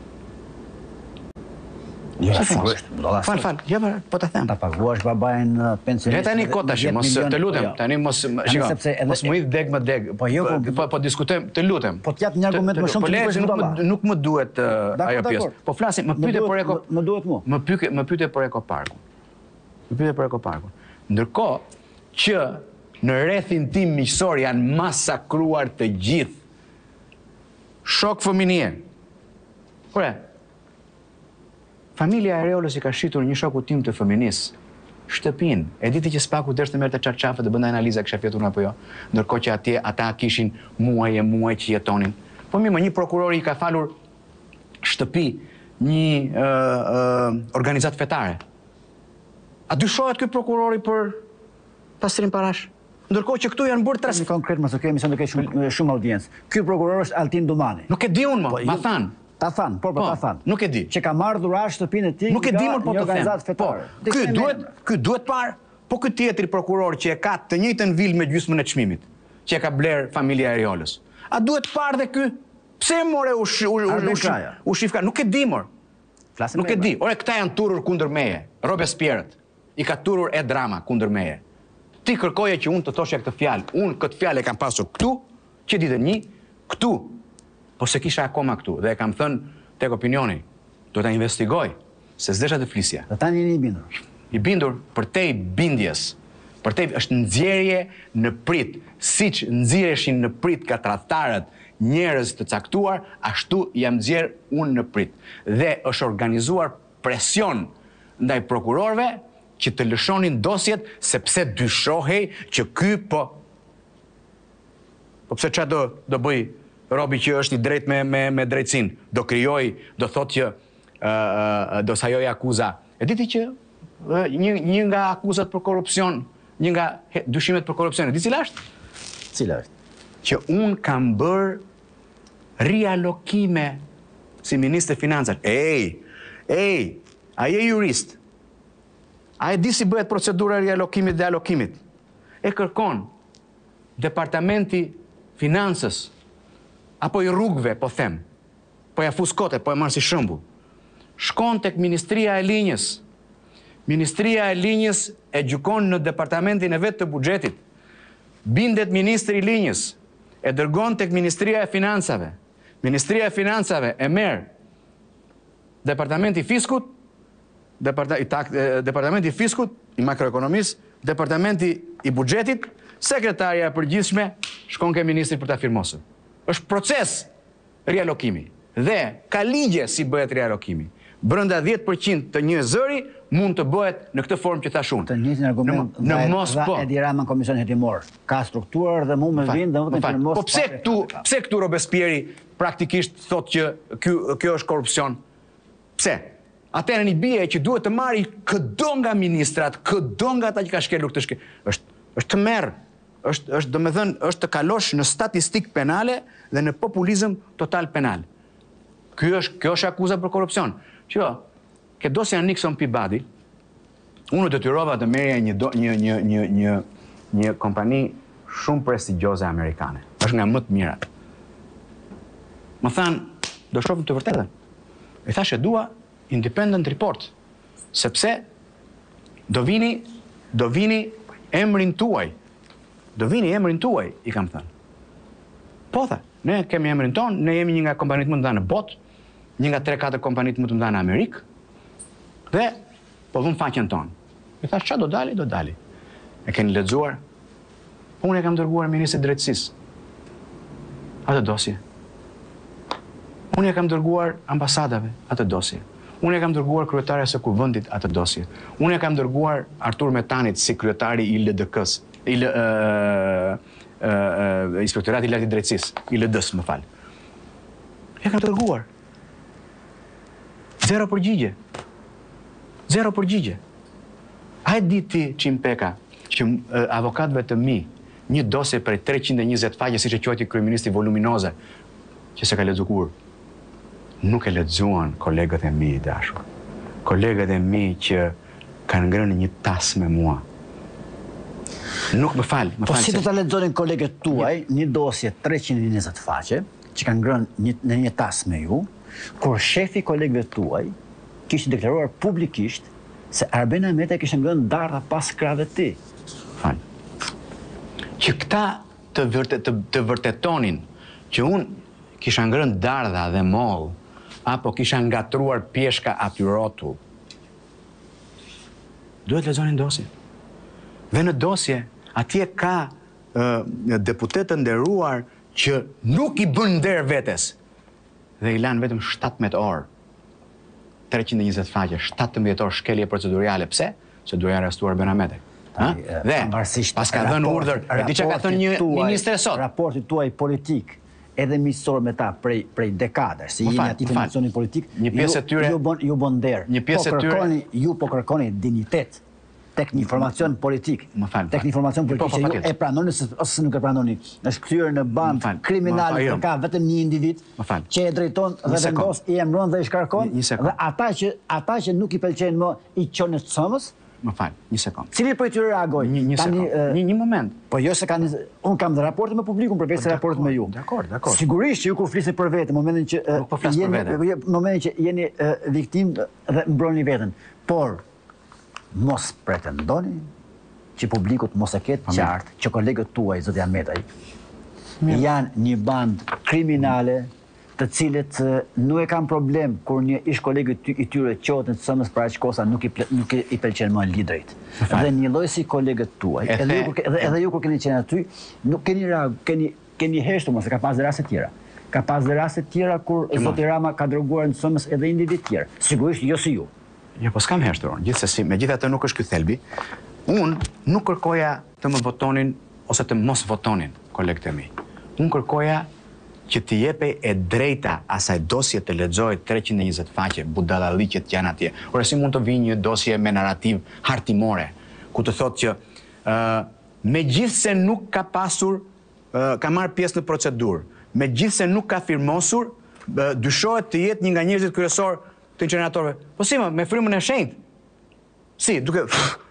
Jo, sigurisht, budallas. Fal, jo, po ta them. Ta paguash babain pensionist. Le tani kot tash, mos të lutem, tani mos shiko. Mos më hidh deg më deg. Po jo, po diskutojmë, të lutem. Po t'jap një argument më shumë të budalla. Nuk më duhet ajo pjesë. Po flasim, më pyete për Më duhet mua. Më pyete për ekoparkun. Më pyete për ekoparkun. Ndërkohë që në rrethin tim miqësor janë masakruar të gjithë. Shok fëminie. Por familja e Reolës i ka shitur një shoku tim të fëminis shtëpinë. E diti që spaku dërshte merrte çarçafe dhe bënda analiza kisha fjetur apo jo. Ndërkohë që atje ata kishin muaj e muaj që jetonin. Po mirë, një prokurori i ka falur shtëpi një organizatë fetare. A dyshohet ky prokurori për pastrim parash? Ndërkohë që këtu janë bërë Në konkret më së kemi se nuk e shumë audiencë. Ky prokuror është Altin Dumani. Nuk e di unë më, ma thanë. Ta thanë, por ta thanë. Nuk e di. Që ka marrë dhurash shtëpinë e tij Nuk e di më po një të them. organizatë fetare. Ky duhet parë, po ky tjetri prokuror që e ka të njëjtën vilë me gjysmën e çmimit, që e ka bler familja e Riolës. A duhet parë dhe ky? Pse more u shifka? Nuk e di mor. Nuk e di. Ore këta janë turur kundër meje. Robespierët i ka turur e drama kundër meje. Ti kërkoje që unë të thoshe këtë fjalë. Unë këtë fjalë e kam pasur këtu, që ditën një, këtu. Po se kisha akoma këtu dhe e kam thënë tek opinioni, do ta investigoj, se s'desha të flisja. Dhe tani jeni i bindur. I bindur përtej bindjes, përtej është nxjerrje në prit, siç nxirreshin në prit katratarët, njerëz të caktuar, ashtu jam nxjerr unë në prit. Dhe është organizuar presion ndaj prokurorëve që të lëshonin dosjet sepse dyshohej që ky po pse çfarë do bëj robi që është i drejt me drejtsin, do krijoj, do thotë që do sajoj akuza. E diti që një nga akuzat për korrupsion, një nga dyshimet për korrupsion, e di cila është? Cila është? Që unë kam bërë rialokime si ministër financave. Ej, a je jurist? A e di si bëhet procedura rialokimit dhe alokimit? E kërkon Departamenti Financës, apo i rrugëve, po them, po ja fuskote, po e marr si shembull. Shkon tek Ministria e Linjës. Ministria e Linjës e gjykon në departamentin e vet të buxhetit. Bindet ministri i Linjës, e dërgon tek Ministria e Financave. Ministria e Financave e merr Departamenti i Fiskut, Departamenti i Fiskut, i makroekonomisë, Departamenti i Buxhetit, sekretarja e përgjithshme shkon ke ministri për ta firmosur. Është proces rialokimi dhe ka ligje si bëhet rialokimi. Brenda 10% të një zëri mund të bëhet në këtë formë që thash unë. Të njëjtin argument në mos po. Edi Rama në Komisionin Hetimor. Ka strukturë dhe mund me vinë dhe vetëm për mos. Po pse këtu Robespieri praktikisht thotë që kjo është korrupsion? Pse? Atëherë një bie që duhet të marri këdo nga ministrat, këdo nga ata që ka shkelur këtë është të merr. Është domethënë është të kalosh në statistikë penale dhe në populizëm total penal. Kjo është akuza për korrupsion. Që ke dosja Nixon Peabody, unë detyrova të merrja një kompani shumë prestigjioze amerikane. Është nga më të mirat. Më thanë, do shohim të vërtetën. I thashë dua independent report, sepse do vini emrin tuaj. Do vini emrin tuaj, i kam thënë. Po tha, ne kemi emrin ton, ne jemi një nga kompanitë më të mëdha në botë, një nga 3-4 kompanitë më të mëdha në Amerikë, dhe po vëm faqen tonë. I thash, qa do dali? Do dali. E keni lexuar? Unë e kam dërguar ministrit drejtësisë atë dosje. Unë e kam dërguar ambasadave atë dosje. Unë e kam dërguar kryetares së kuvendit atë dosje. Unë e kam dërguar Artur Metanit si kryetari i LDK-s, Inspektorati i Lartë i Drejtësisë, i LD-s, më fal. E kam dërguar. Zero përgjigje. Zero përgjigje. A e di ti, Qimpeka, që avokatëve të mi, një dosje për 320 faqe, siç e quajti kryeministri voluminoze, që se ka lexuar kur, nuk e lexuan kolegët e mi i dashur. Kolegët e mi që kanë ngrënë një tas me mua. Nuk më fal. Po si do ta lexonin kolegët tuaj një dosje 320 faqe që kanë ngrënë në një tas me ju, kur shefi kolegëve tuaj kishte deklaruar publikisht se Arben Ahmeta kishte ngrënë dardha pas krave të tij. Fal. Që këta të vërtetonin që unë kisha ngrënë dardha dhe moll, apo kisha ngatruar pjeshka aty rrotull, duhet lexonin dosje. Dhe në dosje, atje ka deputet të nderuar që nuk i bën nder vetes dhe i lanë vetëm 17 orë. 320 faqe, 17 orë shkelje procedurale. Pse? Se duhet arrestuar Ben Ahmetek. Dhe pas ka dhënë urdhër, e di çka ka thënë një ministre sot. Raporti tuaj politik edhe miqësor me ta prej dekadash, si jeni aty në funksionin politik, një pjesë e tyre ju bën nder. Një pjesë e tyre ju po kërkoni dignitet tek një informacion politik. Tek një informacion politik që ju e pranoni ose nuk e pranoni. Është kthyer në bandë kriminale që ka vetëm një individ që e drejton dhe vendos i emëron dhe i shkarkon, dhe ata që nuk i pëlqejnë më i çon në cëmës. Më fal, një sekond. Cili prej tyre reagoi? Një moment. Po jo se kanë, unë kam dhe raporte me publikun përveç se raporte me ju. Dakor. Sigurisht që ju kur flisni për vete, momentin që jeni viktim dhe mbroni veten. Por mos pretendoni që publikut mos e ketë qartë që kolegët tuaj, zoti Ahmetaj, janë një bandë kriminale të cilët nuk e kanë problem kur një ish kolegët i tyre qohet në cëmës për aq kosa nuk i pëlqen më liderit. Dhe një lloj si kolegët tuaj, edhe ju kur keni qenë aty, nuk keni heshtur, mos e ka pas dhe raste tjera. Ka pas dhe raste tjera kur zoti Rama ka dërguar në cëmës edhe individ tjerë. Sigurisht jo si ju. Jo, po s'kam heshtur. Gjithsesi, megjithatë nuk është ky thelbi. Unë nuk kërkoja të më votonin ose të mos votonin kolegët e mi. Unë kërkoja që t'i jepej e drejta asaj dosje të lexoj 320 faqe, budallalliqet janë atje. Ora si mund të vijë një dosje me narrativ hartimore, ku të thotë që megjithse nuk ka pasur, ka marrë pjesë në procedurë, megjithse nuk ka firmosur, dyshohet të jetë një nga njerëzit kryesor të incineratorëve. Po si më, me frymën e shenjtë? Si, duke...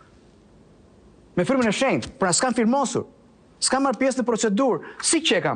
Me frymën e shenjtë, pra s'kam firmosur, s'kam marrë pjesë në procedurë, si qekam?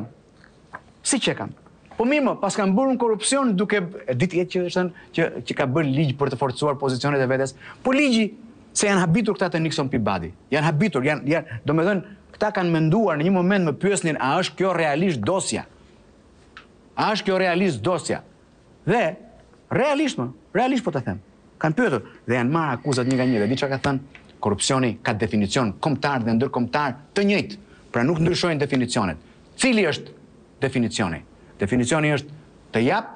Po mirë më, pas kam bërë në korrupsion duke... Ditë që ka bërë ligj për të forcuar pozicionet e vetes, po ligji se janë habitur këta të Nixon Peabody. Janë habitur, domethënë, këta kanë menduar në një moment më pyesnin a është kjo realisht dosja? A është kjo realisht dosja? Dhe realisht po të them. Kanë pyetur dhe janë marrë akuzat një nga një. Dhe di çka ka thënë? Korrupsioni ka definicion kombëtar dhe ndërkombëtar të njëjtë. Pra nuk ndryshojnë definicionet. Cili është definicioni? Definicioni është të jap,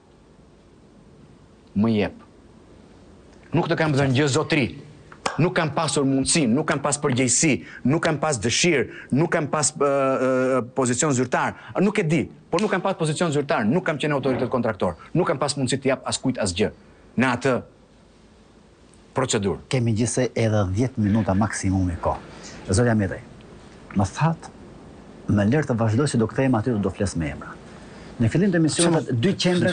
më jep. Nuk të kam dhënë gjë zotëri. Nuk kam pasur mundësi, nuk kam pas përgjegjësi, nuk kam pas dëshirë, nuk kam pas pozicion zyrtar. Nuk e di, por nuk kam pas pozicion zyrtar, nuk kam qenë autoritet kontraktor, nuk kam pas mundësi të jap askujt asgjë në atë procedurë. Kemi gjithsej edhe 10 minuta maksimumi kohë. Zotja Medej, më thatë, më lërë të vazhdoj se do kthejmë aty do fles me emra. Në fillim të emisionit dy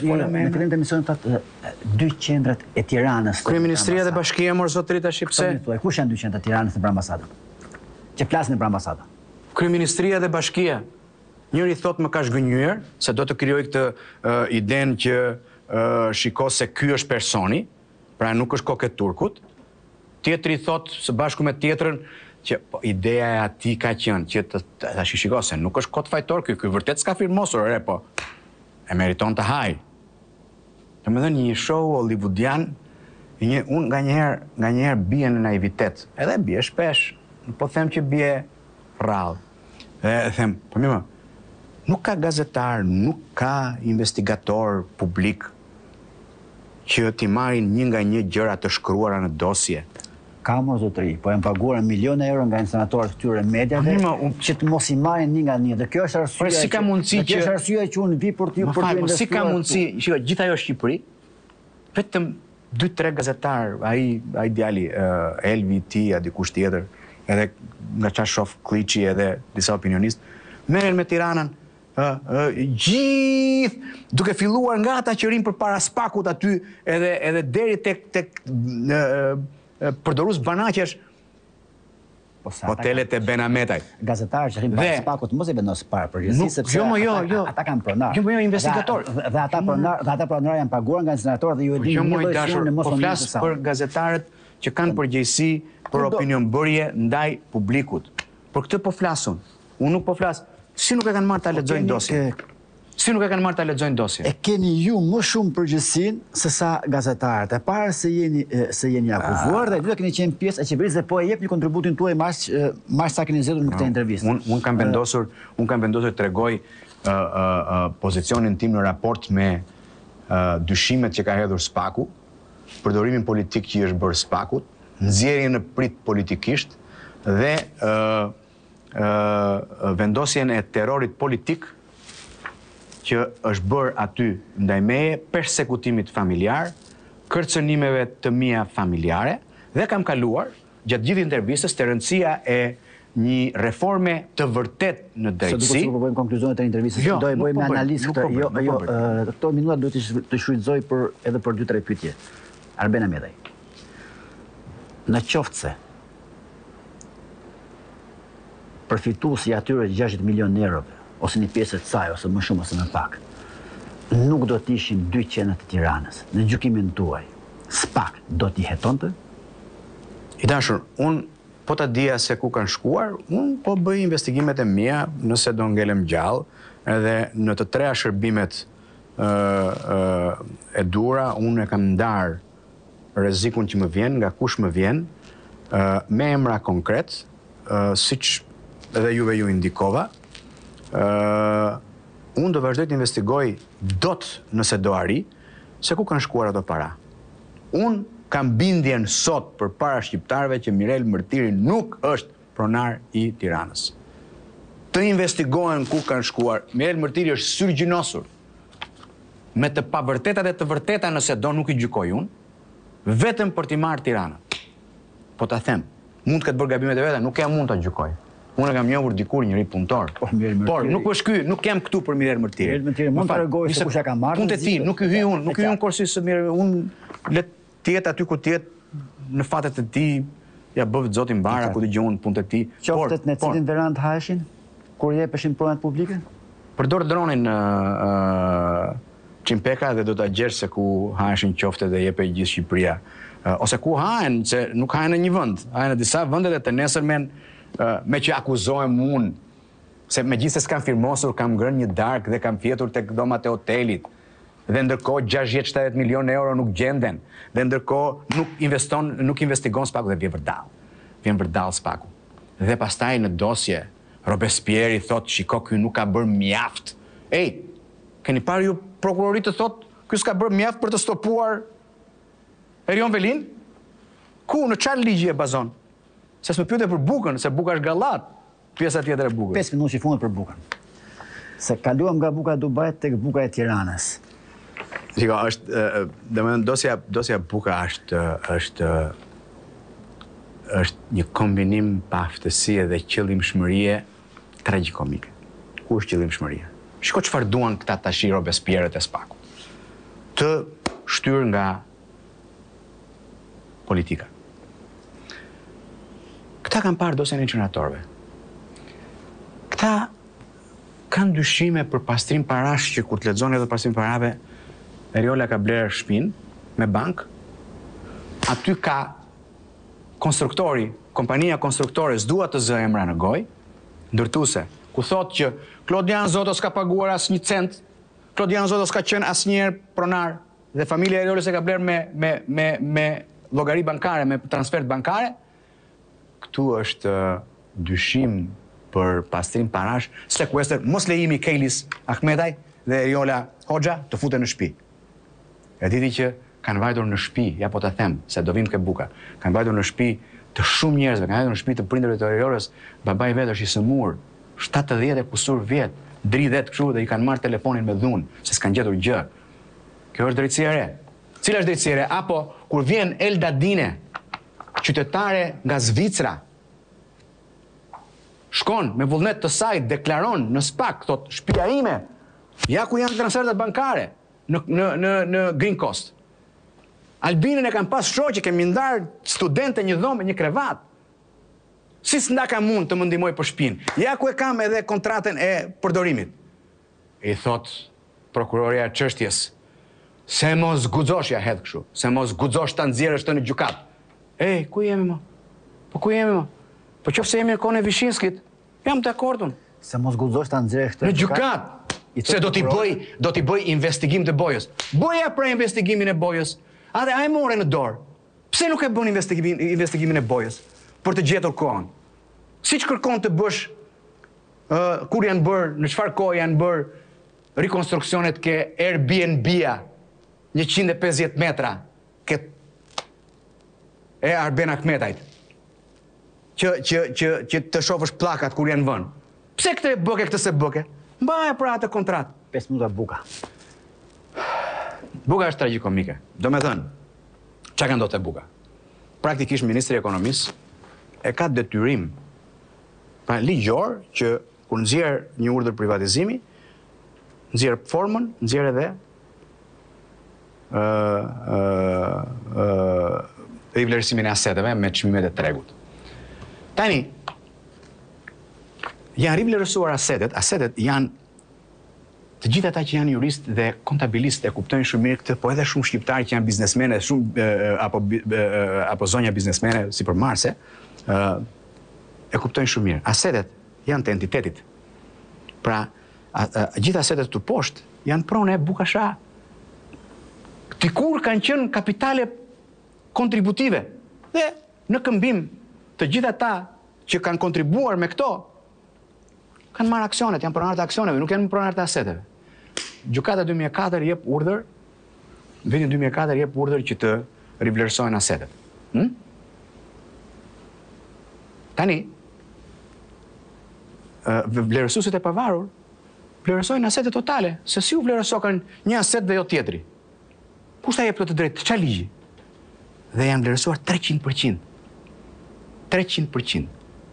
qendrat e Tiranës. Kryeministria dhe Bashkia mor zotëri tash pse? Kush janë dy qendrat e Tiranës në ambasadën? Që flasin për ambasadën. Kryeministria dhe Bashkia. Njëri thot më ka zhgënjyer se do të krijoj këtë idenë që shiko se ky është personi, pra nuk është kokë e turkut. Tjetri thot së bashku me tjetrën që ideja e atij ka qenë që tash shiko se nuk është kot fajtor ky vërtet s'ka firmosur po e meriton të haj. Domethënë një show hollywoodian, unë nganjëherë bie në naivitet, edhe bie shpesh, po them që bie rrallë. Dhe them, po mirë, nuk ka gazetar, nuk ka investigator publik që t'i marrin një nga një gjëra të shkruara në dosje. Ka mos zotëri, po janë paguar miliona euro nga senatorët këtyre mediave që të mos i marrin një nga një. Dhe kjo është arsyeja. Si ka mundësi që unë vi për t'ju investuar. Si ka mundësi, shiko, gjithë ajo Shqipëri, vetëm 2-3 gazetar, ai djali Elvi ti, a dikush tjetër, edhe nga çfarë shoh Kliçi edhe disa opinionistë, merren me Tiranën gjithë duke filluar nga ata që rinë përpara Spakut aty edhe deri tek përdorus banaqesh hotelet e Benametaj. Gazetarë që rinë para Spakut mos i vendos parë përgjithësi sepse ata kanë pronar. Jo, investigator. Dhe ata pronar janë paguar nga senatorët dhe ju e dini një lloj në mos po flas për gazetarët që kanë përgjegjësi për opinionbërje ndaj publikut. Për këtë po flasun. Unë nuk po flas. Si nuk e kanë marrë ta lexojnë dosje? Si nuk e kanë marrë ta lexojnë dosje? E keni ju më shumë përgjegjësinë se sa gazetarët. E para se jeni akuzuar dhe e dyta keni qenë pjesë e qeverisë dhe po e jepni kontributin tuaj marrë sa keni zgjedhur në këtë intervistë. Unë kam vendosur të tregoj pozicionin tim në raport me dyshimet që ka hedhur Spaku, përdorimin politik që i është bërë Spakut, nxjerrjen në prit politikisht dhe vendosjen e terrorit politik që është bërë aty ndaj meje, persekutimit familjar, kërcënimeve të mia familjare dhe kam kaluar gjatë gjithë intervistës të rëndësia e një reforme të vërtet në drejtësi. Se duke që bëjmë konkluzionet e intervistës, do e bëjmë me analistë këto minuta do të shfrytëzoj edhe për 2-3 pyetje. Arbena Medej, në qoftë se përfituesi i atyre 60 milion eurove, ose një pjesë të saj, ose më shumë ose më pak, nuk do të ishin dy qendrat e Tiranës. Në gjykimin tuaj, Spak do t'i hetonte? I dashur, unë po ta dija se ku kanë shkuar, unë po bëj investigimet e mia, nëse do ngelem gjallë, edhe në të treja shërbimet e dura, unë e kam ndarë rrezikun që më vjen, nga kush më vjen, me emra konkret, siç edhe juve ju indikova. Unë do vazhdoj të investigoj dot nëse do arri, se ku kanë shkuar ato para. Unë kam bindjen sot përpara shqiptarëve që Mirel Mërtiri nuk është pronar i Tiranës. Të investigohen ku kanë shkuar. Mirel Mërtiri është syrgjynosur. Me të pavërtetat e të vërteta nëse do nuk i gjykoj unë, vetëm për t'i marrë Tiranën. Po ta them, mund të ketë bërë gabimet e veta, nuk jam mund ta gjykoj. Unë kam njohur dikur njëri punëtor. Por nuk është ky, nuk jam këtu për Mirel Mërtiri. Mirel Mërtiri mund të rregoj se kush ja ka marrë. Punë e tij, nuk i hy unë, nuk i hy unë kursi së mirë, unë le të jetë aty ku të jetë në fatet e tij, ja bëv Zoti mbar apo dëgjon punët e tij. Qoftet në cilin verand haheshin kur jepeshin pronat publike? Përdor dronin Qimpeka dhe do ta gjesh se ku haheshin qoftet dhe jepe gjithë Shqipëria. Ose ku hahen, se nuk hahen në një vend, hahen në disa vende dhe të nesërmen me që akuzohem unë, se me gjithë se s'kam firmosur, kam ngrënë një darkë dhe kam fjetur tek domat e hotelit. Dhe ndërkohë 60-70 milionë euro nuk gjenden. Dhe ndërkohë nuk investigon Spaku dhe vjen vërdall Spaku. Dhe pastaj në dosje Robespierre thot, shiko, ky nuk ka bërë mjaft. Ej, keni parë ju prokurorit të thot, ky s'ka bërë mjaft për të stopuar Erion Velin? Ku, në çfarë ligji e bazon? Se s'më pyete për Bukën, se Buka është gallat, pjesa tjetër e Bukës. 5 minuta i fundit për Bukën. Se kaluam nga Buka e Dubajit tek Buka e Tiranës. Shiko, domethënë dosja Buka është një kombinim pa aftësie dhe qëllimshmërie tragjikomike. Ku është qëllimshmëria? Shiko çfarë duan këta tashi Robespierre e Spaku. Të shtyr nga politika. Këta kanë parë dosjen e incineratorëve. Këta kanë dyshime për pastrim parash që kur të lexoni edhe pastrim parave, Eriola ka blerë shtëpinë me bank. Aty ka konstruktori, kompania konstruktore s'dua të zë emra në gojë, ndërtuese, ku thotë që Klodian Zoto s'ka paguar asnjë cent, Klodian Zoto s'ka qenë asnjëherë pronar dhe familja e Eriolës e ka blerë me llogari bankare, me transfert bankare. Këtu është dyshim për pastrim parash, sekuestër, mos lejimi Kejlis Ahmetaj dhe Eriola Hoxha të futen në shtëpi. E diti që kanë vajtur në shtëpi, ja po ta them, se do vim ke Buka. Kanë vajtur në shtëpi të shumë njerëzve, kanë vajtur në shtëpi të prindërve të Eriolës, babai vet është i sëmur, 70 e kusur vjet, dridhet kështu dhe i kanë marrë telefonin me dhunë, se s'kanë gjetur gjë. Kjo është drejtësia e re. Cila është drejtësia e re? Apo kur vjen Elda Dine, qytetare nga Zvicra, shkon me vullnet të saj, deklaron në SPAK, thot, shtëpia ime, ja ku janë transfertet bankare në Green Coast. Albinën e kanë pas shoqë, kemi ndarë studente një dhomë, një krevat. Si s'nda ka mund të më ndihmoj për shtëpinë. Ja ku e kam edhe kontratën e përdorimit. I thot prokuroria e çështjes, se mos guxosh ja hedh kështu, se mos guxosh ta nxjerrësh të në gjykat. Ej, ku jemi më? Po ku jemi më? Po qofse jemi në kohën e Vishinskit, jam të akordun. Se mos guxosh ta nxjerrësh këtë në gjykat. Se do t'i bëj investigim të Bojës. Bëja pra investigimin e Bojës. Atë ai more në dorë. Pse nuk e bën investigimin e Bojës për të gjetur kohën? Siç kërkon të bësh kur janë bërë, në çfarë kohë janë bërë rikonstruksionet ke Airbnb-a 150 metra ke e Arben Ahmetajt. Që të shohësh pllakat kur janë vënë. Pse këtë e bëke, këtë se bëke? Mbaje pra atë kontratë. 5 minuta Buka. Buka është tragjikomike. Do me thënë, çka ka ndodhur te Buka? Praktikisht Ministri i Ekonomisë e ka detyrim pa ligjor që kur nxjerr një urdhër privatizimi, nxjerr formën, nxjerr edhe rivlerësimin e aseteve me çmimet e tregut. Tani, janë rivlerësuar asetet janë të gjithë ata që janë juristë dhe kontabilistë e kuptojnë shumë mirë këtë, po edhe shumë shqiptarë që janë biznesmene, apo zonja biznesmene si për Marse, e kuptojnë shumë mirë. Asetet janë të entitetit. Pra, gjithë asetet të poshtë janë pronë e Bukasha. Dikur kanë qenë kapitale kontributive. Dhe në këmbim të gjithë ata që kanë kontribuar me këto, kanë marrë aksionet, janë pronarë të aksioneve, nuk janë pronarë të aseteve. Gjykata 2004 jep urdhër, vitin 2004 jep urdhër që të rivlerësojnë asetet. Tani, vlerësuesit e pavarur vlerësojnë asetet totale, se si u vlerësojnë një aset dhe jo tjetri. Kush ta jep këtë drejtë? Çfarë ligji? Dhe janë vlerësuar 300%. 300%.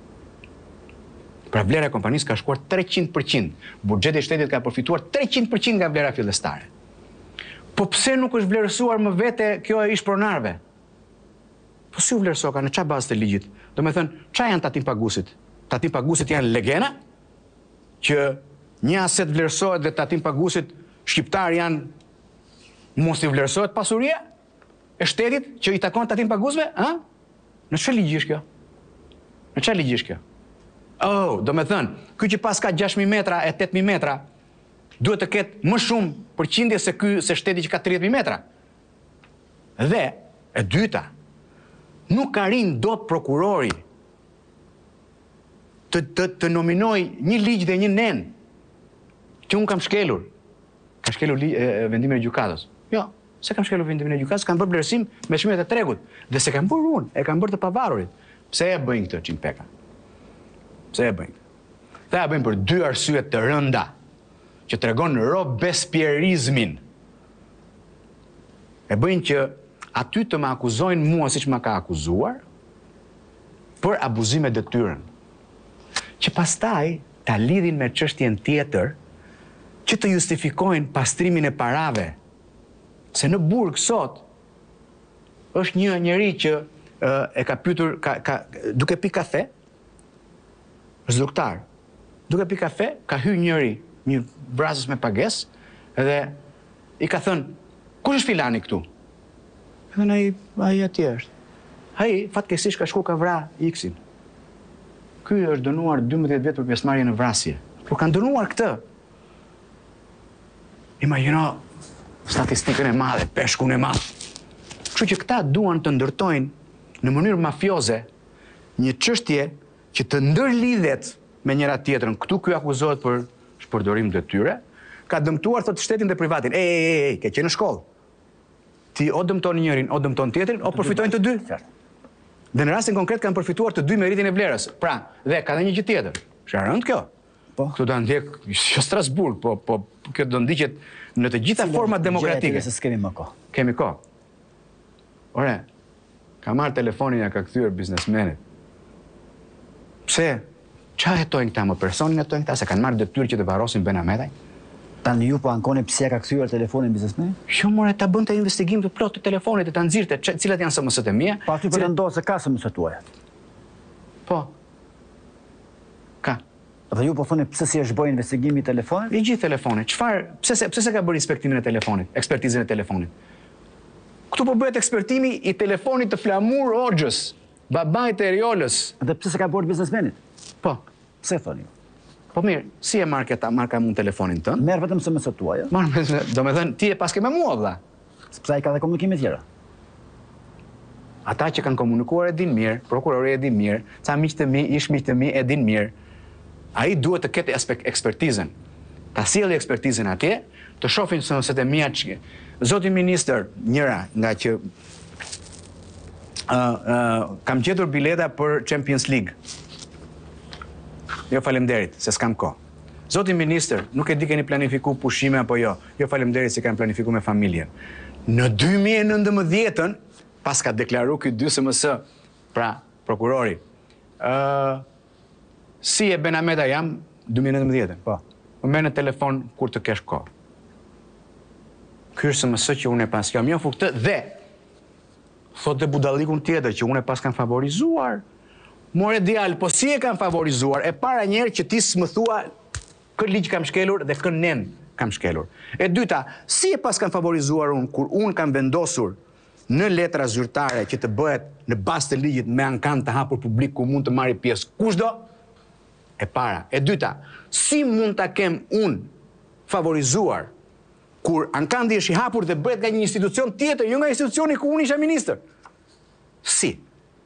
Pra vlera e kompanisë ka shkuar 300%. Buxheti i shtetit ka përfituar 300% nga vlera fillestare. Po pse nuk është vlerësuar më vete kjo e ish-pronarëve? Po si u vlerësoka, në çfarë bazë të ligjit? Do me thënë, çfarë janë tatim pagusit? Tatim pagusit janë legena, që një aset vlerësohet dhe tatim pagusit shqiptar janë mos i vlerësohet pasuria e shtetit që i takon tatim pagusve? Në çfarë ligji është kjo? Në çfarë ligji është kjo? Oh, do me thënë, ky që pas ka 6.000 metra e 8.000 metra, duhet të ketë më shumë përqindje se shteti që ka 30.000 metra. Dhe, e dyta, nuk ka rinë dot prokurori të nominoj një ligj dhe një nen që unë kam shkelur. Ka shkelur vendimin e gjykatës. Jo, se kam shkelur vendimin e gjykatës, kam bërë vlerësim me çmimet e tregut. Dhe se kam bërë unë, e kam bërë të pavarurit. Pse e bëjnë këtë Qimpeka? Pse e bëjnë? Dhe e bëjnë për 2 arsye të rënda, që tregon robespierizmin. E bëjnë që aty të më akuzojnë mua siç më ka akuzuar për abuzime detyrën. Që pastaj ta lidhin me çështjen tjetër që të justifikojnë pastrimin e parave. Se në burg sot është një njeri që e ka pyetur duke pi kafe, është doktor. Duke pi kafe, ka hyrë njëri, një brazës me pagesë, edhe i ka thënë, kush është filani këtu? E thënë ai atje është. Ai fatkeqësisht ka shku ka vra X-in. Ky është dënuar 12 vjet për pjesëmarrje në vrasje. Por kanë dënuar këtë. Imagjino statistikën e madhe, peshkun e madh. Kështu që këta duan të ndërtojnë në mënyrë mafioze një çështje që të ndërlidhet me njëra tjetrën. Këtu ky akuzohet për shpërdorim detyre, ka dëmtuar thotë shtetin dhe privatin. Ke qenë në shkollë. Ti o dëmton njërin, o dëmton tjetrin, o përfitojnë të dy. Dhe në rastin konkret kanë përfituar të dy me rritjen e vlerës. Pra, dhe ka dhe një gjë tjetër. Është rënd kjo. Po. Këtu do ndjek jo Strasburg, po kjo do ndiqet në të gjitha format demokratike. Se s'kemi më kohë. Kemi kohë. Ore, ka marrë telefonin ja ka kthyer biznesmenit. Pse? Qa hetojnë këta më personin hetojnë këta, se kanë marrë detyrë që të varrosin Ben Ahmetaj? Tanë ju po ankoni pse ka kthyer telefonin biznesmenit? Jo, more, ta bënte investigim të plot të telefonit, ta nxirte cilat janë SMS-t e mia. Po aty pretendon se ka SMS-t tuaja. Po. Ka. Dhe ju po thoni pse si është bërë investigimi i telefonit? I gjithë telefonit. Pse se ka bërë inspektimin e telefonit, ekspertizën e telefonit? Këtu po bëhet ekspertimi i telefonit të Flamur Hoxhës, babait të Eriolës. Dhe pse se ka bërë biznesmenit? Po. Pse thoni ju? Po mirë, si e marka mund telefonin tënd? Merr vetëm SMS-t tuaja. Do me thënë, ti e paske me mua, vlla. Sepse ai ka dhe komunikime tjera. Ata që kanë komunikuar e din mirë, prokurori e din mirë, ca miq të mi, ish miq të mi e din mirë. Ai duhet të ketë ekspertizën. Ta sjellë ekspertizën atje, të shohin se të mia çike. Zoti ministër, njëra nga që kam gjetur bileta për Champions League. Jo faleminderit, se s'kam kohë. Zoti ministër, nuk e di keni planifiku pushime apo jo. Jo faleminderit se kanë planifiku me familjen. Në 2019, pas ka deklaru ky 2 SMS, pra prokurori, si e Ben Ahmetaj jam 2019. Po. Më merr në telefon kur të kesh kohë. Ky është SMS që unë e pas kam njohur këtë dhe thotë budallikun tjetër që unë e pas kam favorizuar. More djalë, po si e kam favorizuar? E para njerë që ti s'më thua kë ligj kam shkelur dhe kë nen kam shkelur. E dyta, si e pas kam favorizuar unë kur unë kam vendosur në letra zyrtare që të bëhet në bazë të ligjit me ankan të hapur publik ku mund të marrë pjesë kushdo? E para. E dyta, si mund ta kem unë favorizuar kur ankandi është i hapur dhe bëhet nga një institucion tjetër, jo nga institucioni ku unë isha ministër? Si?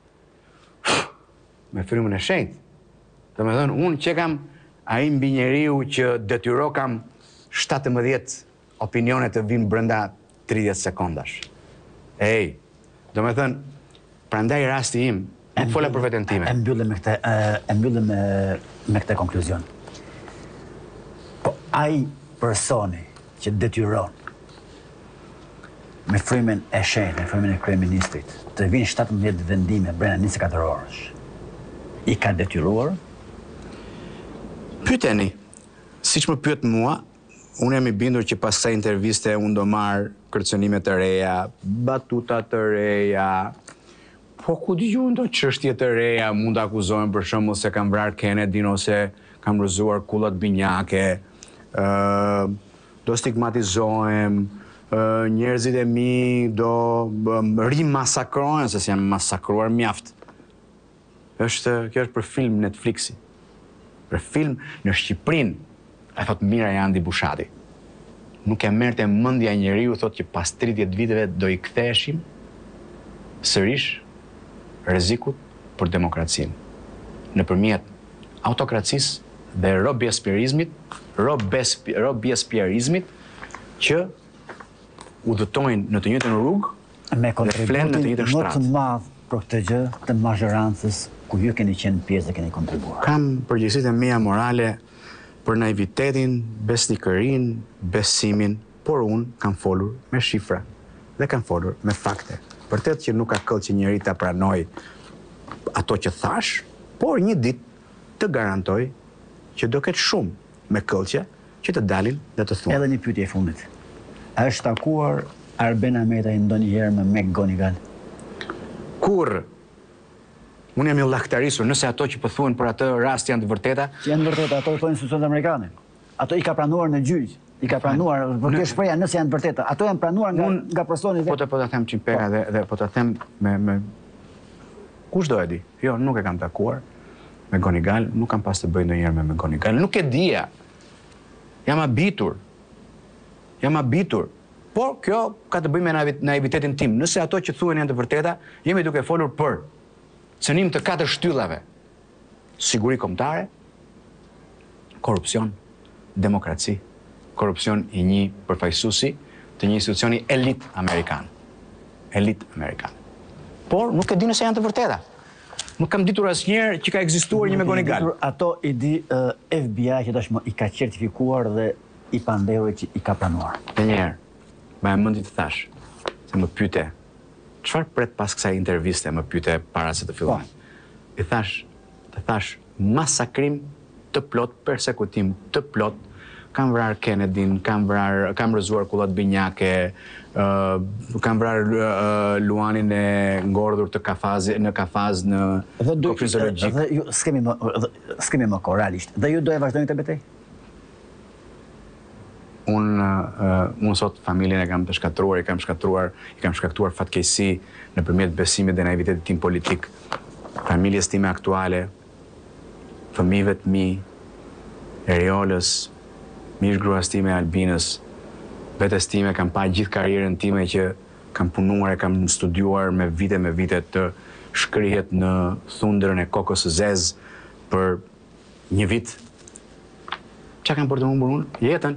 Me frymën e shenjtë. Do me thënë, unë që kam ai mbi njeriu që detyro kam 17 opinione të vinë brenda 30 sekondash. Do me thënë, prandaj rasti im, nuk fola për veten time. E mbyllim me këtë konkluzion. Po ai personi që detyron me frymën e shenjtë, me frymën e kryeministrit, të vinë 17 vendime brenda 24 orësh. I ka detyruar? Pyeteni, siç më pyet mua, unë jam i bindur që pas kësaj interviste unë do marr kërcënime të reja, batuta të reja. Po ku dëgjojnë do çështje të reja, mund të akuzohen për shembull se kam vrarë Kennedyn ose kam rrëzuar kullat binjake. Do stigmatizohem, njerëzit e mi do rimasakrohen se janë masakruar mjaft. Kjo është për film Netflixi. Për film në Shqipërinë, e thot Mira Jandi Bushati. Nuk e merrte mendja njeriu thot që pas 30 viteve do I ktheheshim sërish rrezikut për demokracinë. Nëpërmjet autokracisë dhe robespierizmit që udhëtojnë në të njëjtën rrugë me dhe flenë në të njëjtën kontributin më të shtrat. madh për këtë gjë të mazhorancës ku ju keni qenë pjesë dhe keni kontribuar. Kam përgjegjësitë e mia morale për naivitetin, besnikërinë, besimin, por unë kam folur me shifra dhe kam folur me fakte. Vërtet që nuk ka këll që njëri ta pranoj ato që thash, por një ditë të garantoj që do ketë shumë me këllqe që të dalin dhe të thuan. Edhe një pyetje e fundit. A është takuar Arben Ahmetaj ndonjëherë me McGonigal? Kur unë jam I llaktarisur nëse ato që po thuhen për atë rast janë të vërteta, Që janë vërteta, ato thonë institucionet amerikane. Ato I ka pranuar në gjyq, I ka pranuar, por kjo shpreha nëse janë të vërteta, ato janë pranuar nga personi po të them Qimpera dhe po të them me kush do e di. Jo, nuk e kam takuar me Gonigal, nuk kam pas të bëj ndonjëherë me Gonigal. Nuk e dija. Jam abitur. Por kjo ka të bëjë me naivitetin tim. Nëse ato që thuhen janë të vërteta, jemi duke folur për cënim të 4 shtyllave. Siguri kombëtare, korrupsion, demokraci, korrupsion I një përfaqësuesi të një institucioni elit amerikan. Por nuk e di nëse janë të vërteta. Nuk kam ditur asnjëherë që ka ekzistuar një me Gonigal. Ato I di FBI që tashmë I ka certifikuar dhe I pandehur që I ka pranuar. Dhe njëherë, ma e mëndi të thash, se më pyete, çfarë pret pas kësaj interviste, më pyete para se të fillojnë. Të thash, masakrim të plot, persekutim të plot, kam vrar Kennedyn, kam rrëzuar kullat binjake, kam vrar Luanin e ngordhur në kafaz në kopshin zoologjik. Dhe ju s'kemi më kohë realisht. Dhe ju do e vazhdojnë këtë betejë? Unë sot familjen e kam të shkatruar, I kam shkaktuar fatkeqësi nëpërmjet besimit dhe naivitetit tim politik, familjes time aktuale, fëmijëve të mi, Eriolës, mish gruas time Albinës, vetes time, kam pa gjithë karrierën time që kam punuar e kam studiuar me vite të shkrihet në thundrën e kokës së zezë për një vit. Çka kam për të humbur unë? Jetën.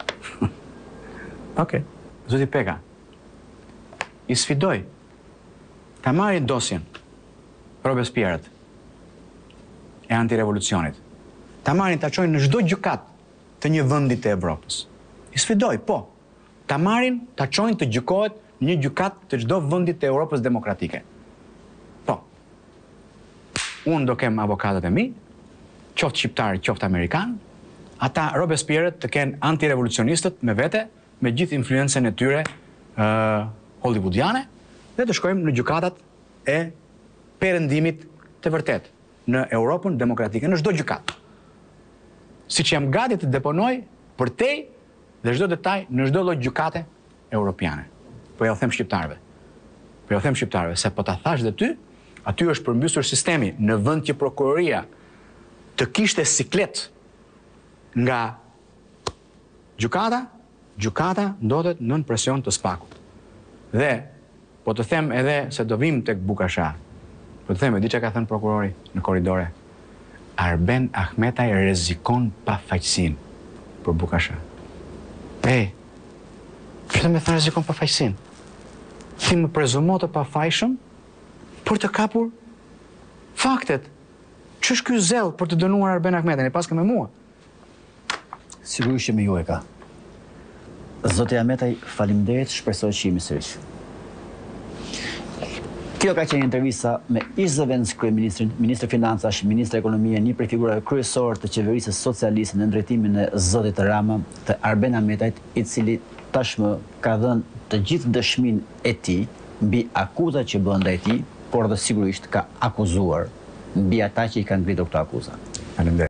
Okej. Zoti Peka, I sfidoj ta marrin dosjen Robespierët e antirevolucionit. Ta marrin ta çojnë në çdo gjykat të një vendi të Evropës. I sfidoj, po. Ta marrin, ta çojnë të gjykohet në një gjykat të çdo vendi të Evropës demokratike. Po. Unë do kem avokatët e mi, qoftë shqiptar, qoftë amerikan, ata Robespierët të kenë antirevolucionistët me vete, me gjithë influencën e tyre hollywoodiane, dhe të shkojmë në gjykatat e perëndimit të vërtet në Europën demokratike, në çdo gjykat. Siç jam gati të deponoj për tej dhe çdo detaj në çdo lloj gjykate europiane. Po ja u them shqiptarëve, se po ta thash dhe ty, aty është përmbysur sistemi në vend që prokuroria të kishte siklet nga gjykata ndodhet nën presion të spakut. Dhe po të them edhe se do vim tek Bukasha. Po të them, e di çka ka thënë prokurori në korridore. Arben Ahmetaj rrezikon pafaqësinë për Bukasha. Çfarë më thënë rrezikon pafaqësinë? Ti më prezumo të pafajshëm për të kapur faktet. Ç'është ky zell për të dënuar Arben Ahmetajin, e paske me mua? Sigurisht që me ju e ka. Zoti Ahmetaj, faleminderit, shpresoj që jemi sërish. Kjo ka qenë intervista me ish zëvendës kryeministrin, ministër financash, ministër ekonomie, një prej figurave kryesor të qeverisë socialiste në ndërtimin e zotit Rama, të Arben Ahmetajt, I cili tashmë ka dhënë të gjithë dëshminë e tij mbi akuzat që bën ndaj tij, por dhe sigurisht ka akuzuar mbi ata që I kanë ngritur këto akuza. Faleminderit.